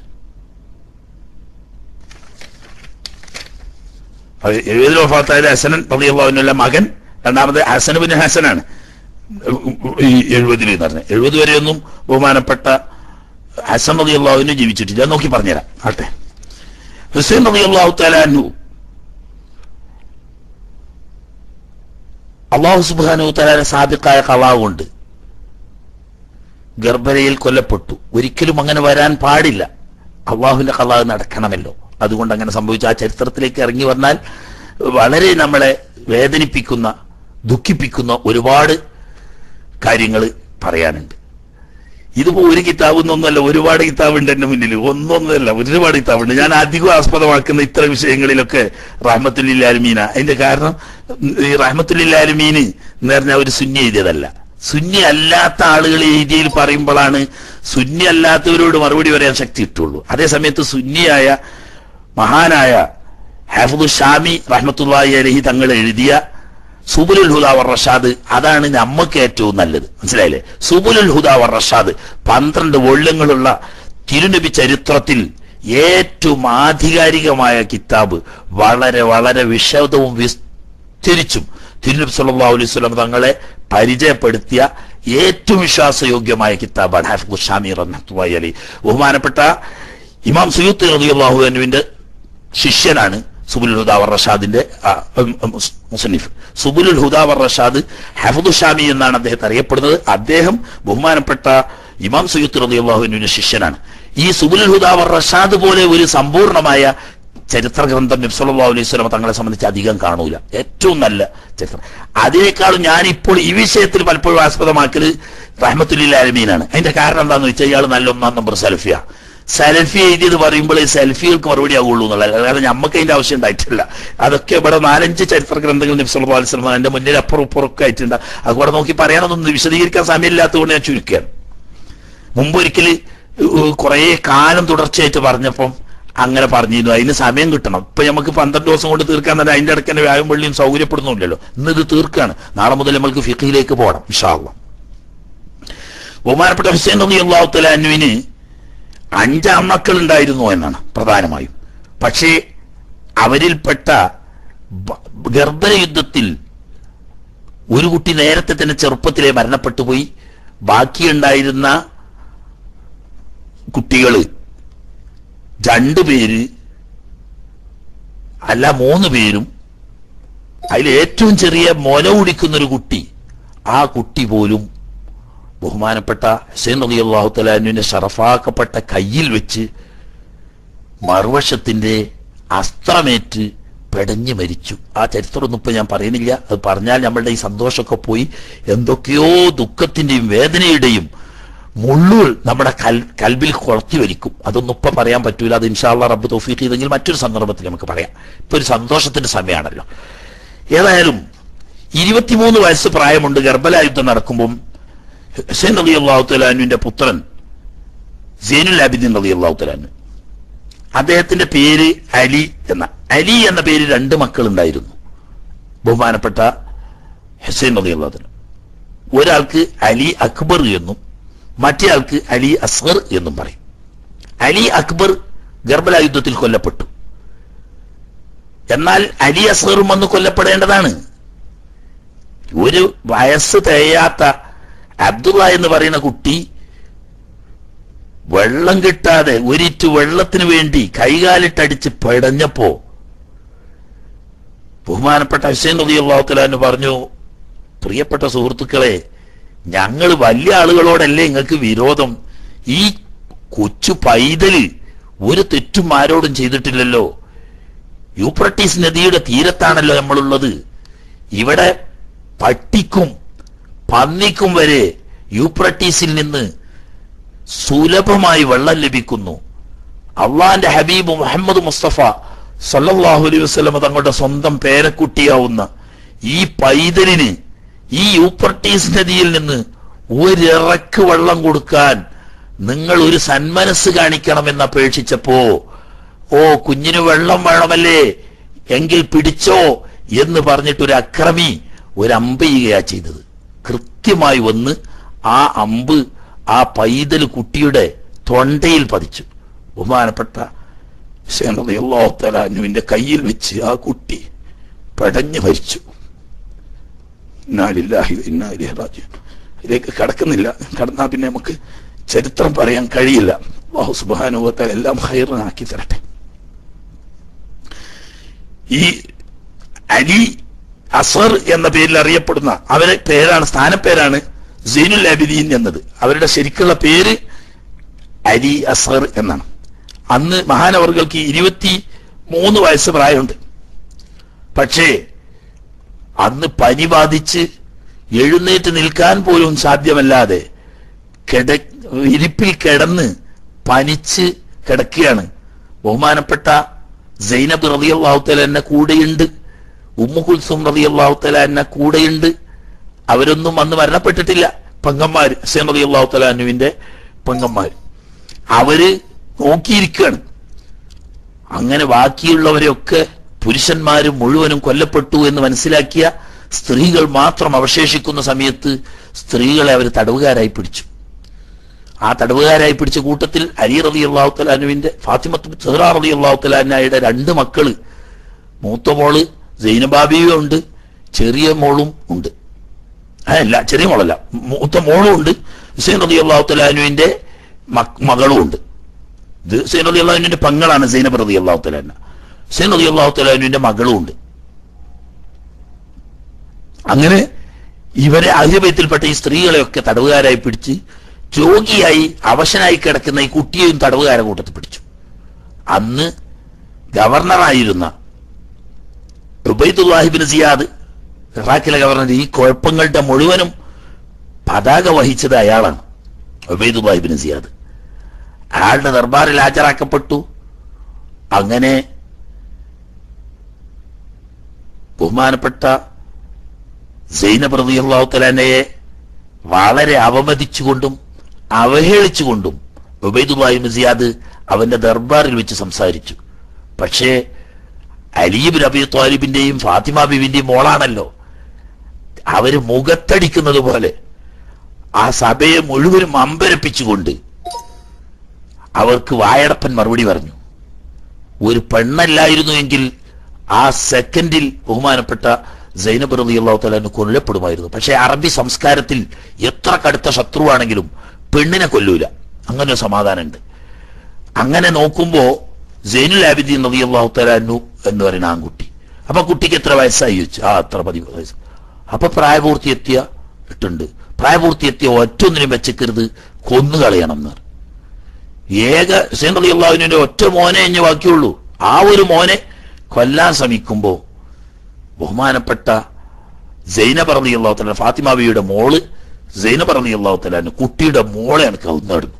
എഴുപതിൽ വഫാത്തായത് ഹസൻ റളിയല്ലാഹു അൻഹുവിന്റെ മകൻ, രണ്ടാമത് ഹസൻ ബിൻ ഹസനാണ് ഈ എഴുപതിൽ എന്ന് പറഞ്ഞത്. എഴുപത് വരെയൊന്നും ബഹുമാനപ്പെട്ട ഹസൻ റളിയല്ലാഹു അൻഹു ജീവിച്ചിട്ടില്ല. ഞാൻ നോക്കി പറഞ്ഞുതരാം. ആട്ടെ, ഹുസൈൻ റളിയല്ലാഹു തആല അൻഹു അല്ലാഹു സുബ്ഹാനഹു തആല സാബിഖായ ഖളാ കൊണ്ട് ഗർഭരയിൽ കൊല്ലപ്പെട്ടു. ഒരിക്കലും അങ്ങനെ വരാൻ പാടില്ല. അള്ളാഹുവിന്റെ ഖളാ നടക്കണമല്ലോ. അതുകൊണ്ട് അങ്ങനെ സംഭവിച്ചു. ആ ചരിത്രത്തിലേക്ക് ഇറങ്ങി വന്നാൽ വളരെ നമ്മളെ വേദനിപ്പിക്കുന്ന ദുഃഖിപ്പിക്കുന്ന ഒരുപാട് കാര്യങ്ങൾ പറയാനുണ്ട്. ഇതിപ്പോ ഒരു കിതാബൊന്നൊന്നുമല്ല, ഒരുപാട് കിതാബുണ്ട് എന്റെ മുന്നിൽ. ഒന്നൊന്നുമല്ല, ഒരുപാട് കിതാബുണ്ട്. ഞാൻ അധികം ആസ്പദമാക്കുന്ന ഇത്തരം വിഷയങ്ങളിലൊക്കെ റഹ്മത്തുൽ ലിൽ ആലമീന. അതിന്റെ കാരണം ഈ റഹ്മത്തുൽ ലിൽ ആലമീന് എന്ന് പറഞ്ഞാൽ ഒരു സുന്നി എഴുതിയതല്ല. സുന്നി അല്ലാത്ത ആളുകൾ എഴുതിയിൽ പറയുമ്പോഴാണ് സുന്നി അല്ലാത്തവരോട് മറുപടി പറയാൻ ശക്തി കിട്ടുള്ളൂ. അതേസമയത്ത് സുന്നിയായ മഹാനായ ഹാഫിദു ഷാമി റഹ്മത്തുള്ളാഹി അലൈഹി തങ്ങൾ എഴുതിയ സുബുലുൽ ഹുദാ വർ റഷാദ്, അതാണ് നമുക്ക് ഏറ്റവും നല്ലത്. മനസ്സിലായില്ലേ? സുബുലുൽ ഹുദാ വർ റഷാദ് പന്ത്രണ്ട് വോള്യങ്ങളുള്ള തിരുനബി ചരിത്രത്തിൽ ഏറ്റവും ആധികാരികമായ കിതാബ്, വളരെ വളരെ വിശദവും വിസ്തരിച്ചും തിരുനബി സല്ലല്ലാഹു അലൈഹി വസല്ലം തങ്ങളെ പരിചയപ്പെടുത്തിയ ഏറ്റവും വിശ്വാസയോഗ്യമായ കിതാബാണ് ഹാഫിദു ഷാമി റഹ്മത്തുള്ളാഹി അലൈഹി. ബഹുമാനപ്പെട്ട ഇമാം സുയൂത്തി റളിയല്ലാഹു അൻഹുവിന്റെ ശിഷ്യനാണ് സുബുലുൽ ഹുദാ വർ റഷാദിന്റെ മുസന്നിഫ്. സുബുലുൽ ഹുദാ വർ റഷാദ് ഹാഫിദു ഷാമി എന്നാണ് അദ്ദേഹത്തെ അറിയപ്പെടുന്നത്. അദ്ദേഹം ബഹുമാനപ്പെട്ട ഇമാം സുയൂത്തി റളിയല്ലാഹു അൻഹുവിന്റെ ശിഷ്യനാണ്. ഈ സുബുലുൽ ഹുദാ വർ റഷാദ് പോലെ ഒരു സമ്പൂർണമായ ചരിത്ര ഗ്രന്ഥം നബി സല്ലല്ലാഹു അലൈഹി വസല്ലം തങ്ങളെ സംബന്ധിച്ച് അധികം കാണൂല. ഏറ്റവും നല്ല ചരിത്രം. അതിനേക്കാളും ഞാനിപ്പോൾ ഈ വിഷയത്തിൽ പലപ്പോഴും ആസ്പദമാക്കല് റഹ്മത്തുൽ ലിൽ ആലമീനാണ്. അതിന്റെ കാരണം എന്താണെന്ന് വെച്ചാൽ ഇയാൾ നല്ല ഒന്നാം നമ്പർ സലഫിയ. സെൽഫി എഴുതിയത് പറയുമ്പോൾ സെൽഫികൾക്ക് മറുപടി ആവുള്ളൂ എന്നുള്ളത്. കാരണം നമുക്ക് അതിന്റെ ആവശ്യം ഉണ്ടായിട്ടില്ല. അതൊക്കെ ഇവിടെ നാലഞ്ച് ചരിത്ര ഗ്രന്ഥങ്ങൾ നബി സല്ലല്ലാഹു അലൈഹി വസല്ലം എന്റെ മുന്നിൽ അപ്പുറം ഇപ്പുറമൊക്കെ ആയിട്ടുണ്ട്. അത് കൂടെ നോക്കി പറയാനൊന്നും വിശദീകരിക്കാൻ സമയമില്ലാത്തതുകൊണ്ട് ഞാൻ ചുരുക്കുകയാണ്. മുമ്പൊരിക്കൽ കുറെ കാലം തുടർച്ചയായിട്ട് പറഞ്ഞപ്പം അങ്ങനെ പറഞ്ഞിരുന്നു, അതിന് സമയം കിട്ടണം. ഇപ്പൊ നമുക്ക് പന്ത്രണ്ട് ദിവസം കൊണ്ട് തീർക്കാൻ തന്നെ അതിന്റെ ഇടയ്ക്ക് തന്നെ വ്യാഴം വെള്ളിയും സൗകര്യപ്പെടുന്നില്ലല്ലോ. ഇന്ന് ഇത് തീർക്കാണ്. നാളെ മുതൽ നമ്മൾക്ക് ഫിഖിലേക്ക് പോകണം ഇൻഷാ അല്ലാഹ്. ബഹുമാനപ്പെട്ട ഹുസൈൻ റളിയല്ലാഹു തആല അൻഹുവിന് അഞ്ചാം മക്കൾ ഉണ്ടായിരുന്നു എന്നാണ് പ്രധാനമായും. പക്ഷേ അവരിൽപ്പെട്ട ഗർഭര യുദ്ധത്തിൽ ഒരു കുട്ടി നേരത്തെ തന്നെ ചെറുപ്പത്തിലെ മരണപ്പെട്ടു പോയി. ബാക്കിയുണ്ടായിരുന്ന കുട്ടികള് രണ്ടു പേര് അല്ല മൂന്ന് പേരും, അതിൽ ഏറ്റവും ചെറിയ മുല കുടിക്കുന്നൊരു കുട്ടി, ആ കുട്ടി പോലും ബഹുമാനപ്പെട്ട ഹുസൈൻ റളിയല്ലാഹു തആല അൻഹുവിന്റെ ഷറഫാക്കപ്പെട്ട കയ്യിൽ വെച്ച് മറുവശത്തിന്റെ അസ്ത്രമേറ്റ് പെടഞ്ഞു മരിച്ചു. ആ ചരിത്രമൊന്നും ഇപ്പൊ ഞാൻ പറയുന്നില്ല. അത് പറഞ്ഞാൽ നമ്മളുടെ ഈ സന്തോഷമൊക്കെ പോയി എന്തൊക്കെയോ ദുഃഖത്തിന്റെയും വേദനയുടെയും മുള്ളുകൾ നമ്മുടെ കൽ കൽബിൽ കൊളത്തി വരിക്കും. അതൊന്നും ഇപ്പൊ പറയാൻ പറ്റൂല. അത് ഇൻഷാ അല്ലാഹ് റബ്ബ് തൗഫീഖ് ചെയ്തെങ്കിൽ മറ്റൊരു സന്ദർഭത്തിൽ നമുക്ക് പറയാം. ഇപ്പൊ ഒരു സന്തോഷത്തിന്റെ സമയമാണല്ലോ. ഏതായാലും ഇരുപത്തിമൂന്ന് വയസ്സ് പ്രായമുണ്ട്. കർബല യുദ്ധം നടക്കുമ്പോൾ ഹുസൈൻ റളിയല്ലാഹു തആല അൻഹുവിന്റെ പുത്രൻ സൈനുൽ ആബിദീൻ റളിയല്ലാഹു തആല അൻഹു, അദ്ദേഹത്തിന്റെ പേര് അലി എന്ന അലി എന്ന പേര് രണ്ട് മക്കൾ ഉണ്ടായിരുന്നു ബഹുമാനപ്പെട്ട ഹുസൈൻ റളിയല്ലാഹു തആല. ഒരാൾക്ക് അലി അക്ബർ എന്നും മറ്റേ ആൾക്ക് അലി അസ്ഗർ എന്നും പറയും. അലി അക്ബർ കർബല യുദ്ധത്തിൽ കൊല്ലപ്പെട്ടു. എന്നാൽ അലി അസ്ഗറും വന്ന് കൊല്ലപ്പെടേണ്ടതാണ്. ഒരു വയസ്സ് തികയാത്ത അബ്ദുള്ള എന്ന് പറയുന്ന കുട്ടി വെള്ളം കിട്ടാതെ ഒരിറ്റു വെള്ളത്തിന് വേണ്ടി കൈകാലിട്ടടിച്ച് പെടഞ്ഞപ്പോ ബഹുമാനപ്പെട്ട ഹുസൈൻ റളിയല്ലാഹു തആല അൻഹു പറഞ്ഞു, പ്രിയപ്പെട്ട സുഹൃത്തുക്കളെ, ഞങ്ങൾ വലിയ ആളുകളോടല്ലേ നിങ്ങൾക്ക് വിരോധം? ഈ കൊച്ചു പൈതല് ഒരു തെറ്റും ആരോടും ചെയ്തിട്ടില്ലല്ലോ. യൂഫ്രട്ടീസ് നദിയുടെ തീരത്താണല്ലോ നമ്മളുള്ളത്. ഇവിടെ പട്ടിക്കും പന്നിക്കും വരെ യൂഫ്രട്ടീസിൽ നിന്ന് സുലഭമായി വെള്ളം ലഭിക്കുന്നു. അള്ളാന്റെ ഹബീബ് മുഹമ്മദ് മുസ്തഫ സല്ലല്ലാഹു അലൈഹി വസല്ലം തങ്ങളുടെ സ്വന്തം പേരക്കുട്ടിയാവുന്ന ഈ പൈതലിന് ഈ യൂഫ്രട്ടീസ് നദിയിൽ നിന്ന് ഒരിറക്ക് വെള്ളം കൊടുക്കാൻ നിങ്ങൾ ഒരു സന്മനസ് കാണിക്കണമെന്ന് അപേക്ഷിച്ചപ്പോ, ഓ കുഞ്ഞിന് വെള്ളം വേണമല്ലേ, എങ്കിൽ പിടിച്ചോ എന്ന് പറഞ്ഞിട്ടൊരു അക്രമി ഒരു അമ്പ് ചെയ്യുകയാ ചെയ്തത്. കൃത്യമായി വന്ന് ആ അമ്പ് ആ പൈതൽ കുട്ടിയുടെ തൊണ്ടയിൽ പതിച്ചു. ബഹുമാനപ്പെട്ട ഹുസൈൻ റളിയല്ലാഹു തആല അൻഹുവിന്റെ കയ്യിൽ വെച്ച് ആ കുട്ടി പടഞ്ഞു മരിച്ചു. ഇന്നാ ലില്ലാഹി വ ഇന്നാ ഇലൈഹി റാജിഊൻ. ഇതിലേക്ക് കടക്കുന്നില്ല, കടന്നാ പിന്നെ നമുക്ക് ചരിത്രം പറയാൻ കഴിയില്ല. അല്ലാഹു സുബ്ഹാനഹു വ തആല എല്ലാം ഖൈറാക്കി തരട്ടെ. ഈ അലി അസ്ഗർ എന്ന പേരിൽ അറിയപ്പെടുന്ന അവരെ പേരാണ്, സ്ഥാനപ്പേരാണ് സൈനുൽ ആബിദീൻ എന്നത്. അവരുടെ ശരിക്കുള്ള പേര് അലി അസ്ഗർ എന്നാണ്. അന്ന് മഹാനവർകൾക്ക് ഇരുപത്തി മൂന്ന് വയസ്സ് പ്രായമുണ്ട്. പക്ഷേ അന്ന് പനി ബാധിച്ച് എഴുന്നേറ്റ് നിൽക്കാൻ പോലും സാധ്യമല്ലാതെ കിട ഇരിപ്പിൽ കിടന്ന് പനിച്ച് കിടക്കുകയാണ്. ബഹുമാനപ്പെട്ട സൈനബ് റളിയല്ലാഹു തആല അൻഹ കൂടെയുണ്ട്, ഉമ്മു കുൽസും റളിയല്ലാഹു തആല അൻഹ കൂടെയുണ്ട്. അവരൊന്നും അന്ന് മരണപ്പെട്ടിട്ടില്ല. പെങ്ങന്മാര്, ഹുസൈൻ റളിയല്ലാഹു തആല അൻഹുവിന്റെ പെങ്ങന്മാര്, അവര് നോക്കിയിരിക്കുകയാണ്. അങ്ങനെ ബാക്കിയുള്ളവരെയൊക്കെ പുരുഷന്മാര് മുഴുവനും കൊല്ലപ്പെട്ടു എന്ന് മനസ്സിലാക്കിയ സ്ത്രീകൾ മാത്രം അവശേഷിക്കുന്ന സമയത്ത് സ്ത്രീകളെ അവർ തടവുകാരായി പിടിച്ചു. ആ തടവുകാരായി പിടിച്ച കൂട്ടത്തിൽ അലി റളിയല്ലാഹു തആല അൻഹുവിന്റെ ഫാത്തിമത്ത് സഹ്റ റളിയല്ലാഹു തആല അൻഹയുടെ രണ്ട് മക്കള്, മൂത്ത മോള് സൈനബാബിയും ഉണ്ട്, ചെറിയ മോളും ഉണ്ട്. അല്ല, ചെറിയ മോളല്ല, മൂത്ത മോളും ഉണ്ട്. ഹുസൈൻ റളിയല്ലാഹു തആല അൻഹുവിന്റെ മകളും ഉണ്ട്. ഇത് ഹുസൈൻ റളിയല്ലാഹു അൻഹുവിന്റെ പെങ്ങളാണ് സൈനബ് റളിയല്ലാഹു തആല അൻഹ. ഹുസൈൻ റളിയല്ലാഹു തആല അൻഹുവിന്റെ മകളും ഉണ്ട്. അങ്ങനെ ഇവരെ അഹ്ലുബൈത്തിൽപ്പെട്ട ഈ സ്ത്രീകളെയൊക്കെ തടവുകാരായി പിടിച്ച് രോഗിയായി അവശനായി കിടക്കുന്ന ഈ കുട്ടിയെയും തടവുകാരെ കൂട്ടത്തിൽ പിടിച്ചു. അന്ന് ഗവർണറായിരുന്ന ഉബൈദുല്ലാഹി ഇബ്നു സിയാദ്, ഇറാഖിലെ ഗവർണർ, ഈ കുഴപ്പങ്ങളുടെ മുഴുവനും പതാക വഹിച്ചത് അയാളാണ്, ഉബൈദുല്ലാഹി ഇബ്നു സിയാദ്. അയാളുടെ ദർബാറിൽ ഹാജരാക്കപ്പെട്ടു. അങ്ങനെ ബഹുമാനപ്പെട്ട സൈനബ് റളിയല്ലാഹു തആല അൻഹയെ വളരെ അവമതിച്ചുകൊണ്ടും അവഹേളിച്ചുകൊണ്ടും ഉബൈദുല്ലാഹി ഇബ്നു സിയാദ് അവന്റെ ദർബാറിൽ വെച്ച് സംസാരിച്ചു. പക്ഷേ അലി ഇബ്നു അബീ ത്വാലിബിന്റെയും ഫാത്തിമ ബീവിന്റെയും മോളാണല്ലോ. അവര് മുഖത്തടിക്കുന്നത് പോലെ ആ സഭയെ മുഴുവനും അമ്പരപ്പിച്ചുകൊണ്ട് അവർക്ക് വായടപ്പൻ മറുപടി പറഞ്ഞു. ഒരു പെണ്ണല്ലായിരുന്നു എങ്കിൽ ആ സെക്കൻഡിൽ ബഹുമാനപ്പെട്ട സൈനബ് റളിയല്ലാഹു തആല അൻഹ കൊല്ലപ്പെടുമായിരുന്നു. പക്ഷെ അറബി സംസ്കാരത്തിൽ എത്ര കടുത്ത ശത്രുവാണെങ്കിലും പെണ്ണിനെ കൊല്ലൂല, അങ്ങനെ ഒരു സമാധാനമുണ്ട്. അങ്ങനെ നോക്കുമ്പോ സൈനുൽ ആബിദീൻ റളിയല്ലാഹു തആല അൻഹു എന്ന് പറയുന്ന ആൺകുട്ടി, അപ്പൊ കുട്ടിക്ക് എത്ര വയസ്സായി ചോദിച്ചു. ആ അത്ര പതി വയസ്സ്. അപ്പൊ പ്രായപൂർത്തി എത്തിയ ഇട്ടുണ്ട്. പ്രായപൂർത്തി എത്തിയ ഒറ്റൊന്നിനും വെച്ചേക്കരുത്, കൊന്നുകളയണം എന്ന്. ഏക ഹുസൈൻ റളിയല്ലാഹു അൻഹുവിന്റെ ഒറ്റ മോനെ ഇനി ബാക്കിയുള്ളൂ. ആ ഒരു മോനെ കൊല്ലാൻ ശ്രമിക്കുമ്പോ ബഹുമാനപ്പെട്ട സൈനബ് റളിയല്ലാഹു തആല, ഫാത്തിമ ബിയുടെ മോള് സൈനബ് റളിയല്ലാഹു തആല കുട്ടിയുടെ മോളെ എനിക്ക് കൗന്നടുന്നു.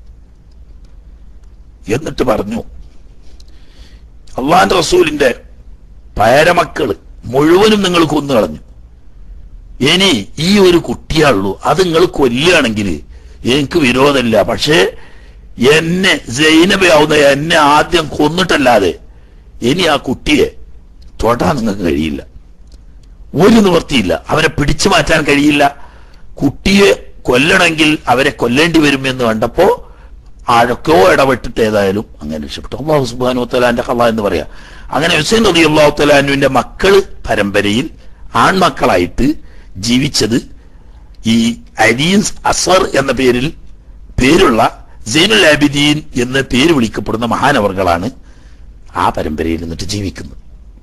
എന്നിട്ട് പറഞ്ഞു, അള്ളാന്റെ റസൂലിന്റെ പേരമക്കള് മുഴുവനും നിങ്ങൾ കൊന്നു കളഞ്ഞു. ഇനി ഈ ഒരു കുട്ടിയാളുള്ളൂ, അത് നിങ്ങൾ കൊല്ലുകയാണെങ്കിൽ എനിക്ക് വിരോധമില്ല. പക്ഷേ എന്നെ സൈനബയാവുന്ന എന്നെ ആദ്യം കൊന്നിട്ടല്ലാതെ ഇനി ആ കുട്ടിയെ തൊടാൻ നിങ്ങൾക്ക് കഴിയില്ല. ഒരു നിവൃത്തിയില്ല, അവരെ പിടിച്ചു മാറ്റാൻ കഴിയില്ല. കുട്ടിയെ കൊല്ലണമെങ്കിൽ അവരെ കൊല്ലേണ്ടി വരും എന്ന് കണ്ടപ്പോ ആരൊക്കെയോ ഇടപെട്ടിട്ട് ഏതായാലും അങ്ങനെ രക്ഷപ്പെട്ടു. അല്ലാഹു സുബ്ഹാനഹു വ തആല ഖള എന്ന് പറയാ. അങ്ങനെ ഹുസൈൻ റളിയല്ലാഹു തആല അൻഹുവിന്റെ മക്കള് പരമ്പരയിൽ ആൺമക്കളായിട്ട് ജീവിച്ചത് ഈ അലി അസ്ഗർ എന്ന പേരിൽ പേരുള്ള സൈനുൽ ആബിദീൻ എന്ന് പേര് വിളിക്കപ്പെടുന്ന മഹാനവർകളാണ് ആ പരമ്പരയിൽ നിന്നിട്ട് ജീവിക്കുന്നത്.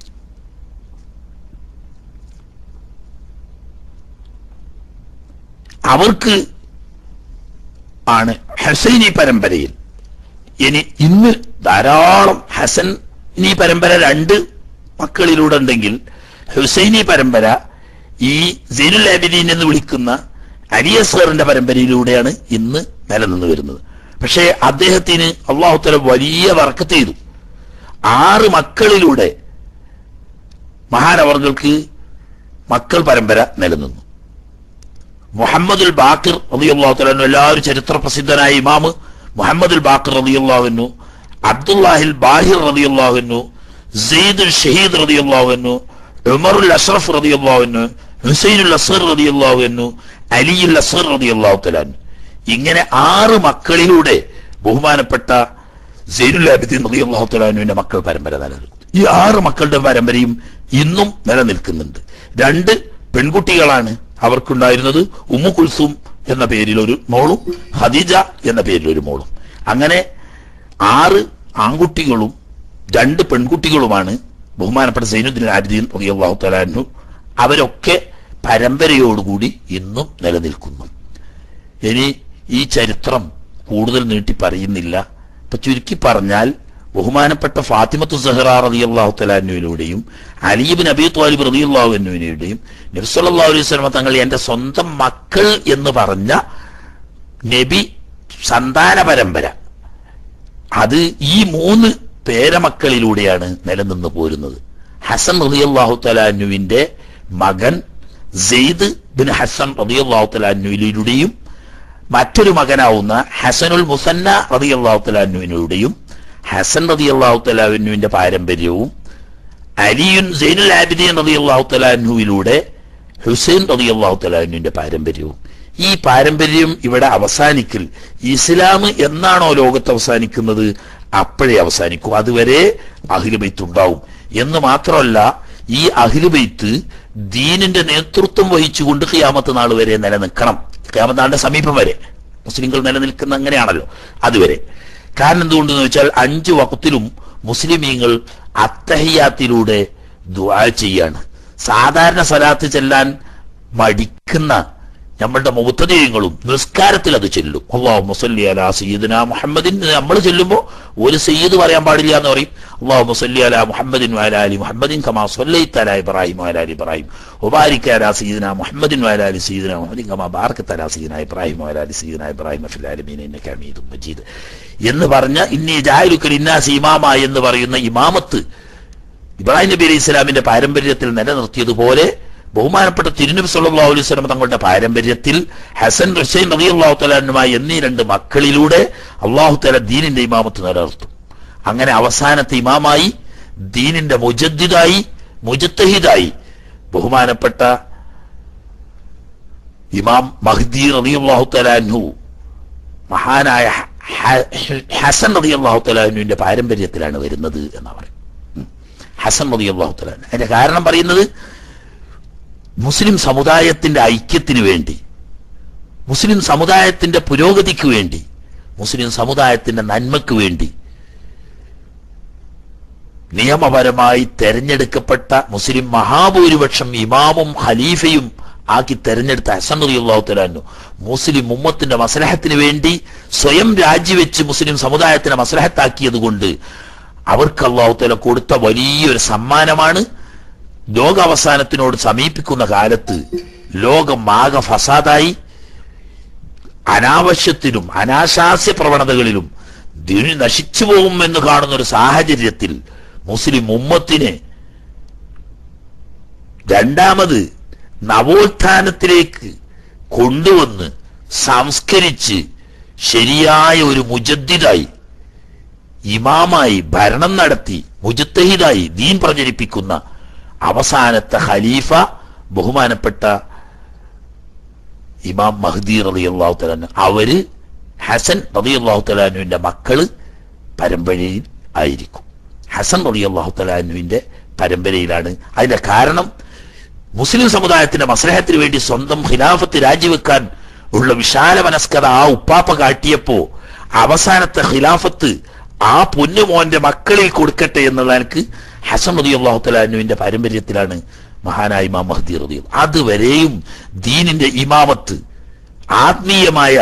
അവർക്ക് ആണ് ഹസൈനി പരമ്പരയിൽ ഇനി ഇന്ന് ധാരാളം ഹസനി പരമ്പര രണ്ട് മക്കളിലൂടെ ഉണ്ടെങ്കിൽ ഹുസൈനി പരമ്പര ഈ സൈനുൽ ആബിദീൻ എന്ന് വിളിക്കുന്ന അലി അസ്ഗറിന്റെ പരമ്പരയിലൂടെയാണ് ഇന്ന് നിലനിന്ന് വരുന്നത്. പക്ഷേ അദ്ദേഹത്തിന് അല്ലാഹു തആല വലിയ ബർക്കത്ത് ചെയ്തു. ആറ് മക്കളിലൂടെ മഹാനവർകൾക്ക് മക്കൾ പരമ്പര നിലനിന്നു. മുഹമ്മദുൽ ബാഖിർ റളിയല്ലാഹു തആല അൻഹു, എല്ലാവരും ചരിത്ര പ്രസിദ്ധനായ ഇമാം മുഹമ്മദുൽ ബാഖിർ റളിയല്ലാഹു അൻഹു, അബ്ദുല്ലാഹിൽ ബാഹിർ റളിയല്ലാഹു അൻഹു, സയ്യിദുൽ ഷഹീദ് റളിയല്ലാഹു അൻഹു, ഉമറുൽ അഷ്റഫ് റളിയല്ലാഹു അൻഹു, ഹുസൈനുൽ അസ്ഗർ റളിയല്ലാഹു അൻഹു, അലിയുൽ അസ്ഗർ റളിയല്ലാഹു തആല അൻഹു, ഇങ്ങനെ ആറ് മക്കളിലൂടെ ബഹുമാനപ്പെട്ട സൈനുൽ ആബിദീൻ റളിയല്ലാഹു തആല അൻഹുവിന്റെ മക്കൾ പരമ്പര നിലനിൽക്കുന്നു. ഈ ആറ് മക്കളുടെ പരമ്പരയും ഇന്നും നിലനിൽക്കുന്നുണ്ട്. രണ്ട് പെൺകുട്ടികളാണ് അവർക്കുണ്ടായിരുന്നത്. ഉമ്മു കുൽസും എന്ന പേരിൽ ഒരു മോളും ഖദീജ എന്ന പേരിൽ ഒരു മോളും. അങ്ങനെ ആറ് ആൺകുട്ടികളും രണ്ട് പെൺകുട്ടികളുമാണ് ബഹുമാനപ്പെട്ട സൈനുദ്ദീൻ ആബിദീൻ റളിയല്ലാഹു തആല അൻഹു. അവരൊക്കെ പരമ്പരയോടുകൂടി ഇന്നും നിലനിൽക്കുന്നു. ഇനി ഈ ചരിത്രം കൂടുതൽ നീട്ടി പറയുന്നില്ല. ഇപ്പൊ ചുരുക്കി പറഞ്ഞാൽ ബഹുമാനപ്പെട്ട ഫാത്തിമത്തു സഹറ റളിയല്ലാഹു തആല അൻഹുവിലൂടെയും അലി ഇബ്നു അബീ ത്വാലിബ് റളിയല്ലാഹു അൻഹുവിലൂടെയും നബി സല്ലല്ലാഹു അലൈഹി വസല്ലം തങ്ങൾ എന്റെ സ്വന്തം മക്കൾ എന്ന് പറഞ്ഞ നബി സന്താന പരമ്പര, അത് ഈ മൂന്ന് പേരമക്കളിലൂടെയാണ് നിലനിന്ന് പോരുന്നത്. ഹസൻ റളിയല്ലാഹു തആല അൻഹുവിന്റെ മകൻ സെയ്ദ് ബിൻ ഹസൻ റളിയല്ലാഹു തആല അൻഹുവിലൂടെയും മറ്റൊരു മകനാവുന്ന ഹസനുൽ മുസന്ന റളിയല്ലാഹു തആല അൻഹുവിലൂടെയും ഹസൻ റളിയല്ലാഹു തആല അൻഹുവിന്റെ പാരമ്പര്യവും അലിയുൻ സൈനുൽ ആബിദീൻ റളിയല്ലാഹു തആല അൻഹുവിലൂടെ ഹുസൈൻ റളിയല്ലാഹു തആല അൻഹുവിന്റെ പാരമ്പര്യവും. ഈ പാരമ്പര്യം ഇവിടെ അവസാനിക്കൽ ഇസ്ലാം എന്നാണോ ലോകത്ത് അവസാനിക്കുന്നത് അപ്പോഴേ അവസാനിക്കും. അതുവരെ അഹ്ലു ബൈത്ത് ഉണ്ടാവും എന്ന് മാത്രമല്ല, ഈ അഹ്ലു ബൈത്ത് ദീനിന്റെ നേതൃത്വം വഹിച്ചുകൊണ്ട് ഖിയാമത്ത് നാൾ വരെ നിലനിൽക്കണം. ഖിയാമത്ത് നാളിന്റെ സമീപം വരെ മുസ്ലിങ്ങൾ നിലനിൽക്കുന്ന അങ്ങനെയാണല്ലോ, അതുവരെ. കാരണം എന്തുകൊണ്ടെന്ന് വെച്ചാൽ അഞ്ചു വഖത്തിലും മുസ്ലിമീങ്ങൾ അത്തഹിയാത്തിലൂടെ ദുആ ചെയ്യാണ്. സാധാരണ സ്വലാത്ത് ചെല്ലാൻ മടിക്കുന്ന നമ്മളുടെ മുബ്തദിഈങ്ങളും നിസ്കാരത്തിൽ അത് ചെല്ലും. അല്ലാഹുമ്മ സ്വല്ലി അലാ സയ്യിദിനാ മുഹമ്മദിൻ നമ്മൾ ചെല്ലുമ്പോൾ ഒരു സയ്യിദ് പറയാൻ പാടില്ല എന്ന് പറയും. അല്ലാഹുമ്മ സ്വല്ലി അലാ മുഹമ്മദിൻ വഅലാ ആലി മുഹമ്മദിൻ കമാ സ്വല്ലൈത അലാ ഇബ്രാഹിം വഅലാ ആലി ഇബ്രാഹിം വബാരിക അലാ സയ്യിദിനാ മുഹമ്മദിൻ വഅലാ ആലി സയ്യിദിനാ മുഹമ്മദിൻ കമാ ബാറകത അലാ സയ്യിദിനാ ഇബ്രാഹിം വഅലാ ആലി സയ്യിദിനാ ഇബ്രാഹിം ഫിൽ ആലമീന ഇന്നക ഹമീദും മജീദ് എന്ന് പറഞ്ഞ ഇന്നി ജാഇലുക ലിന്നാസി ഇമാമ എന്ന് പറയുന്ന ഇമാമത്ത് ഇബ്രാഹിം നബി അലൈഹി സ്വലാമിന്റെ പാരമ്പര്യത്തിൽ നിലനിർത്തിയതുപോലെ ബഹുമാനപ്പെട്ട തിരുനബി സല്ലല്ലാഹു അലൈഹി വസല്ലം തങ്ങളുടെ പാരമ്പര്യത്തിൽ ഹസൻ ഹുസൈൻ റളിയല്ലാഹു തആല അൻഹുമായ എന്നീ രണ്ട് മക്കളിലൂടെ അല്ലാഹു തആല ദീനിന്റെ ഇമാമത്ത് നിലനിർത്തും. അങ്ങനെ അവസാനത്തെ ഇമാമായി ദീനിന്റെ മുജദ്ദിദായി മുജ്തഹിദായി ബഹുമാനപ്പെട്ട ഇമാം മഹ്ദി റളിയല്ലാഹു തആല അൻഹു മഹാനായ ഹസൻ റളിയല്ലാഹു തആല അൻഹുവിന്റെ പാരമ്പര്യത്തിലാണ് വരുന്നത് എന്നാ പറയും. ഹസൻ റളിയല്ലാഹു തആല അതിന്റെ കാരണം പറയുന്നത് മുസ്ലിം സമുദായത്തിന്റെ ഐക്യത്തിന് വേണ്ടി, മുസ്ലിം സമുദായത്തിന്റെ പുരോഗതിക്ക് വേണ്ടി, മുസ്ലിം സമുദായത്തിന്റെ നന്മയ്ക്ക് വേണ്ടി നിയമപരമായി തെരഞ്ഞെടുക്കപ്പെട്ട മുസ്ലിം മഹാഭൂരിപക്ഷം ഇമാമും ഖലീഫയും ആക്കി തെരഞ്ഞെടുത്ത ഹസൻ റളിയല്ലാഹു തആല അൻഹു മുസ്ലിം ഉമ്മത്തിന്റെ മസ്ലഹത്തിന് വേണ്ടി സ്വയം രാജിവെച്ച് മുസ്ലിം സമുദായത്തിനെ മസ്ലഹത്താക്കിയത് കൊണ്ട് അവർക്ക് അല്ലാഹു തആല കൊടുത്ത വലിയൊരു സമ്മാനമാണ്. ലോകാവസാനത്തിനോട് സമീപിക്കുന്ന കാലത്ത് ലോകം ആകെ ഫസാദായി അനാവശ്യത്തിലും അനാശാസ്യ പ്രവണതകളിലും ദീന് നശിച്ചു പോകുമെന്ന് കാണുന്ന ഒരു സാഹചര്യത്തിൽ മുസ്ലിം ഉമ്മത്തിനെ രണ്ടാമത് നവോത്ഥാനത്തിലേക്ക് കൊണ്ടുവന്ന് സംസ്കരിച്ച് ശരിയായ ഒരു മുജദ്ദിദായി ഇമാമായി ഭരണം നടത്തി മുജ്തഹിദായി ദീൻ പ്രചരിപ്പിക്കുന്ന അവസാനത്തെ ഖലീഫ ബഹുമാനപ്പെട്ട ഇമാം മഹ്ദി റളിയല്ലാഹു തആല അൻഹു, അവര് ഹസൻ റളിയല്ലാഹു തആല അൻഹുവിന്റെ മക്കള് പരമ്പരയിൽ ആയിരിക്കും. ഹസൻ റളിയല്ലാഹു തആല അൻഹുവിന്റെ പരമ്പരയിലാണ്. അതിന്റെ കാരണം മുസ്ലിം സമുദായത്തിന്റെ മസ്ലഹത്തിന് വേണ്ടി സ്വന്തം ഖിലാഫത്ത് രാജിവെക്കാൻ ഉള്ള വിശാല മനസ്കത ആ ഉപ്പാപ്പ കാട്ടിയപ്പോ അവസാനത്തെ ഖിലാഫത്ത് ആ പൊന്നുമോന്റെ മക്കളിൽ കൊടുക്കട്ടെ എന്നുള്ള എനിക്ക് ഹസൻ റളിയല്ലാഹു തആല അൻഹുവിന്റെ പാരമ്പര്യത്തിലാണ് മഹാനായ ഇമാം മഹ്ദി റളിയല്ലാഹു. അതുവരെയും ദീനിന്റെ ഇമാമത്ത്, ആത്മീയമായ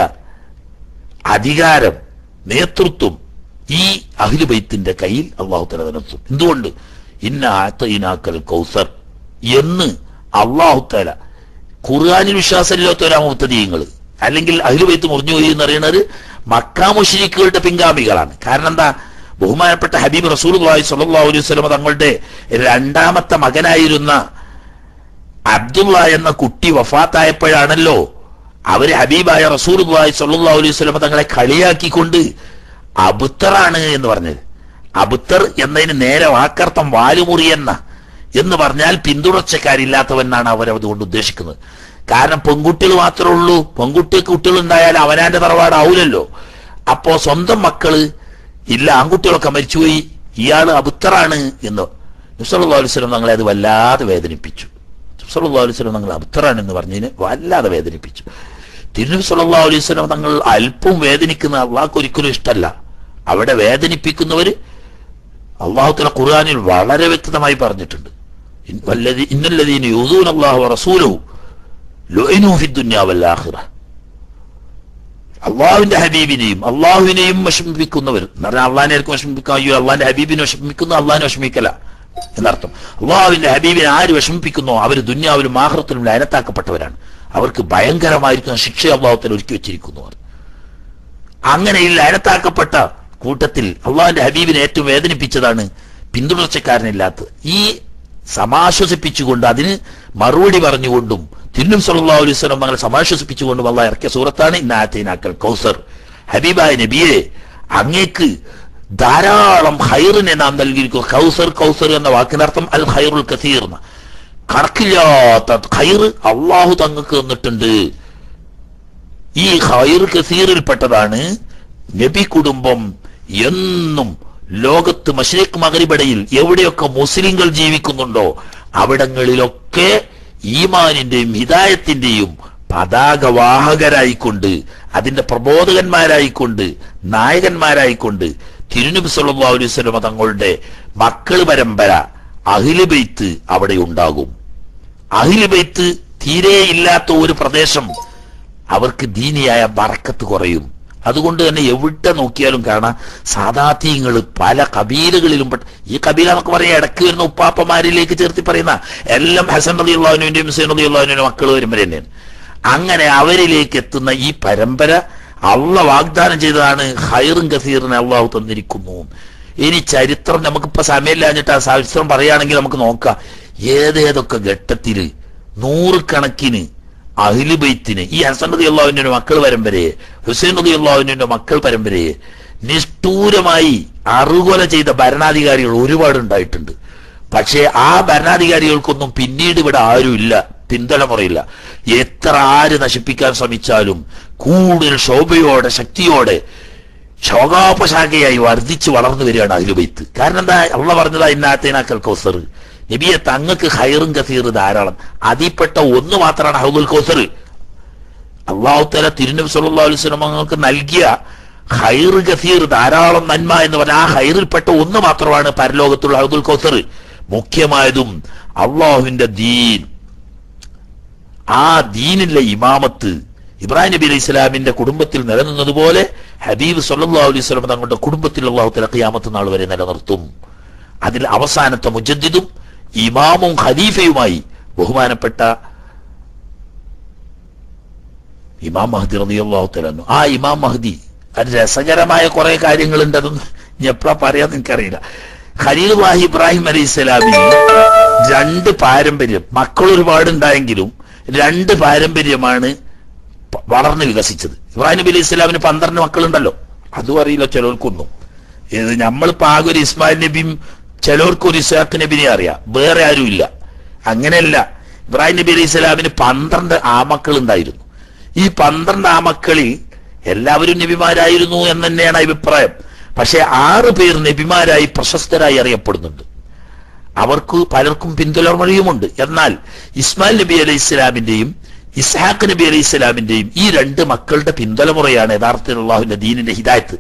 അധികാരം, നേതൃത്വം ഈ അഹ്ലു ബൈത്തിന്റെ കയ്യിൽ അല്ലാഹു തആല നിർത്തും. എന്തുകൊണ്ട്? ഇന്ന അഅതൈനാക്കൽ കൗസർ എന്ന് അല്ലാഹു തആല ഖുർആനിൽ വിശ്വാസമില്ലാത്തവരാ മുബ്തദീങ്ങൾ, അല്ലെങ്കിൽ അഹ്ലു ബൈത്ത് മുറിഞ്ഞു പോയി എന്ന് പറയുന്നത് മക്കാ മുശ്രിക്കുകളുടെ പിൻഗാമികളാണ്. കാരണം എന്താ? ബഹുമാനപ്പെട്ട ഹബീബ് റസൂലുള്ളാഹി സ്വല്ലല്ലാഹു അലൈഹി വസല്ലം തങ്ങളുടെ രണ്ടാമത്തെ മകനായിരുന്ന അബ്ദുള്ള എന്ന കുട്ടി വഫാത്തായപ്പോഴാണല്ലോ അവര് ഹബീബായ റസൂലുള്ളാഹി സ്വല്ലല്ലാഹു അലൈഹി വസല്ലം തങ്ങളെ കളിയാക്കിക്കൊണ്ട് അബുത്തറാണ് എന്ന് പറഞ്ഞത്. അബുത്തർ എന്നതിന് നേരെ വാക്കർത്ഥം വാലുമുറിയെന്ന എന്ന് പറഞ്ഞാൽ പിന്തുടർച്ചക്കാരില്ലാത്തവനാണ് അവരതുകൊണ്ട് ഉദ്ദേശിക്കുന്നത്. കാരണം പെൺകുട്ടികൾ മാത്രമേ ഉള്ളൂ. പെൺകുട്ടിക്ക് കുട്ടികൾ ഉണ്ടായാൽ അവനാന്റെ തറവാടാവൂലല്ലോ. അപ്പോ സ്വന്തം മക്കള് ഇല്ല, ആൺകുട്ടികളൊക്കെ മരിച്ചുപോയി, ഇയാള് അബുത്തറാണ് എന്ന് നബി സല്ലല്ലാഹു അലൈഹി വസല്ലം തങ്ങളെ അത് വല്ലാതെ വേദനിപ്പിച്ചു. നബി സല്ലല്ലാഹു അലൈഹി വസല്ലം തങ്ങൾ അബുത്തറാണ് എന്ന് പറഞ്ഞതിന് വല്ലാതെ വേദനിപ്പിച്ചു. തിരുനബി സല്ലല്ലാഹു അലൈഹി വസല്ലം തങ്ങൾ അല്പം വേദനിക്കുന്ന അള്ളാഹ്ക്ക് ഒരിക്കലും ഇഷ്ടമല്ല. അവിടെ വേദനിപ്പിക്കുന്നവര് അള്ളാഹു തആല ഖുർആനിൽ വളരെ വ്യക്തമായി പറഞ്ഞിട്ടുണ്ട്. ഇന്നല്ലദീന യൂദൂന അല്ലാഹു വറസൂലഹു ലുഇനു ഫിദ്ദുനിയ വൽ ആഖിറ. അള്ളാഹുവിന്റെ ഹബീബിനെയും അള്ളാഹുവിനെയും വിഷമിപ്പിക്കുന്നവർ എന്ന് പറഞ്ഞാൽ അള്ളാഹിനെ ആർക്കും വിഷമിപ്പിക്കാൻ കഴിയും. അള്ളാഹിന്റെ ഹബീബിനെ വിഷമിക്കുന്നു, അള്ളാഹിനെ വിഷമിക്കല എന്നർത്ഥം. അള്ളാഹുവിന്റെ ഹബീബിനെ ആര് വിഷമിപ്പിക്കുന്നോ അവർ ദുനിയാവിലും ആഖിറത്തിലും ലഅനത്താക്കപ്പെട്ടവരാണ്. അവർക്ക് ഭയങ്കരമായിരിക്കുന്ന ശിക്ഷ അള്ളാഹു തആല ഒരുക്കി വെച്ചിരിക്കുന്നു. അങ്ങനെ ഈ ലഅനത്താക്കപ്പെട്ട കൂട്ടത്തിൽ അള്ളാഹിന്റെ ഹബീബിനെ ഏറ്റവും വേദനിപ്പിച്ചതാണ് പിന്തുടർച്ചക്കാരനില്ലാത്തത്. ഈ സമാശ്വസിപ്പിച്ചുകൊണ്ട് അതിന് മറുപടി പറഞ്ഞുകൊണ്ടും തിരുനബി സല്ലല്ലാഹു അലൈഹി വസല്ലം തങ്ങളെ സമാശ്വസിപ്പിച്ചുകൊണ്ടും അള്ളാഹ് ഇറക്കിയ സൂറത്താണ് ഇന്നാ അഅതൈനാക്കൽ കൗസർ. ഹബീബായ നബിയെ, അങ്ങേക്ക് ധാരാളം ഖൈറിനെ നാം നൽകിയിരിക്കുന്നു. കൗസർ കൗസർ എന്ന വാക്കിനർത്ഥം അൽ ഖൈറുൽ കസീർ, കണക്കില്ലാത്ത ഖൈർ അള്ളാഹു തങ്ങൾക്ക് തന്നിട്ടുണ്ട്. ഈ ഖൈർ കസീറിൽപ്പെട്ടതാണ് നബി കുടുംബം എന്നും ലോകത്ത് മശ്രിഖ് മഗ്രിബിടയിൽ എവിടെയൊക്കെ മുസ്ലിങ്ങൾ ജീവിക്കുന്നുണ്ടോ അവിടങ്ങളിലൊക്കെ ഈമാനിന്റെയും ഹിദായത്തിന്റെയും പതാകവാഹകരായിക്കൊണ്ട്, അതിന്റെ പ്രബോധകന്മാരായിക്കൊണ്ട്, നായകന്മാരായിക്കൊണ്ട് തിരുനബി സല്ലല്ലാഹു അലൈഹി വസല്ലം തങ്ങളുടെ മക്കൾ പരമ്പര അഹ്ലു ബൈത്ത് അവിടെ ഉണ്ടാകും. അഹ്ലു ബൈത്ത് തീരെ ഇല്ലാത്ത ഒരു പ്രദേശം അവർക്ക് ദീനിയായ ബറക്കത്ത് കുറയും. അതുകൊണ്ട് തന്നെ എവിടെ നോക്കിയാലും കാണാം സാദാത്യങ്ങൾ പല കബീലകളിലും. ഈ കബീല എന്നൊക്കെ പറയാം ഇടയ്ക്ക് വരുന്ന ഉപ്പാപ്പമാരിലേക്ക് ചേർത്തി പറയുന്ന എല്ലാം ഹസൻ റളിയല്ലാഹു അൻഹുവിന്റെയും ഹുസൈൻ റളിയല്ലാഹു അൻഹുവിന്റെ മക്കൾ വരുമ്പോൾ തന്നെയാണ്. അങ്ങനെ അവരിലേക്ക് എത്തുന്ന ഈ പരമ്പര അള്ളാഹ് വാഗ്ദാനം ചെയ്തതാണ്. ഖൈറുൻ കസീറിനെ അള്ളാഹു തന്നിരിക്കുന്നു. ഇനി ചരിത്രം നമുക്കിപ്പോ സമയമില്ലാഞ്ഞിട്ട് ആ ചരിത്രം പറയുകയാണെങ്കിൽ നമുക്ക് നോക്കാം. ഏതേതൊക്കെ ഘട്ടത്തില് നൂറുകണക്കിന് അഹ്ലു ബൈത്തിന്, ഈ ഹസൻ റളിയല്ലാഹു അൻഹുവിന്റെ മക്കൾ പരമ്പരയെ, ഹുസൈൻ റളിയല്ലാഹു അൻഹുവിന്റെ മക്കൾ പരമ്പരയെ നിഷ്ഠൂരമായി അറുകൊല ചെയ്ത ഭരണാധികാരികൾ ഒരുപാട് ഉണ്ടായിട്ടുണ്ട്. പക്ഷേ ആ ഭരണാധികാരികൾക്കൊന്നും പിന്നീട് ഇവിടെ ആരുമില്ല, പിന്തലമുറയില്ല. എത്ര ആര് നശിപ്പിക്കാൻ ശ്രമിച്ചാലും കൂടുതൽ ശോഭയോടെ ശക്തിയോടെ ശോകാപശാഖയായി വർദ്ധിച്ചു വളർന്നു വരികയാണ് അഹ്ലു ബൈത്ത്. കാരണം എന്താ? അള്ളാഹ് പറഞ്ഞതാ ഇന്നാ അഅതൈനാക്കൽ കൗസർ. നബിയെ, തങ്ങൾക്ക് ഖൈറുൻ കസീർ ധാരാളം. അതിൽപ്പെട്ട ഒന്ന് മാത്രമാണ് ഹൗദുൽ കൗസർ. അല്ലാഹു തആല തിരുനബി സല്ലല്ലാഹു അലൈഹി വസല്ലം തങ്ങൾക്ക് നൽകിയ ഖൈർ കസീർ, ധാരാളം നന്മ എന്ന് പറഞ്ഞാൽ ആ ഖൈറിൽപ്പെട്ട ഒന്ന് മാത്രമാണ് പരലോകത്തുള്ള ഹൗദുൽ കൗസർ. മുഖ്യമായതും അള്ളാഹുവിന്റെ ദീൻ, ആ ദീനിലെ ഇമാമത്ത് ഇബ്രാഹിം നബി അലൈഹി സ്വലാമിന്റെ കുടുംബത്തിൽ നിലനിന്നതുപോലെ ഹബീബ് സല്ലല്ലാഹു അലൈഹി വസല്ലം തങ്ങളുടെ കുടുംബത്തിൽ അല്ലാഹു തആല ഖിയാമത്ത് നാൾ വരെ നിലനിർത്തും. അതിൽ അവസാനത്തെ മുജദ്ദിദും ഇമാമും ഖലീഫയുമായി ബഹുമാനപ്പെട്ട ഇമാം മഹ്ദി റളിയല്ലാഹു തആല അൻഹു. ആ ഇമാം മഹ്ദി അത് രസകരമായ കുറെ കാര്യങ്ങളുണ്ട്. അതൊന്നും ഇനി എപ്പോഴാ പറയാന്ന് എനിക്കറിയില്ല. ഖലീലുല്ലാഹി ഇബ്രാഹിം അലൈഹിസ്സലാമിന് രണ്ട് പാരമ്പര്യം, മക്കൾ ഒരുപാടുണ്ടായെങ്കിലും രണ്ട് പാരമ്പര്യമാണ് വളർന്ന് വികസിച്ചത്. ഇബ്രാഹിം നബി അലൈഹി സ്വലാമിന് പന്ത്രണ്ട് മക്കളുണ്ടല്ലോ, അതും അറിയില്ല ചിലർക്കൊന്നും. ഇത് നമ്മളിപ്പോ ആകെ ഒരു ഇസ്മായിൽ നബിയും ചിലർക്ക് ഒരു ഇസ്ഹാഖ് നബിനെ അറിയാം, വേറെ ആരും ഇല്ല. അങ്ങനെയല്ല, ഇബ്രാഹിം നബി അലൈഹി സ്വലാമിന് പന്ത്രണ്ട് ആമക്കൾ ഉണ്ടായിരുന്നു. ഈ പന്ത്രണ്ട് ആമക്കളിൽ എല്ലാവരും നബിമാരായിരുന്നു എന്ന് തന്നെയാണ് അഭിപ്രായം. പക്ഷെ ആറ് പേർ നബിമാരായി പ്രശസ്തരായി അറിയപ്പെടുന്നുണ്ട്. അവർക്ക് പലർക്കും പിന്തുടർമൊഴിയുമുണ്ട്. എന്നാൽ ഇസ്മായിൽ നബി അലൈഹി സ്വലാമിന്റെയും ഇസ്ഹാഖ് നബി അലൈഹി ഇസ്ലാമിന്റെയും ഈ രണ്ട് മക്കളുടെ പിന്തലമുറയാണ് യഥാർത്ഥത്തിൽ അള്ളാഹുവിന്റെ ദീനിന്റെ ഹിദായത്ത്.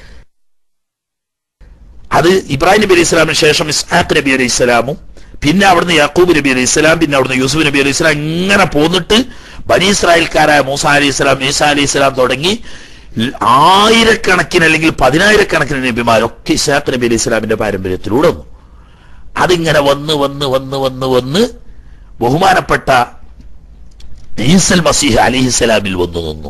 അത് ഇബ്രാഹിം നബി അലൈഹി ഇസ്ലാമിന് ശേഷം ഇസ്ഹാഖ് നബി അലൈഹി ഇസ്ലാമും പിന്നെ അവിടുന്ന് യാക്കൂബ് നബി അലൈഹി ഇസ്ലാം പിന്നെ അവിടുന്ന് യൂസുഫ് നബി അലൈഹി ഇസ്ലാം ഇങ്ങനെ പോന്നിട്ട് ബനി ഇസ്രായേൽക്കാരായ മൂസ അലൈഹി ഇസ്ലാം ഈസാ അലൈഹി ഇസ്ലാം തുടങ്ങി ആയിരക്കണക്കിന് അല്ലെങ്കിൽ പതിനായിരക്കണക്കിന് നബിമാരൊക്കെ ഇസ്ഹാഖ് നബി അലൈഹി ഇസ്ലാമിന്റെ പാരമ്പര്യത്തിലൂടെ വന്നു. അതിങ്ങനെ വന്ന് വന്ന് വന്ന് വന്ന് വന്ന് ബഹുമാനപ്പെട്ട ഈസൽ മസീഹ് അലൈഹിസ്സലാമിൽ വന്നു നിന്നു.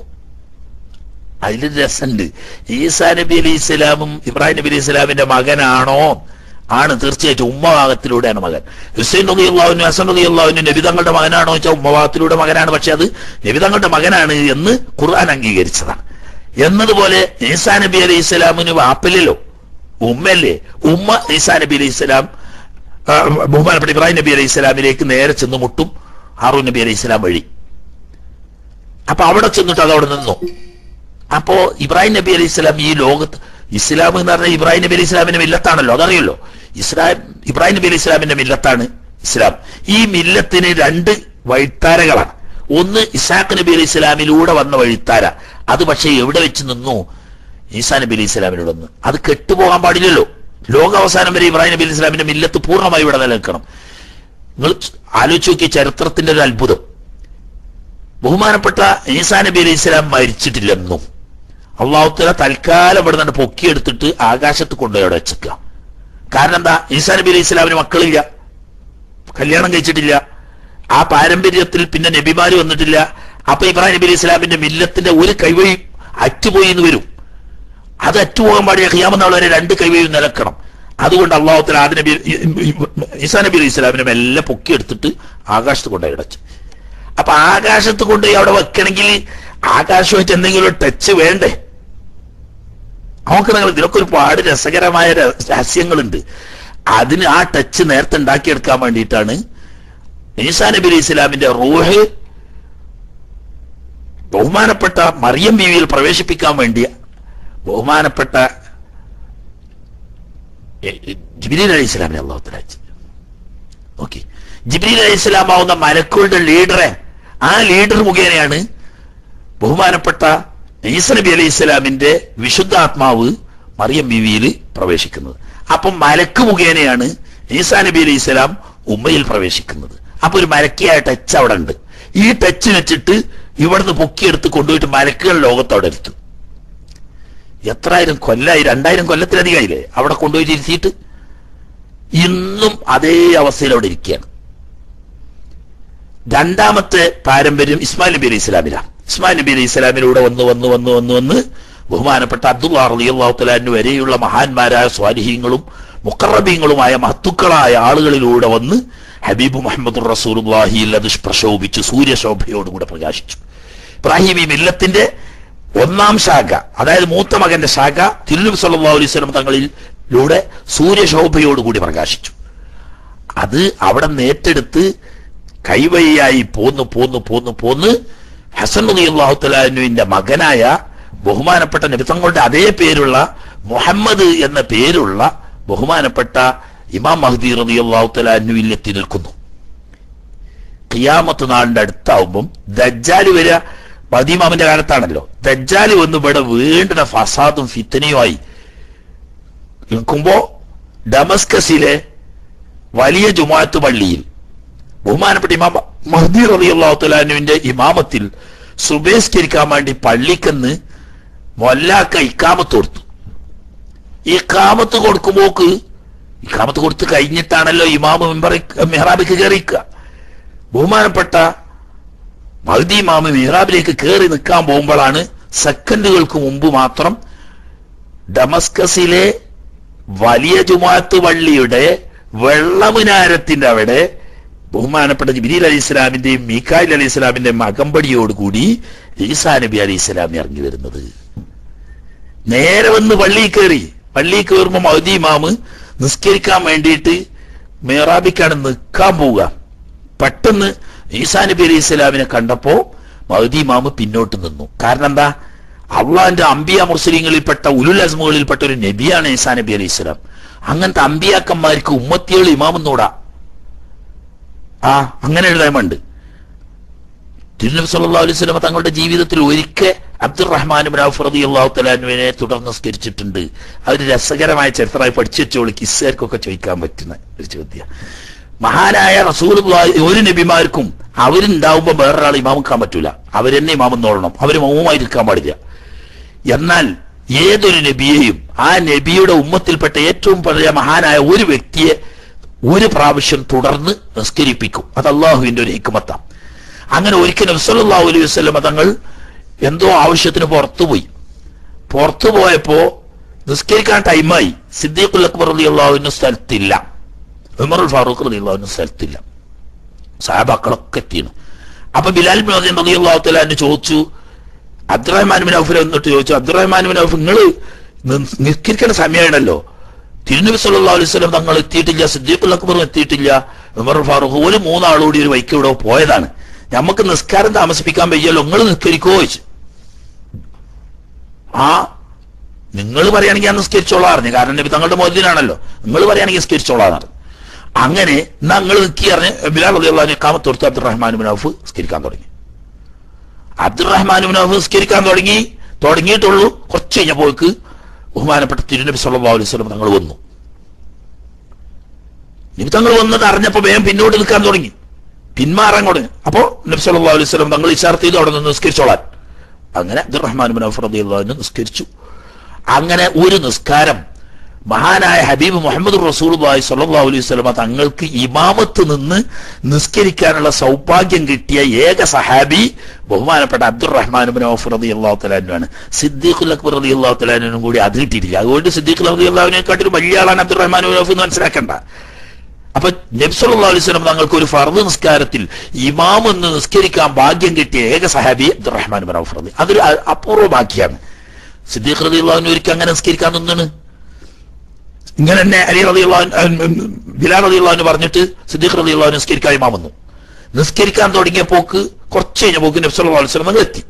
അതിൽ രസമുണ്ട്. ഈസാ നബി അലൈഹി ഇസ്ലാമും ഇബ്രാഹിം നബി അലൈഹി ഇസ്ലാമിന്റെ മകനാണോ? ആണ്, തീർച്ചയായിട്ടും ഉമ്മഭാഗത്തിലൂടെയാണ് മകൻ. ഹുസൈൻ റളിയല്ലാഹു ഹസൻ റളിയല്ലാഹു നബി തങ്ങളുടെ മകനാണോ വെച്ചാൽ ഉമ്മഭാഗത്തിലൂടെ മകനാണ്. പക്ഷെ അത് നബി തങ്ങളുടെ മകനാണ് എന്ന് ഖുർആൻ അംഗീകരിച്ചതാണ്. എന്നതുപോലെ ഈസാ നബി അലൈഹി ഇസ്ലാമിന് വാപ്പല്ലോ ഉമ്മല്ലേ? ഉമ്മ ഈസാ നബി അലൈഹി ഇസ്ലാം ബഹുമാനപ്പെട്ട ഇബ്രാഹിം നബി അലൈഹി ഇസ്ലാമിലേക്ക് നേരെ ചെന്ന് മുട്ടും ഹാറൂൻ നബി അലൈഹി ഇസ്ലാം വഴി. അപ്പൊ അവിടെ ചെന്നിട്ട് അത് അവിടെ നിന്നു. അപ്പോ ഇബ്രാഹിം നബി അലൈഹി ഇസ്ലാം ഈ ലോകത്ത് ഇസ്ലാം എന്ന് പറഞ്ഞാൽ ഇബ്രാഹിം നബി അലൈഹി ഇസ്ലാമിന്റെ മില്ലത്താണല്ലോ, അതറിയല്ലോ. ഇസ്ലാം ഇബ്രാഹിം നബി അലൈഹി ഇസ്ലാമിന്റെ മില്ലത്താണ് ഇസ്ലാം. ഈ മില്ലത്തിന് രണ്ട് വഴിത്താരകളാണ്. ഒന്ന് ഇസ്ഹാഖ് നബി അലൈഹി ഇസ്ലാമിലൂടെ വന്ന വഴിത്താര, അത് പക്ഷേ എവിടെ വെച്ച് നിന്നു? ഈസാ നബി അലൈഹി ഇസ്ലാമിലൂടെ നിന്ന്. അത് കെട്ടുപോകാൻ പാടില്ലല്ലോ. ലോകാവസാനം വരെ ഇബ്രാഹിം നബി അലൈഹി ഇസ്ലാമിന്റെ മില്ലത്ത് പൂർണ്ണമായി ഇവിടെ നിലനിൽക്കണം. നിങ്ങൾ ആലോചിച്ച് നോക്കിയ ചരിത്രത്തിന്റെ ഒരു അത്ഭുതം. ബഹുമാനപ്പെട്ട ഈസാ നബി അലൈഹി ഇസ്ലാം മരിച്ചിട്ടില്ലെന്നും അള്ളാഹു തആല തൽക്കാലം ഇവിടെ നിന്ന് പൊക്കിയെടുത്തിട്ട് ആകാശത്ത് കൊണ്ടുപോയി അവിടെ വെച്ചേക്കുക. കാരണം എന്താ? ഈസാ നബി അലൈഹി ഇസ്ലാമിന് മക്കളില്ല, കല്യാണം കഴിച്ചിട്ടില്ല, ആ പാരമ്പര്യത്തിൽ പിന്നെ നബിമാര് വന്നിട്ടില്ല. അപ്പൊ ഇബ്രാഹിം നബി അലൈഹി ഇസ്ലാമിന്റെ മില്ലത്തിന്റെ ഒരു കൈവഴി അറ്റുപോയി എന്ന് വരും. അത് അറ്റുപോകാൻ പാടിയ ഖിയാമത്ത് നാൾ വരെ രണ്ട് കൈവഴിയും നിലക്കണം. അതുകൊണ്ട് അള്ളാഹു തആല ആദ്യ നബി ഈസാ നബി അലൈഹി ഇസ്ലാമിനെ മെല്ലെ പൊക്കിയെടുത്തിട്ട് ആകാശത്ത് കൊണ്ടുപോയി അടച്ചു. അപ്പൊ ആകാശത്ത് കൊണ്ടുപോയി അവിടെ വെക്കണമെങ്കിൽ ആകാശമായിട്ട് എന്തെങ്കിലും ഒരു ടച്ച് വേണ്ടേ? നോക്കണം, ഇതിനൊക്കെ ഒരുപാട് രസകരമായ രഹസ്യങ്ങളുണ്ട്. അതിന് ആ ടച്ച് നേരത്തെ ഉണ്ടാക്കിയെടുക്കാൻ വേണ്ടിയിട്ടാണ് ഈസാ നബി അലൈഹി ഇസ്ലാമിന്റെ റൂഹ് ബഹുമാനപ്പെട്ട മറിയം ബീവിയിൽ പ്രവേശിപ്പിക്കാൻ വേണ്ടി ബഹുമാനപ്പെട്ട ജിബ്രീൽ അലൈഹി ഇസ്ലാമിനെ അല്ലാഹു തആല അയച്ചു. ഓക്കെ, ജിബ്രീൽ അലൈഹി ഇസ്ലാം ആവുന്ന മലക്കുകളുടെ ലീഡറെ, ആ ലീഡർ മുഖേനയാണ് ബഹുമാനപ്പെട്ട ഈസാ നബി അലൈഹി ഇസ്ലാമിന്റെ വിശുദ്ധാത്മാവ് മറിയം ബീവിയിൽ പ്രവേശിക്കുന്നത്. അപ്പം മലക്ക് മുഖേനയാണ് ഈസാ നബി അലൈഹി ഇസ്ലാം ഉമ്മയിൽ പ്രവേശിക്കുന്നത്. അപ്പൊ ഒരു മലക്കിയായ ടച്ച് അവിടെ ഉണ്ട്. ഈ ടച്ച് വെച്ചിട്ട് ഇവിടുന്ന് പൊക്കിയെടുത്ത് കൊണ്ടുപോയിട്ട് മലക്കുകൾ ലോകത്ത് അവിടെ ഇരുത്തും. എത്രായിരം കൊല്ലായി, രണ്ടായിരം കൊല്ലത്തിലധികമായില്ലേ അവിടെ കൊണ്ടുപോയിട്ട് ഇരുത്തിയിട്ട്. ഇന്നും അതേ അവസ്ഥയിൽ അവിടെ ഇരിക്കുകയാണ്. രണ്ടാമത്തെ പാരമ്പര്യം ഇസ്മായിൽ നബി അലൈഹി ഇസ്ലാമിലാണ്. ഇസ്മായിൽ നബി അലൈഹി ഇസ്ലാമിലൂടെ വന്ന് വന്ന് വന്ന് വന്ന് വന്ന് ബഹുമാനപ്പെട്ട അബ്ദുല്ലാഹ് റളിയല്ലാഹു തആല അൻഹു വരെയുള്ള മഹാന്മാരായ സ്വാലിഹീങ്ങളും മുഖറബീങ്ങളുമായ മഹത്തുക്കളായ ആളുകളിലൂടെ വന്ന് ഹബീബ് മുഹമ്മദുർ റസൂലുള്ളാഹിയിൽ അത് പ്രശോഭിച്ചു, സൂര്യശോഭയോടുകൂടെ പ്രകാശിച്ചു. ഇബ്രാഹിമി മില്ലത്തിന്റെ ഒന്നാം ശാഖ, അതായത് മൂത്ത മകന്റെ ശാഖ തിരുനബി സല്ലല്ലാഹു അലൈഹി വസല്ലം തങ്ങളിലൂടെ സൂര്യശോഭയോടുകൂടി പ്രകാശിച്ചു. അത് അവിടെ നേറ്റെടുത്ത് കൈവഴിയായി പോന്ന് പോന്ന് പോന്ന് പോന്ന് ഹസൻ റളിയല്ലാഹു തആല അൻഹുവിന്റെ മകനായ ബഹുമാനപ്പെട്ട നബി തങ്ങളുടെ അതേ പേരുള്ള മുഹമ്മദ് എന്ന പേരുള്ള ബഹുമാനപ്പെട്ട ഇമാം മഹ്ദി റളിയല്ലാഹു തആല അൻഹുവിൽ എത്തി നിൽക്കുന്നു. ഖിയാമത്ത് നാളിന്റെ അടുത്താവുമ്പം ദജ്ജാൽ വരിക മഹ്ദി ഇമാമിന്റെ കാലത്താണല്ലോ. ദജ്ജാൽ വന്ന് ഇവിടെ വീണ്ടും ഫസാദും ഫിത്തനയുമായി നിൽക്കുമ്പോ ഡമസ്കസിലെ വലിയ ജുമാഅത്ത് പള്ളിയിൽ ബഹുമാനപ്പെട്ട ഇമാം മഹ്ദി റളിയല്ലാഹു തആല അൻഹുവിന്റെ ഇമാമത്തിൽ സുബഹിസ്കരിക്കാൻ വേണ്ടി പള്ളിക്കന്ന് മൊല്ലാക്ക ഇക്കാമത്ത് കൊടുത്തു. ഈ ഇക്കാമത്ത് കൊടുക്കുമ്പോക്ക് ഇക്കാമത്ത് കൊടുത്ത് കഴിഞ്ഞിട്ടാണല്ലോ ഇമാമ് മെഹ്റാബിലേക്ക് കയറിക്കുക. ബഹുമാനപ്പെട്ട മഹ്ദി ഇമാമ് മെഹ്റാബിലേക്ക് കയറി നിൽക്കാൻ പോകുമ്പോഴാണ് സെക്കൻഡുകൾക്ക് മുമ്പ് മാത്രം ഡമസ്കസിലെ വലിയ ജുമാഅത്ത് പള്ളിയുടെ വെള്ളമുനാരത്തിന്റെ അവിടെ ബഹുമാനപ്പെട്ട ജിബ്രീൽ അലൈഹി ഇസ്ലാമിന്റെയും മീകായിൽ അലൈഹി ഇസ്ലാമിന്റെയും അകമ്പടിയോടുകൂടി ഈസാ നബി അലൈഹി ഇസ്ലാം ഇറങ്ങി വരുന്നത്. നേരെ വന്ന് പള്ളിയിൽ കയറി. പള്ളിയിൽ കയറുമ്പോ മഹ്ദി ഇമാമ് നിസ്കരിക്കാൻ വേണ്ടിയിട്ട് മെഹ്റാബിക്കാണ് നിൽക്കാൻ പോവുക. പെട്ടെന്ന് ഈസാ നബി അലൈഹി ഇസ്ലാമിനെ കണ്ടപ്പോ മഹ്ദി ഇമാമ് പിന്നോട്ട് നിന്നു. കാരണം എന്താ? അള്ളാഹിന്റെ അംബിയ മുർസലീങ്ങളിൽപ്പെട്ട ഉലുൽ അസ്മുകളിൽപ്പെട്ട ഒരു നബിയാണ് ഈസാ നബി അലൈഹി ഇസ്ലാം. അങ്ങനത്തെ അമ്പിയാക്കന്മാർക്ക് ഉമ്മത്തികൾ ഇമാമെന്നൂടാ. ആ അങ്ങനെ ഒരു നിയമമുണ്ട്. തിരുനബി സല്ലല്ലാഹു അലൈഹി വസല്ലം തങ്ങളുടെ ജീവിതത്തിൽ ഒരിക്കൽ അബ്ദുറഹ്മാൻ ഇബ്നു ഔഫ് റളിയല്ലാഹു തആല അൻഹുവിനെ തുടർന്ന് നിസ്കരിച്ചിട്ടുണ്ട്. അതൊരു രസകരമായ ചരിത്രമായി പഠിച്ചു വെച്ചോളൂ, കിസ്സാർക്കൊക്കെ ചോദിക്കാൻ പറ്റുന്ന ഒരു ചോദ്യം. മഹാനായ റസൂലുള്ളാഹി ഒരു നബിമാർക്കും അവരുണ്ടാവുമ്പോ വേറൊരാൾ ഇമാമിക്കാൻ പറ്റൂല, അവരെന്നെ ഇമാമെന്നോളണം, അവര് മൗനമായിരിക്കാൻ പാടില്ല. എന്നാൽ ഏതൊരു നബിയെയും ആ നബിയുടെ ഉമ്മത്തിൽപ്പെട്ട ഏറ്റവും വലിയ മഹാനായ ഒരു വ്യക്തിയെ ഒരു പ്രാവശ്യം തുടർന്ന് നിസ്കരിപ്പിക്കും. അത് അള്ളാഹുവിന്റെ ഒരു ഹിക്മത്താണ്. അങ്ങനെ ഒരിക്കൽ നബി സല്ലല്ലാഹു അലൈഹി വസല്ലം തങ്ങൾ എന്തോ ആവശ്യത്തിന് പുറത്തുപോയി. പുറത്തു പോയപ്പോ നിസ്കരിക്കാൻ ടൈമായി. സിദ്ദീഖുൽ അക്ബർ റളിയല്ലാഹു അൻഹു സ്ഥലത്തില്ല, ഉമറുൽ ഫാറൂഖ് റളിയല്ലാഹു അൻഹു സ്ഥലത്തില്ല, സഹാബാക്കളൊക്കെ എത്തിയാണ്. അപ്പൊ ബിലാൽ ഇബ്നു അദീം റളിയല്ലാഹു തആല അൻഹു ചോദിച്ചു, അബ്ദുറഹ്മാൻ ഇബ്നു ഔഫ് എന്നിട്ട് ചോദിച്ചു, അബ്ദുറഹ്മാൻ ഇബ്നു ഔഫ് നിങ്ങൾ നിസ്കരിക്കേണ്ട സമയമാണല്ലോ, തിരുനബി സല്ലല്ലാഹു അലൈഹി വസല്ലം തങ്ങൾ എത്തിയിട്ടില്ല, സിദ്ദീഖുൽ അക്ബർ എത്തിയിട്ടില്ല, ഉമറുൽ ഫാറൂഖ്, ഒരു മൂന്നാളോടി ഒരു വൈക്ക് ഇവിടെ പോയതാണ്, നമുക്ക് നിസ്കാരം താമസിപ്പിക്കാൻ വയ്യല്ലോ, നിങ്ങൾ നിസ്കരിക്കോ ചോദിച്ചു. ആ നിങ്ങൾ പറയുകയാണെങ്കിൽ ഞാൻ നിസ്കരിച്ചോളാം പറഞ്ഞു, കാരണം നബി തങ്ങളുടെ മോദിനാണല്ലോ, നിങ്ങൾ പറയുകയാണെങ്കിൽ നിസ്കരിച്ചോളാന്ന് പറഞ്ഞു. അങ്ങനെ എന്നാ നിങ്ങൾ നിൽക്കി അറിഞ്ഞ് ബിലാൽ റളിയല്ലാഹു അൻഹു ഇഖാമത്ത് കൊടുത്ത് അബ്ദുറഹ്മാൻ ഇബ്നു ഔഫ് നിസ്കരിക്കാൻ തുടങ്ങി. അബ്ദുറഹ്മാൻ ഇബ്നു ഔഫ് നിസ്കരിക്കാൻ തുടങ്ങി തുടങ്ങിയിട്ടുള്ളൂ കുറച്ച് കഴിഞ്ഞപ്പോൾക്ക് ബഹുമാനപ്പെട്ട തിരുനബി സല്ലല്ലാഹു അലൈഹി വസല്ലം തങ്ങൾ വന്നു. നബി തങ്ങൾ വന്നത് അറിഞ്ഞപ്പോ വേഗം പിന്നോട്ട് നിൽക്കാൻ തുടങ്ങി, പിന്മാറാൻ തുടങ്ങി. അപ്പോ നബി സല്ലല്ലാഹു അലൈഹി വസല്ലം തങ്ങൾ ഇശാറത്ത് ചെയ്തു അവിടെ നിന്ന് നിസ്കരിച്ചോളാൻ. അങ്ങനെ അബ്ദുറഹ്മാൻ ഇബ്നു ഔഫ് റളിയല്ലാഹു അൻഹു നിസ്കരിച്ചു. അങ്ങനെ ഒരു നിസ്കാരം മഹാനായ ഹബീബ് മുഹമ്മദ് റസൂലുള്ളാഹി സ്വല്ലല്ലാഹു അലൈഹി വസല്ലം തങ്ങൾക്ക് ഇമാമത്ത് നിന്ന് നിസ്കരിക്കാനുള്ള സൗഭാഗ്യം കിട്ടിയ ഏക സഹാബി ബഹുമാനപ്പെട്ട അബ്ദുറഹ്മാൻ ഇബ്നു ഔഫ് റളിയല്ലാഹു തആല അൻഹുവാണ്. സിദ്ദീഖുൽ അക്ബർ റളിയല്ലാഹു തആല അൻഹുവിനും കൂടി അത് കിട്ടിയിട്ടില്ല. അതുകൊണ്ട് സിദ്ദീഖുൽ റളിയല്ലാഹു അൻഹുവിനെക്കാട്ടിലും വലിയ ആളാണ് അബ്ദുറഹ്മാൻ ഇബ്നു ഔഫ് എന്ന് മനസ്സിലാക്കണ്ട. അപ്പൊ നബി സല്ലല്ലാഹു അലൈഹി വസല്ലം തങ്ങൾക്ക് ഒരു ഫർദ് നിസ്കാരത്തിൽ ഇമാം എന്ന് നിസ്കരിക്കാൻ ഭാഗ്യം കിട്ടിയ ഏക സഹാബി അബ്ദുറഹ്മാൻ ഇബ്നു ഔഫ് റളി. അതൊരു അപൂർവ ഭാഗ്യമാണ്. സിദ്ദീഖ് റളിയല്ലാഹു അൻഹു ഒരിക്കൽ അങ്ങനെ നിസ്കരിക്കാൻ നിന്നാണ്. ഇങ്ങനെ തന്നെ അലി റളിയല്ലാഹു അൻഹു ബിലാൽ റളിയല്ലാഹു അൻഹു പറഞ്ഞിട്ട് സിദ്ദീഖ് റളിയല്ലാഹു അൻഹു നിസ്കരിക്കാൻ ഇമാം വന്നു. നിസ്കരിക്കാൻ തുടങ്ങിയ പോക്ക് കുറച്ച് കഴിഞ്ഞ പോക്ക് നബി സല്ലല്ലാഹു അലൈഹി വസല്ലം എത്തി.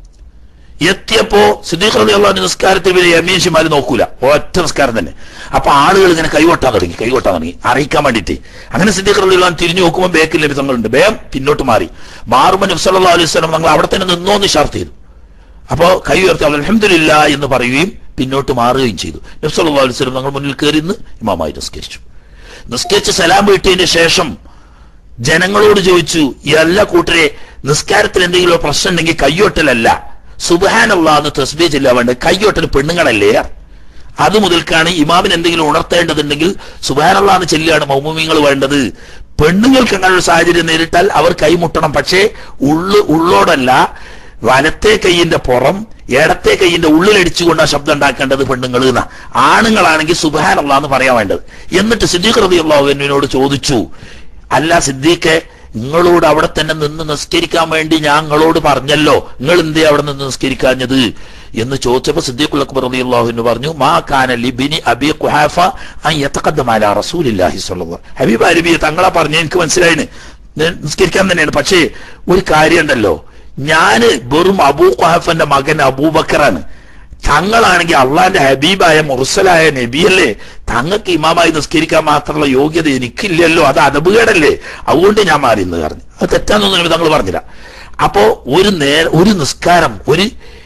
എത്തിയപ്പോ സിദ്ദീഖ് റളിയല്ലാഹു അൻഹു നിസ്കാരത്തിൽ വലിയ യമീൻഷിമാര് നോക്കൂല, ഒറ്റ നിസ്കാരം തന്നെ. അപ്പൊ ആളുകൾ ഇങ്ങനെ കൈകൊട്ടാൻ തുടങ്ങി കൈകൊട്ടാൻ തുടങ്ങി അറിയിക്കാൻ വേണ്ടിയിട്ട്. അങ്ങനെ സിദ്ദീഖ് റളിയല്ലാഹു അൻഹു തിരിഞ്ഞു നോക്കുമ്പോൾ ബേക്കിൽ നബി തങ്ങളുണ്ട്. വേഗം പിന്നോട്ട് മാറി. മാറുമ്പോൾ നബി സല്ലല്ലാഹു അലൈഹി വസല്ലം തങ്ങൾ അവിടെ തന്നെ നിന്നോന്ന് ഇശാറത്ത് ചെയ്തു. അപ്പോ കൈ ഉയർത്തി അൽഹംദുലില്ലാ എന്ന് പറയുകയും പിന്നോട്ട് മാറുകയും ചെയ്തു. നബി സല്ലല്ലാഹു അലൈഹി വസല്ലം തങ്ങൾ മുന്നിൽ കയറി നിന്ന് ഇമാമായി നിസ്കരിച്ചു. നിസ്കരിച്ച് സലാം വീട്ടിയതിന്റെ ശേഷം ജനങ്ങളോട് ചോദിച്ചു, ഈ എല്ലാ കൂട്ടരെ നിസ്കാരത്തിൽ എന്തെങ്കിലും പ്രശ്നം ഉണ്ടെങ്കിൽ കയ്യൊട്ടലല്ല, സുബ്ഹാനല്ലാഹ് എന്ന് തസ്ബീഹ് ചെല്ലാൻ വേണ്ട, കയ്യൊട്ടൽ പെണ്ണുങ്ങളല്ലേ. അത് മുതൽക്കാണ് ഇമാമിന് എന്തെങ്കിലും ഉണർത്തേണ്ടതുണ്ടെങ്കിൽ സുബ്ഹാനല്ലാഹ് എന്ന് ചെല്ലുകയാണ് മൗമൂമിങ്ങൾ വേണ്ടത്. പെണ്ണുങ്ങൾക്ക് അങ്ങനെ ഒരു സാഹചര്യം നേരിട്ടാൽ അവർ കൈമുട്ടണം, പക്ഷേ ഉള്ളു ഉള്ളോടല്ല, വലത്തെ കൈയിന്റെ പുറം ഇടത്തെ കൈയിന്റെ ഉള്ളിലടിച്ചുകൊണ്ട് ആ ശബ്ദം ഉണ്ടാക്കേണ്ടത് പെണ്ണുങ്ങൾ എന്നാ. ആണുങ്ങളാണെങ്കിൽ സുബ്ഹാനല്ലാഹ് എന്ന് പറയാൻ വേണ്ടത്. എന്നിട്ട് സിദ്ദീഖ് റളിയല്ലാഹു അൻഹുവിനോട് ചോദിച്ചു, അല്ല സിദ്ദീഖേ, നിങ്ങളോട് അവിടെ തന്നെ നിന്ന് നിസ്കരിക്കാൻ വേണ്ടി ഞാൻ നിങ്ങളോട് പറഞ്ഞല്ലോ, നിങ്ങൾ എന്തേ അവിടെ നിന്ന് നിസ്കരിക്കാഞ്ഞത് എന്ന് ചോദിച്ചപ്പോ സിദ്ദീഖുൽ അക്ബർ റളിയല്ലാഹു അൻഹു പറഞ്ഞു, മാ കാന ലിബ്നി അബീ ഖുഹാഫ അൻ യതഖദ്ദമ അലാ റസൂലില്ലാഹി സ്വല്ലല്ലാഹു അലൈഹി വസല്ലം. ഹബീബ് അരബി തങ്ങളാ പറഞ്ഞു, എനിക്ക് മനസ്സിലായിന് നിസ്കരിക്കാൻ തന്നെയാണ്, പക്ഷേ ഒരു കാര്യം ഉണ്ടല്ലോ, ഞാന് വെറും അബൂ ഖുഹാഫന്റെ മകൻ അബൂബക്കറാണ്, തങ്ങളാണെങ്കിൽ അള്ളാന്റെ ഹബീബായ മുർസലായ നബിയല്ലേ, തങ്ങൾക്ക് ഇമാമായി നിസ്കരിക്കാൻ മാത്രമുള്ള യോഗ്യത എനിക്കില്ലല്ലോ, അത് അദബുകേടല്ലേ, അതുകൊണ്ട് ഞാൻ മാറി എന്ന് പറഞ്ഞു. അത് തെറ്റാന്നൊന്നും തങ്ങൾ പറഞ്ഞില്ല. അപ്പോ ഒരു നേര ഒരു നിസ്കാരം ഒരു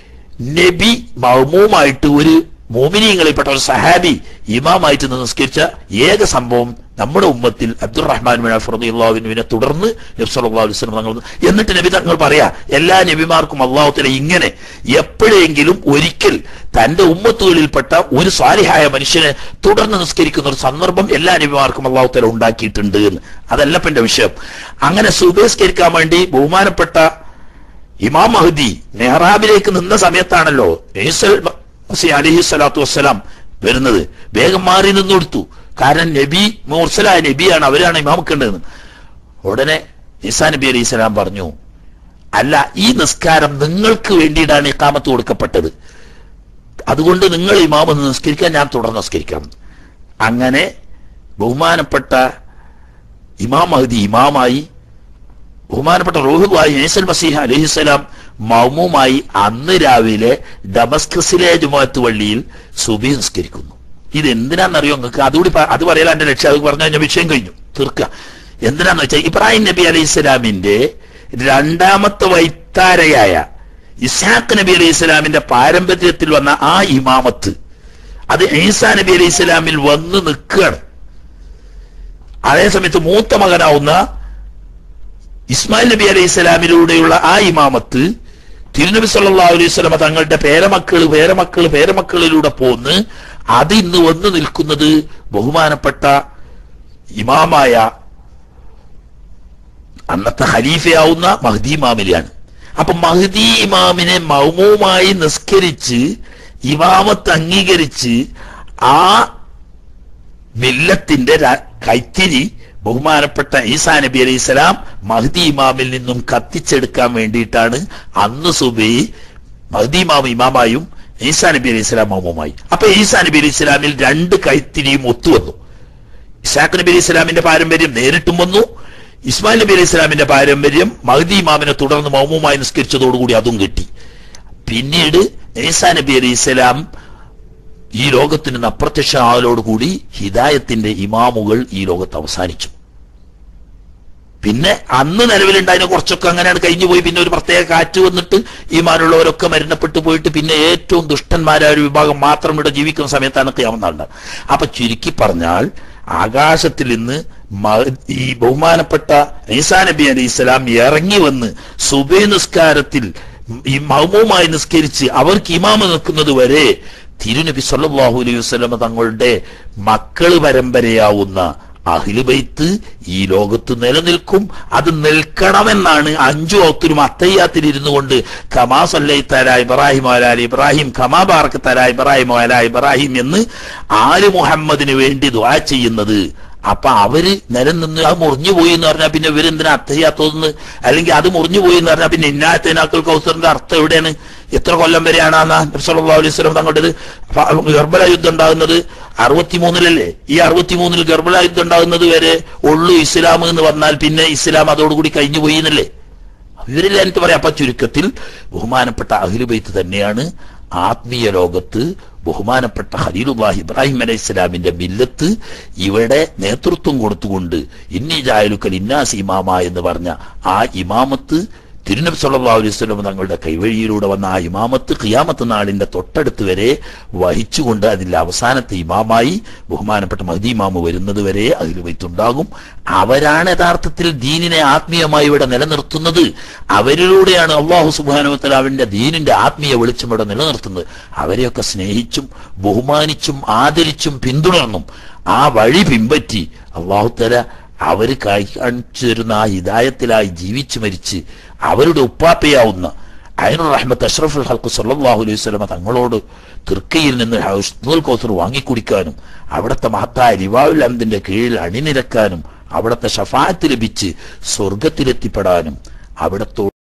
നബി മഅ്മൂമായിട്ട് ഒരു മോമിനീങ്ങളിൽപ്പെട്ട ഒരു സഹാബി ഇമാമായിട്ട് നിസ്കരിച്ച ഏക സംഭവം നമ്മുടെ ഉമ്മത്തിൽ അബ്ദുറഹ്മാൻ ഇബ്നു ഔഫ് റളിയല്ലാഹു അൻഹുവിനെ തുടർന്ന് നബി സല്ലല്ലാഹു അലൈഹി വസല്ലം തങ്ങൾ. എന്നിട്ട് നബി തങ്ങൾ പറയാ, എല്ലാ നബിമാർക്കും അല്ലാഹു തആല ഇങ്ങനെ എപ്പോഴെങ്കിലും ഒരിക്കൽ തന്റെ ഉമ്മത്തുകളിൽപ്പെട്ട ഒരു സ്വാലിഹായ മനുഷ്യനെ തുടർന്ന് നിസ്കരിക്കുന്ന ഒരു സന്ദർഭം എല്ലാ നബിമാർക്കും അല്ലാഹു തആല ഉണ്ടാക്കിയിട്ടുണ്ട് എന്ന്. അതല്ല ഇപ്പൊ എന്റെ വിഷയം. അങ്ങനെ സുബഹിസ്കരിക്കാൻ വേണ്ടി ബഹുമാനപ്പെട്ട ഇമാം മഹ്ദി മെഹ്റാബിലേക്ക് നിന്ന സമയത്താണല്ലോ ഈസ അലൈഹി സ്വലാത്തു വസ്സലാം വരുന്നത്. വേഗം മാറി നിന്ന് കൊടുത്തു, കാരണം നബി മുർസലായ നബിയാണ്, അവരാണ് ഇമാമിക്കേണ്ടതെന്ന്. ഉടനെ ഈസാ നബി അലൈഹി സ്വലാം പറഞ്ഞു, അല്ല, ഈ നിസ്കാരം നിങ്ങൾക്ക് വേണ്ടിയിട്ടാണ് ഇഖാമത്ത് കൊടുക്കപ്പെട്ടത്, അതുകൊണ്ട് നിങ്ങൾ ഇമാം എന്ന് നിസ്കരിക്കാൻ ഞാൻ തുടർന്ന് നിസ്കരിക്കാം. അങ്ങനെ ബഹുമാനപ്പെട്ട ഇമാം മഹ്ദി ഇമാമായി, ബഹുമാനപ്പെട്ട റൂഹുല്ലാഹി ഈസൽ മസീഹ് അലൈഹിസ്സലാം മൗമൂമായി അന്ന് രാവിലെ ഡമസ്കസിലെ ജുമുഅത്ത് പള്ളിയിൽ സുബഹി നിസ്കരിക്കുന്നു. ഇത് എന്തിനാണെന്നറിയോ നിങ്ങൾക്ക്? അതുകൂടി അത് പറയാൻ എന്റെ ലക്ഷ്യം. അത് പറഞ്ഞു കഴിഞ്ഞാൽ വിഷയം കഴിഞ്ഞു, തീർക്കുക. എന്തിനാന്ന് വെച്ചാൽ ഇബ്രാഹിം നബി അലൈഹി സ്വലാമിന്റെ രണ്ടാമത്തെ വൈത്താരയായ ഇസ്ഹാഖ് നബി അലൈഹി ഇസ്ലാമിന്റെ പാരമ്പര്യത്തിൽ വന്ന ആ ഇമാമത്ത് അത് ഈസാ നബി അലൈഹി ഇസ്ലാമിൽ വന്ന് നിൽക്കുകയാണ്. അതേസമയത്ത് മൂത്ത മകനാവുന്ന ഇസ്മായിൽ നബി അലൈഹി ഇസ്ലാമിലൂടെയുള്ള ആ ഇമാമത്ത് തിരുനബി സല്ലല്ലാഹു അലൈഹി വസല്ലം തങ്ങളുടെ പേരമക്കള് പേരമക്കള് പേരമക്കളിലൂടെ പോന്ന് അത് ഇന്ന് വന്ന് നിൽക്കുന്നത് ബഹുമാനപ്പെട്ട ഇമാമായ അന്നത്തെ ഖലീഫയാവുന്ന മഹ്ദി ഇമാമിനെയാണ്. അപ്പൊ മഹ്ദി ഇമാമിനെ മൗമൂമായി നിസ്കരിച്ച് ഇമാമത്ത് അംഗീകരിച്ച് ആ മില്ലത്തിന്റെ കൈത്തിരി ബഹുമാനപ്പെട്ട ഈസാ നബി അലൈഹി സ്വലാം മഹ്ദി ഇമാമിൽ നിന്നും കത്തിച്ചെടുക്കാൻ വേണ്ടിയിട്ടാണ് അന്ന് സുബൈ മഹ്ദി ഇമാം ഇമാമായും ഈസാ നബി അലൈഹി സ്വലാം മൗമൂമായി. അപ്പൊ ഈസാ നബി അലൈഹി സ്വലാമിൽ രണ്ട് കൈത്തിരിയും ഒത്തുവന്നു. ഇസ്ഹാഖ് നബി അലൈഹി സ്വലാമിന്റെ പാരമ്പര്യം നേരിട്ടും വന്നു, ഇസ്മായിൽ നബി അലൈഹി സ്വലാമിന്റെ പാരമ്പര്യം മഹ്ദി ഇമാമിനെ തുടർന്ന് മൗമൂമായി നിസ്കരിച്ചതോടുകൂടി അതും കിട്ടി. പിന്നീട് ഈസാ നബി അലൈഹി സ്വലാം ഈ ലോകത്തിൽ നിന്ന് അപ്രത്യക്ഷമാവലോടുകൂടി ഹിദായത്തിന്റെ ഇമാമുകൾ ഈ ലോകത്ത് അവസാനിച്ചു. പിന്നെ അന്ന് നിലവിലുണ്ടായതിനെ കുറച്ചൊക്കെ അങ്ങനെയാണ് കഴിഞ്ഞു പോയി. പിന്നെ ഒരു പ്രത്യേക കാറ്റ് വന്നിട്ട് ഈമാനുള്ളവരൊക്കെ മരണപ്പെട്ടു പോയിട്ട് പിന്നെ ഏറ്റവും ദുഷ്ടന്മാരായ ഒരു വിഭാഗം മാത്രം ഇവിടെ ജീവിക്കുന്ന സമയത്താണ് ഖിയാമത്ത് നാൾ. അപ്പൊ ചുരുക്കി പറഞ്ഞാൽ ആകാശത്തിൽ നിന്ന് ഈ ബഹുമാനപ്പെട്ട ഈസാ നബി അലൈഹി സ്വലാം ഇറങ്ങി വന്ന് സുബഹി നിസ്കാരത്തിൽ ഈ മൗമൂമായി നിസ്കരിച്ച് അവർക്ക് ഇമാമ നിൽക്കുന്നത് വരെ തിരുനബി സല്ലല്ലാഹു അലൈഹി വസല്ലം തങ്ങളുടെ മക്കള് പരമ്പരയാവുന്ന അഹ്ലു ബൈത്ത് ഈ ലോകത്ത് നിലനിൽക്കും. അത് നിൽക്കണമെന്നാണ് അഞ്ചു വക്തിലും അത്തയ്യാത്തിൽ ഇരുന്നു കൊണ്ട് കമാ സല്ലൈത അലാ ഇബ്രാഹിം വഅലാ ആലി ഇബ്രാഹിം കമാ ബാറക്ത അലാ ഇബ്രാഹിം വഅലാ ഇബ്രാഹിം എന്ന് ആല് മുഹമ്മദിന് വേണ്ടി ദുആ ചെയ്യുന്നത്. അപ്പൊ അവര് നിലനിന്ന് അത് മുറിഞ്ഞു പോയി എന്ന് പറഞ്ഞാൽ പിന്നെ ഇവരെന്തിനാ അത്തയ്യാത്തോന്ന്, അല്ലെങ്കിൽ അത് മുറിഞ്ഞു പോയി എന്ന് പറഞ്ഞാൽ പിന്നെ ഇന്നാത്തൈനാക്കുൽ കൗസറിന്റെ അർത്ഥം എവിടെയാണ്? എത്ര കൊല്ലം വരെയാണ് നബി സല്ലല്ലാഹു അലൈഹി വസല്ലം തങ്ങളുടേത് ഗർബല യുദ്ധം ഉണ്ടാകുന്നത്? അറുപത്തിമൂന്നിലല്ലേ? ഈ അറുപത്തിമൂന്നിൽ ഗർബല യുദ്ധം ഉണ്ടാകുന്നത് വരെ ഉള്ളു ഇസ്ലാം എന്ന് പറഞ്ഞാൽ പിന്നെ ഇസ്ലാം അതോടുകൂടി കഴിഞ്ഞു പോയി എന്നല്ലേ ഇവരില്ല എനിക്ക് പറയാം. അപ്പൊ ചുരുക്കത്തിൽ ബഹുമാനപ്പെട്ട അഹ്ലു ബൈത്ത് തന്നെയാണ് ആത്മീയ ലോകത്ത് ബഹുമാനപ്പെട്ട ഖലീലുല്ലാഹി ഇബ്രാഹിം അലൈഹി ഇസ്ലാമിന്റെ മില്ലത്ത് ഇവിടെ നേതൃത്വം കൊടുത്തുകൊണ്ട് ഇന്നി ജായലുക ലിന്നാസി ഇമാമ എന്ന് പറഞ്ഞ ആ ഇമാമത്ത് തിരുനബി സല്ലല്ലാഹു അലൈഹി വസല്ലം തങ്ങളുടെ കൈവഴിയിലൂടെ വന്ന ആ ഇമാമത്ത് ഖിയാമത്ത് നാളിന്റെ തൊട്ടടുത്ത് വരെ വഹിച്ചുകൊണ്ട് അതിന്റെ അവസാനത്തെ ഇമാമായി ബഹുമാനപ്പെട്ട മഹ്ദി ഇമാമ് വരുന്നത് വരെ അഹ്ലു ബൈത്ത് ഉണ്ടാകും. അവരാണ് യഥാർത്ഥത്തിൽ ദീനിനെ ആത്മീയമായി ഇവിടെ നിലനിർത്തുന്നത്. അവരിലൂടെയാണ് അല്ലാഹു സുബ്ഹാനഹു വ തആല അവന്റെ ദീനിന്റെ ആത്മീയ വെളിച്ചം ഇവിടെ നിലനിർത്തുന്നത്. അവരെയൊക്കെ സ്നേഹിച്ചും ബഹുമാനിച്ചും ആദരിച്ചും പിന്തുടർന്നും ആ വഴി പിൻപറ്റി അല്ലാഹു തആല അവര് കാണിച്ചു തരുന്ന ആ ഹിദായത്തിലായി ജീവിച്ചു മരിച്ച് അവരുടെ ഉപ്പാപ്പയാവുന്ന ഐനുർ റഹ്മത്ത് അഷ്റഫുൽ ഖൽഖ് സല്ലല്ലാഹു അലൈഹി വസല്ലം തങ്ങളോട് തുർക്കിയിൽ നിന്ന് ഹൗസുൽ കൗസർ വാങ്ങിക്കുടിക്കാനും അവിടുത്തെ മഹത്തായ ലിവാഉൽ ഹംദിന്റെ കീഴിൽ അണിനിരക്കാനും അവിടുത്തെ ശഫാഅത്ത് ലഭിച്ച് സ്വർഗത്തിലെത്തിപ്പെടാനും അവിടത്തോ